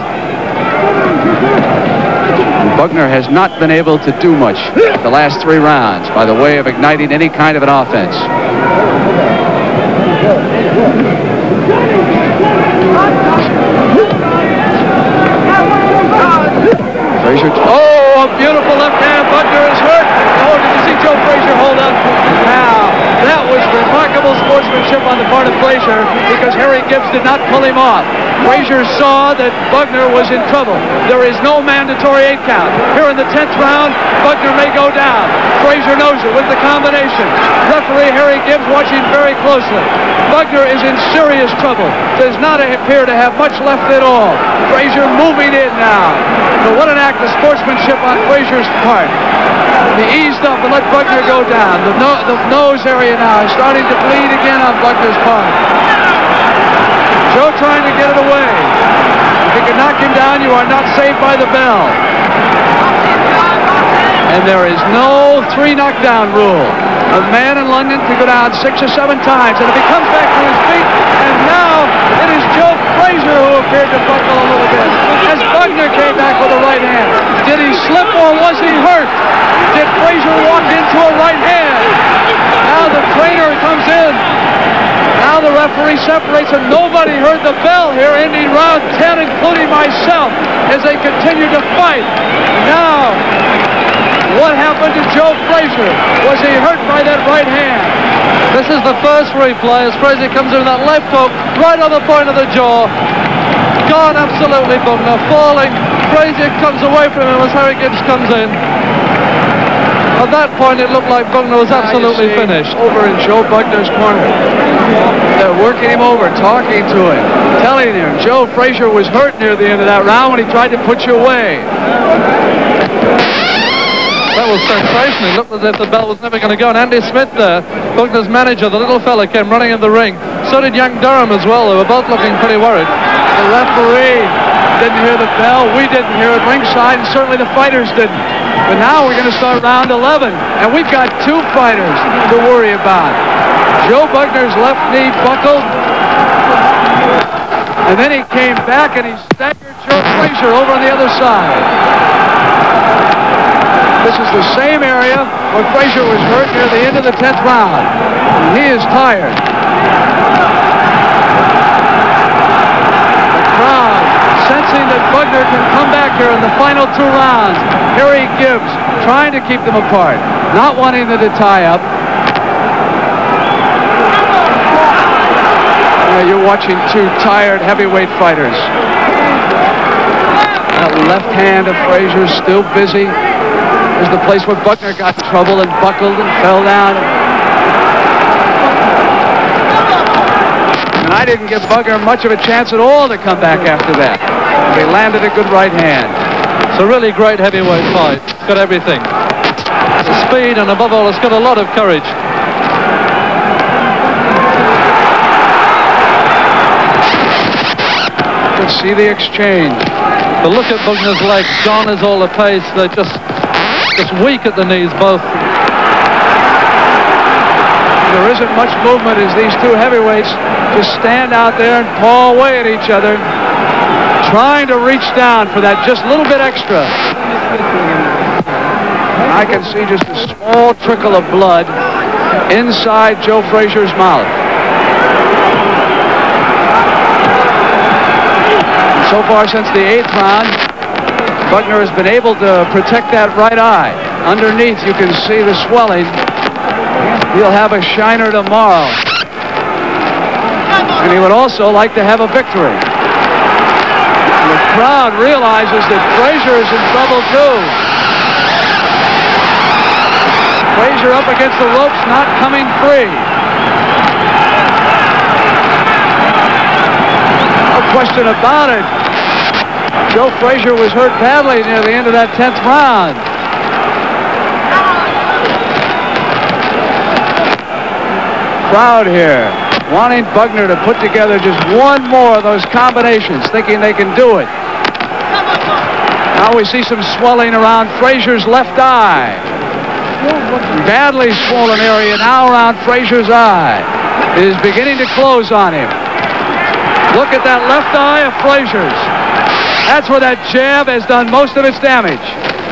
And Bugner has not been able to do much the last 3 rounds by the way of igniting any kind of an offense. Frazier, oh, a beautiful left hand. Bugner is hurt. Oh, did you see Joe Frazier hold up? Now, that was remarkable sportsmanship on the part of Frazier because Harry Gibbs did not pull him off. Frazier saw that Bugner was in trouble. There is no mandatory 8 count. Here in the 10th round, Bugner may go down. Frazier knows it with the combination. Referee Harry Gibbs watching very closely. Bugner is in serious trouble. Does not appear to have much left at all. Frazier moving in now. But what an act of sportsmanship on Frazier's part. He eased up and let Bugner go down. The nose area now is starting to bleed again on Bugner's part. Joe trying to get it away. If you can knock him down, you are not saved by the bell. And there is no 3 knockdown rule. A man in London can go down 6 or 7 times, and if he comes back to his feet, and now it is Joe Frazier who appeared to buckle a little bit as Bugner came back with a right hand. Did he slip or was he hurt? Did Frazier walk into a right hand? Now the trainer comes in. Now the referee separates, and nobody heard the bell here ending round 10, including myself, as they continue to fight. Now, what happened to Joe Frazier? Was he hurt by that right hand? This is the first replay as Frazier comes in with that left hook right on the point of the jaw. Gone absolutely, Bugner falling. Frazier comes away from him as Harry Gibbs comes in. At that point, it looked like Bugner was absolutely finished. Over in Joe Bugner's corner. They're working him over, talking to him, telling him Joe Frazier was hurt near the end of that round when he tried to put you away. That was sensational. It looked as if the bell was never going to go. And Andy Smith there, Bugner's manager, the little fella, came running in the ring. So did young Durham as well. They were both looking pretty worried. The referee didn't hear the bell. We didn't hear it ringside, and certainly the fighters didn't. But now we're going to start round 11, and we've got 2 fighters to worry about. Joe Bugner's left knee buckled, and then he came back and he staggered Joe Frazier over on the other side. This is the same area where Frazier was hurt near the end of the 10th round. And he is tired. The crowd sensing that Bugner can come back here in the final 2 rounds. Harry Gibbs trying to keep them apart, not wanting them to tie up. You're watching 2 tired heavyweight fighters. That left hand of Frazier still busy. Is the place where Bugner got in trouble and buckled and fell down. And I didn't give Bugner much of a chance at all to come back after that. He landed a good right hand. It's a really great heavyweight fight. It's got everything. The speed, and above all, it's got a lot of courage. You can see the exchange. But look at Bugner's legs. Gone is all the pace. They're just weak at the knees, both. There isn't much movement as these 2 heavyweights just stand out there and paw away at each other, trying to reach down for that just little bit extra. I can see just a small trickle of blood inside Joe Frazier's mouth. And so far since the 8th round, Bugner has been able to protect that right eye. underneath you can see the swelling. He'll have a shiner tomorrow. And he would also like to have a victory. And the crowd realizes that Frazier is in trouble too. Frazier up against the ropes, not coming free. No question about it. Joe Frazier was hurt badly near the end of that 10th round. Crowd here wanting Bugner to put together just one more of those combinations, thinking they can do it. Now we see some swelling around Frazier's left eye. Badly swollen area now around Frazier's eye. It is beginning to close on him. Look at that left eye of Frazier's. That's where that jab has done most of its damage.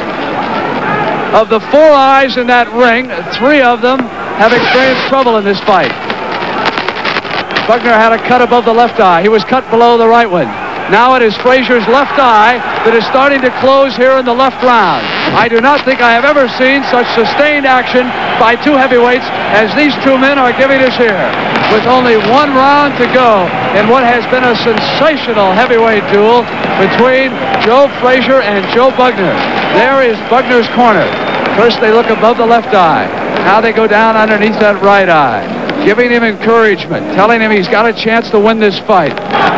Of the 4 eyes in that ring, 3 of them have experienced trouble in this fight. Bugner had a cut above the left eye. He was cut below the right one. Now it is Frazier's left eye that is starting to close here in the left round. I do not think I have ever seen such sustained action by 2 heavyweights as these 2 men are giving us here. With only 1 round to go in what has been a sensational heavyweight duel between Joe Frazier and Joe Bugner. There is Bugner's corner. First they look above the left eye. Now they go down underneath that right eye, giving him encouragement, telling him he's got a chance to win this fight.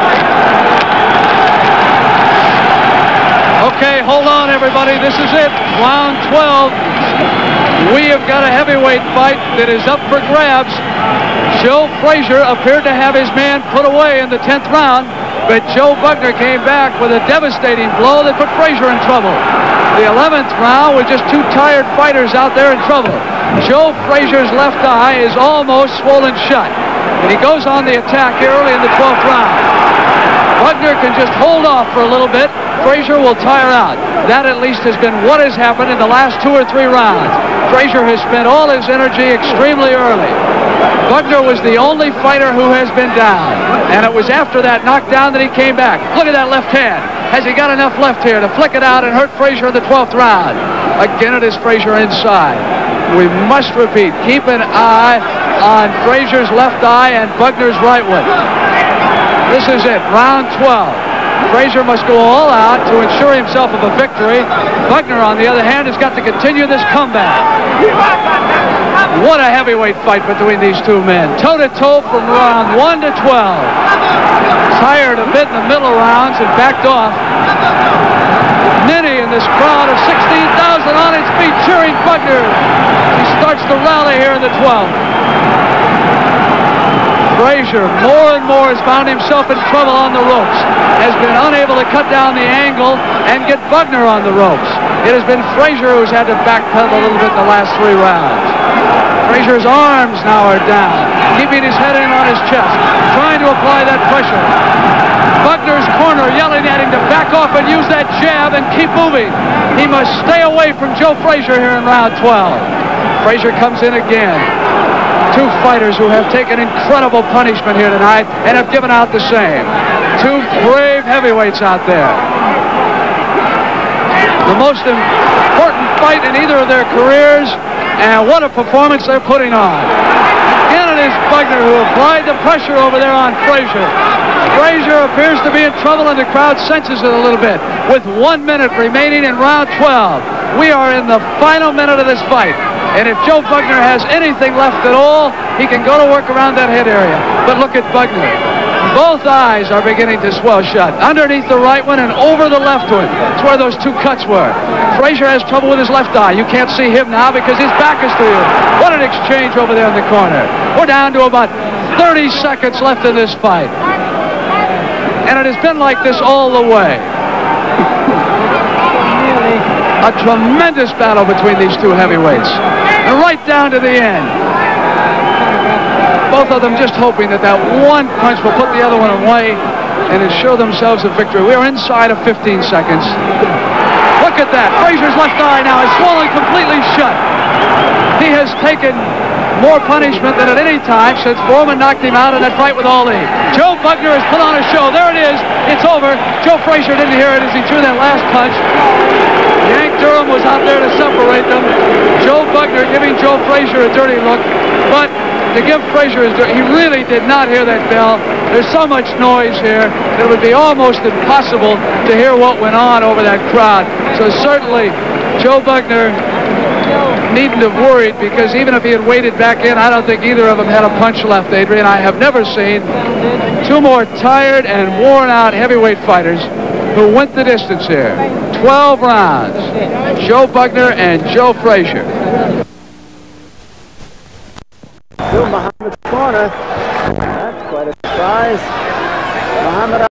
Okay, hold on, everybody. This is it. Round 12. We have got a heavyweight fight that is up for grabs. Joe Frazier appeared to have his man put away in the 10th round, but Joe Bugner came back with a devastating blow that put Frazier in trouble. The 11th round with just 2 tired fighters out there in trouble. Joe Frazier's left eye is almost swollen shut, and he goes on the attack here early in the 12th round. Bugner can just hold off for a little bit. Frazier will tire out. That at least has been what has happened in the last 2 or 3 rounds. Frazier has spent all his energy extremely early. Bugner was the only fighter who has been down, and it was after that knockdown that he came back. Look at that left hand. Has he got enough left here to flick it out and hurt Frazier in the 12th round? Again, it is Frazier inside. We must repeat, keep an eye on Frazier's left eye and Bugner's right one. This is it, round 12. Frazier must go all out to ensure himself of a victory. Bugner, on the other hand, has got to continue this comeback. What a heavyweight fight between these 2 men. Toe-to-toe from round 1 to 12. Tired a bit in the middle rounds and backed off. Many in this crowd of 16,000 on its feet cheering Bugner. He starts to rally here in the 12th. Frazier, more and more, has found himself in trouble on the ropes. Has been unable to cut down the angle and get Bugner on the ropes. It has been Frazier who's had to backpedal a little bit in the last 3 rounds. Frazier's arms now are down, keeping his head in on his chest, trying to apply that pressure. Bugner's corner yelling at him to back off and use that jab and keep moving. He must stay away from Joe Frazier here in round 12. Frazier comes in again. 2 fighters who have taken incredible punishment here tonight and have given out the same. 2 brave heavyweights out there. The most important fight in either of their careers, and what a performance they're putting on. Again, it is Bugner who applied the pressure over there on Frazier. Frazier appears to be in trouble, and the crowd senses it a little bit. With 1 minute remaining in round 12, we are in the final minute of this fight. And if Joe Bugner has anything left at all, he can go to work around that head area. But look at Bugner. Both eyes are beginning to swell shut. Underneath the right one and over the left one. That's where those 2 cuts were. Frazier has trouble with his left eye. You can't see him now because his back is to you. What an exchange over there in the corner. We're down to about 30 seconds left in this fight. And it has been like this all the way. A tremendous battle between these 2 heavyweights. And right down to the end. Both of them just hoping that that one punch will put the other one away and ensure themselves a victory. We are inside of 15 seconds. Look at that. Frazier's left eye now is swollen completely shut. He has taken more punishment than at any time since Foreman knocked him out in that fight with Ali. Joe Bugner has put on a show. There it is. It's over. Joe Frazier didn't hear it as he threw that last punch. Yank Durham was out there to separate them. Joe Bugner giving Joe Frazier a dirty look, but to give Frazier his dirty, he really did not hear that bell. There's so much noise here that it would be almost impossible to hear what went on over that crowd. So certainly Joe Bugner needn't have worried, because even if he had waded back in, I don't think either of them had a punch left, Adrian. I have never seen two more tired and worn out heavyweight fighters who went the distance here. 12 rounds. Joe Bugner and Joe Frazier. Bill Muhammad's corner. That's quite a surprise. Muhammad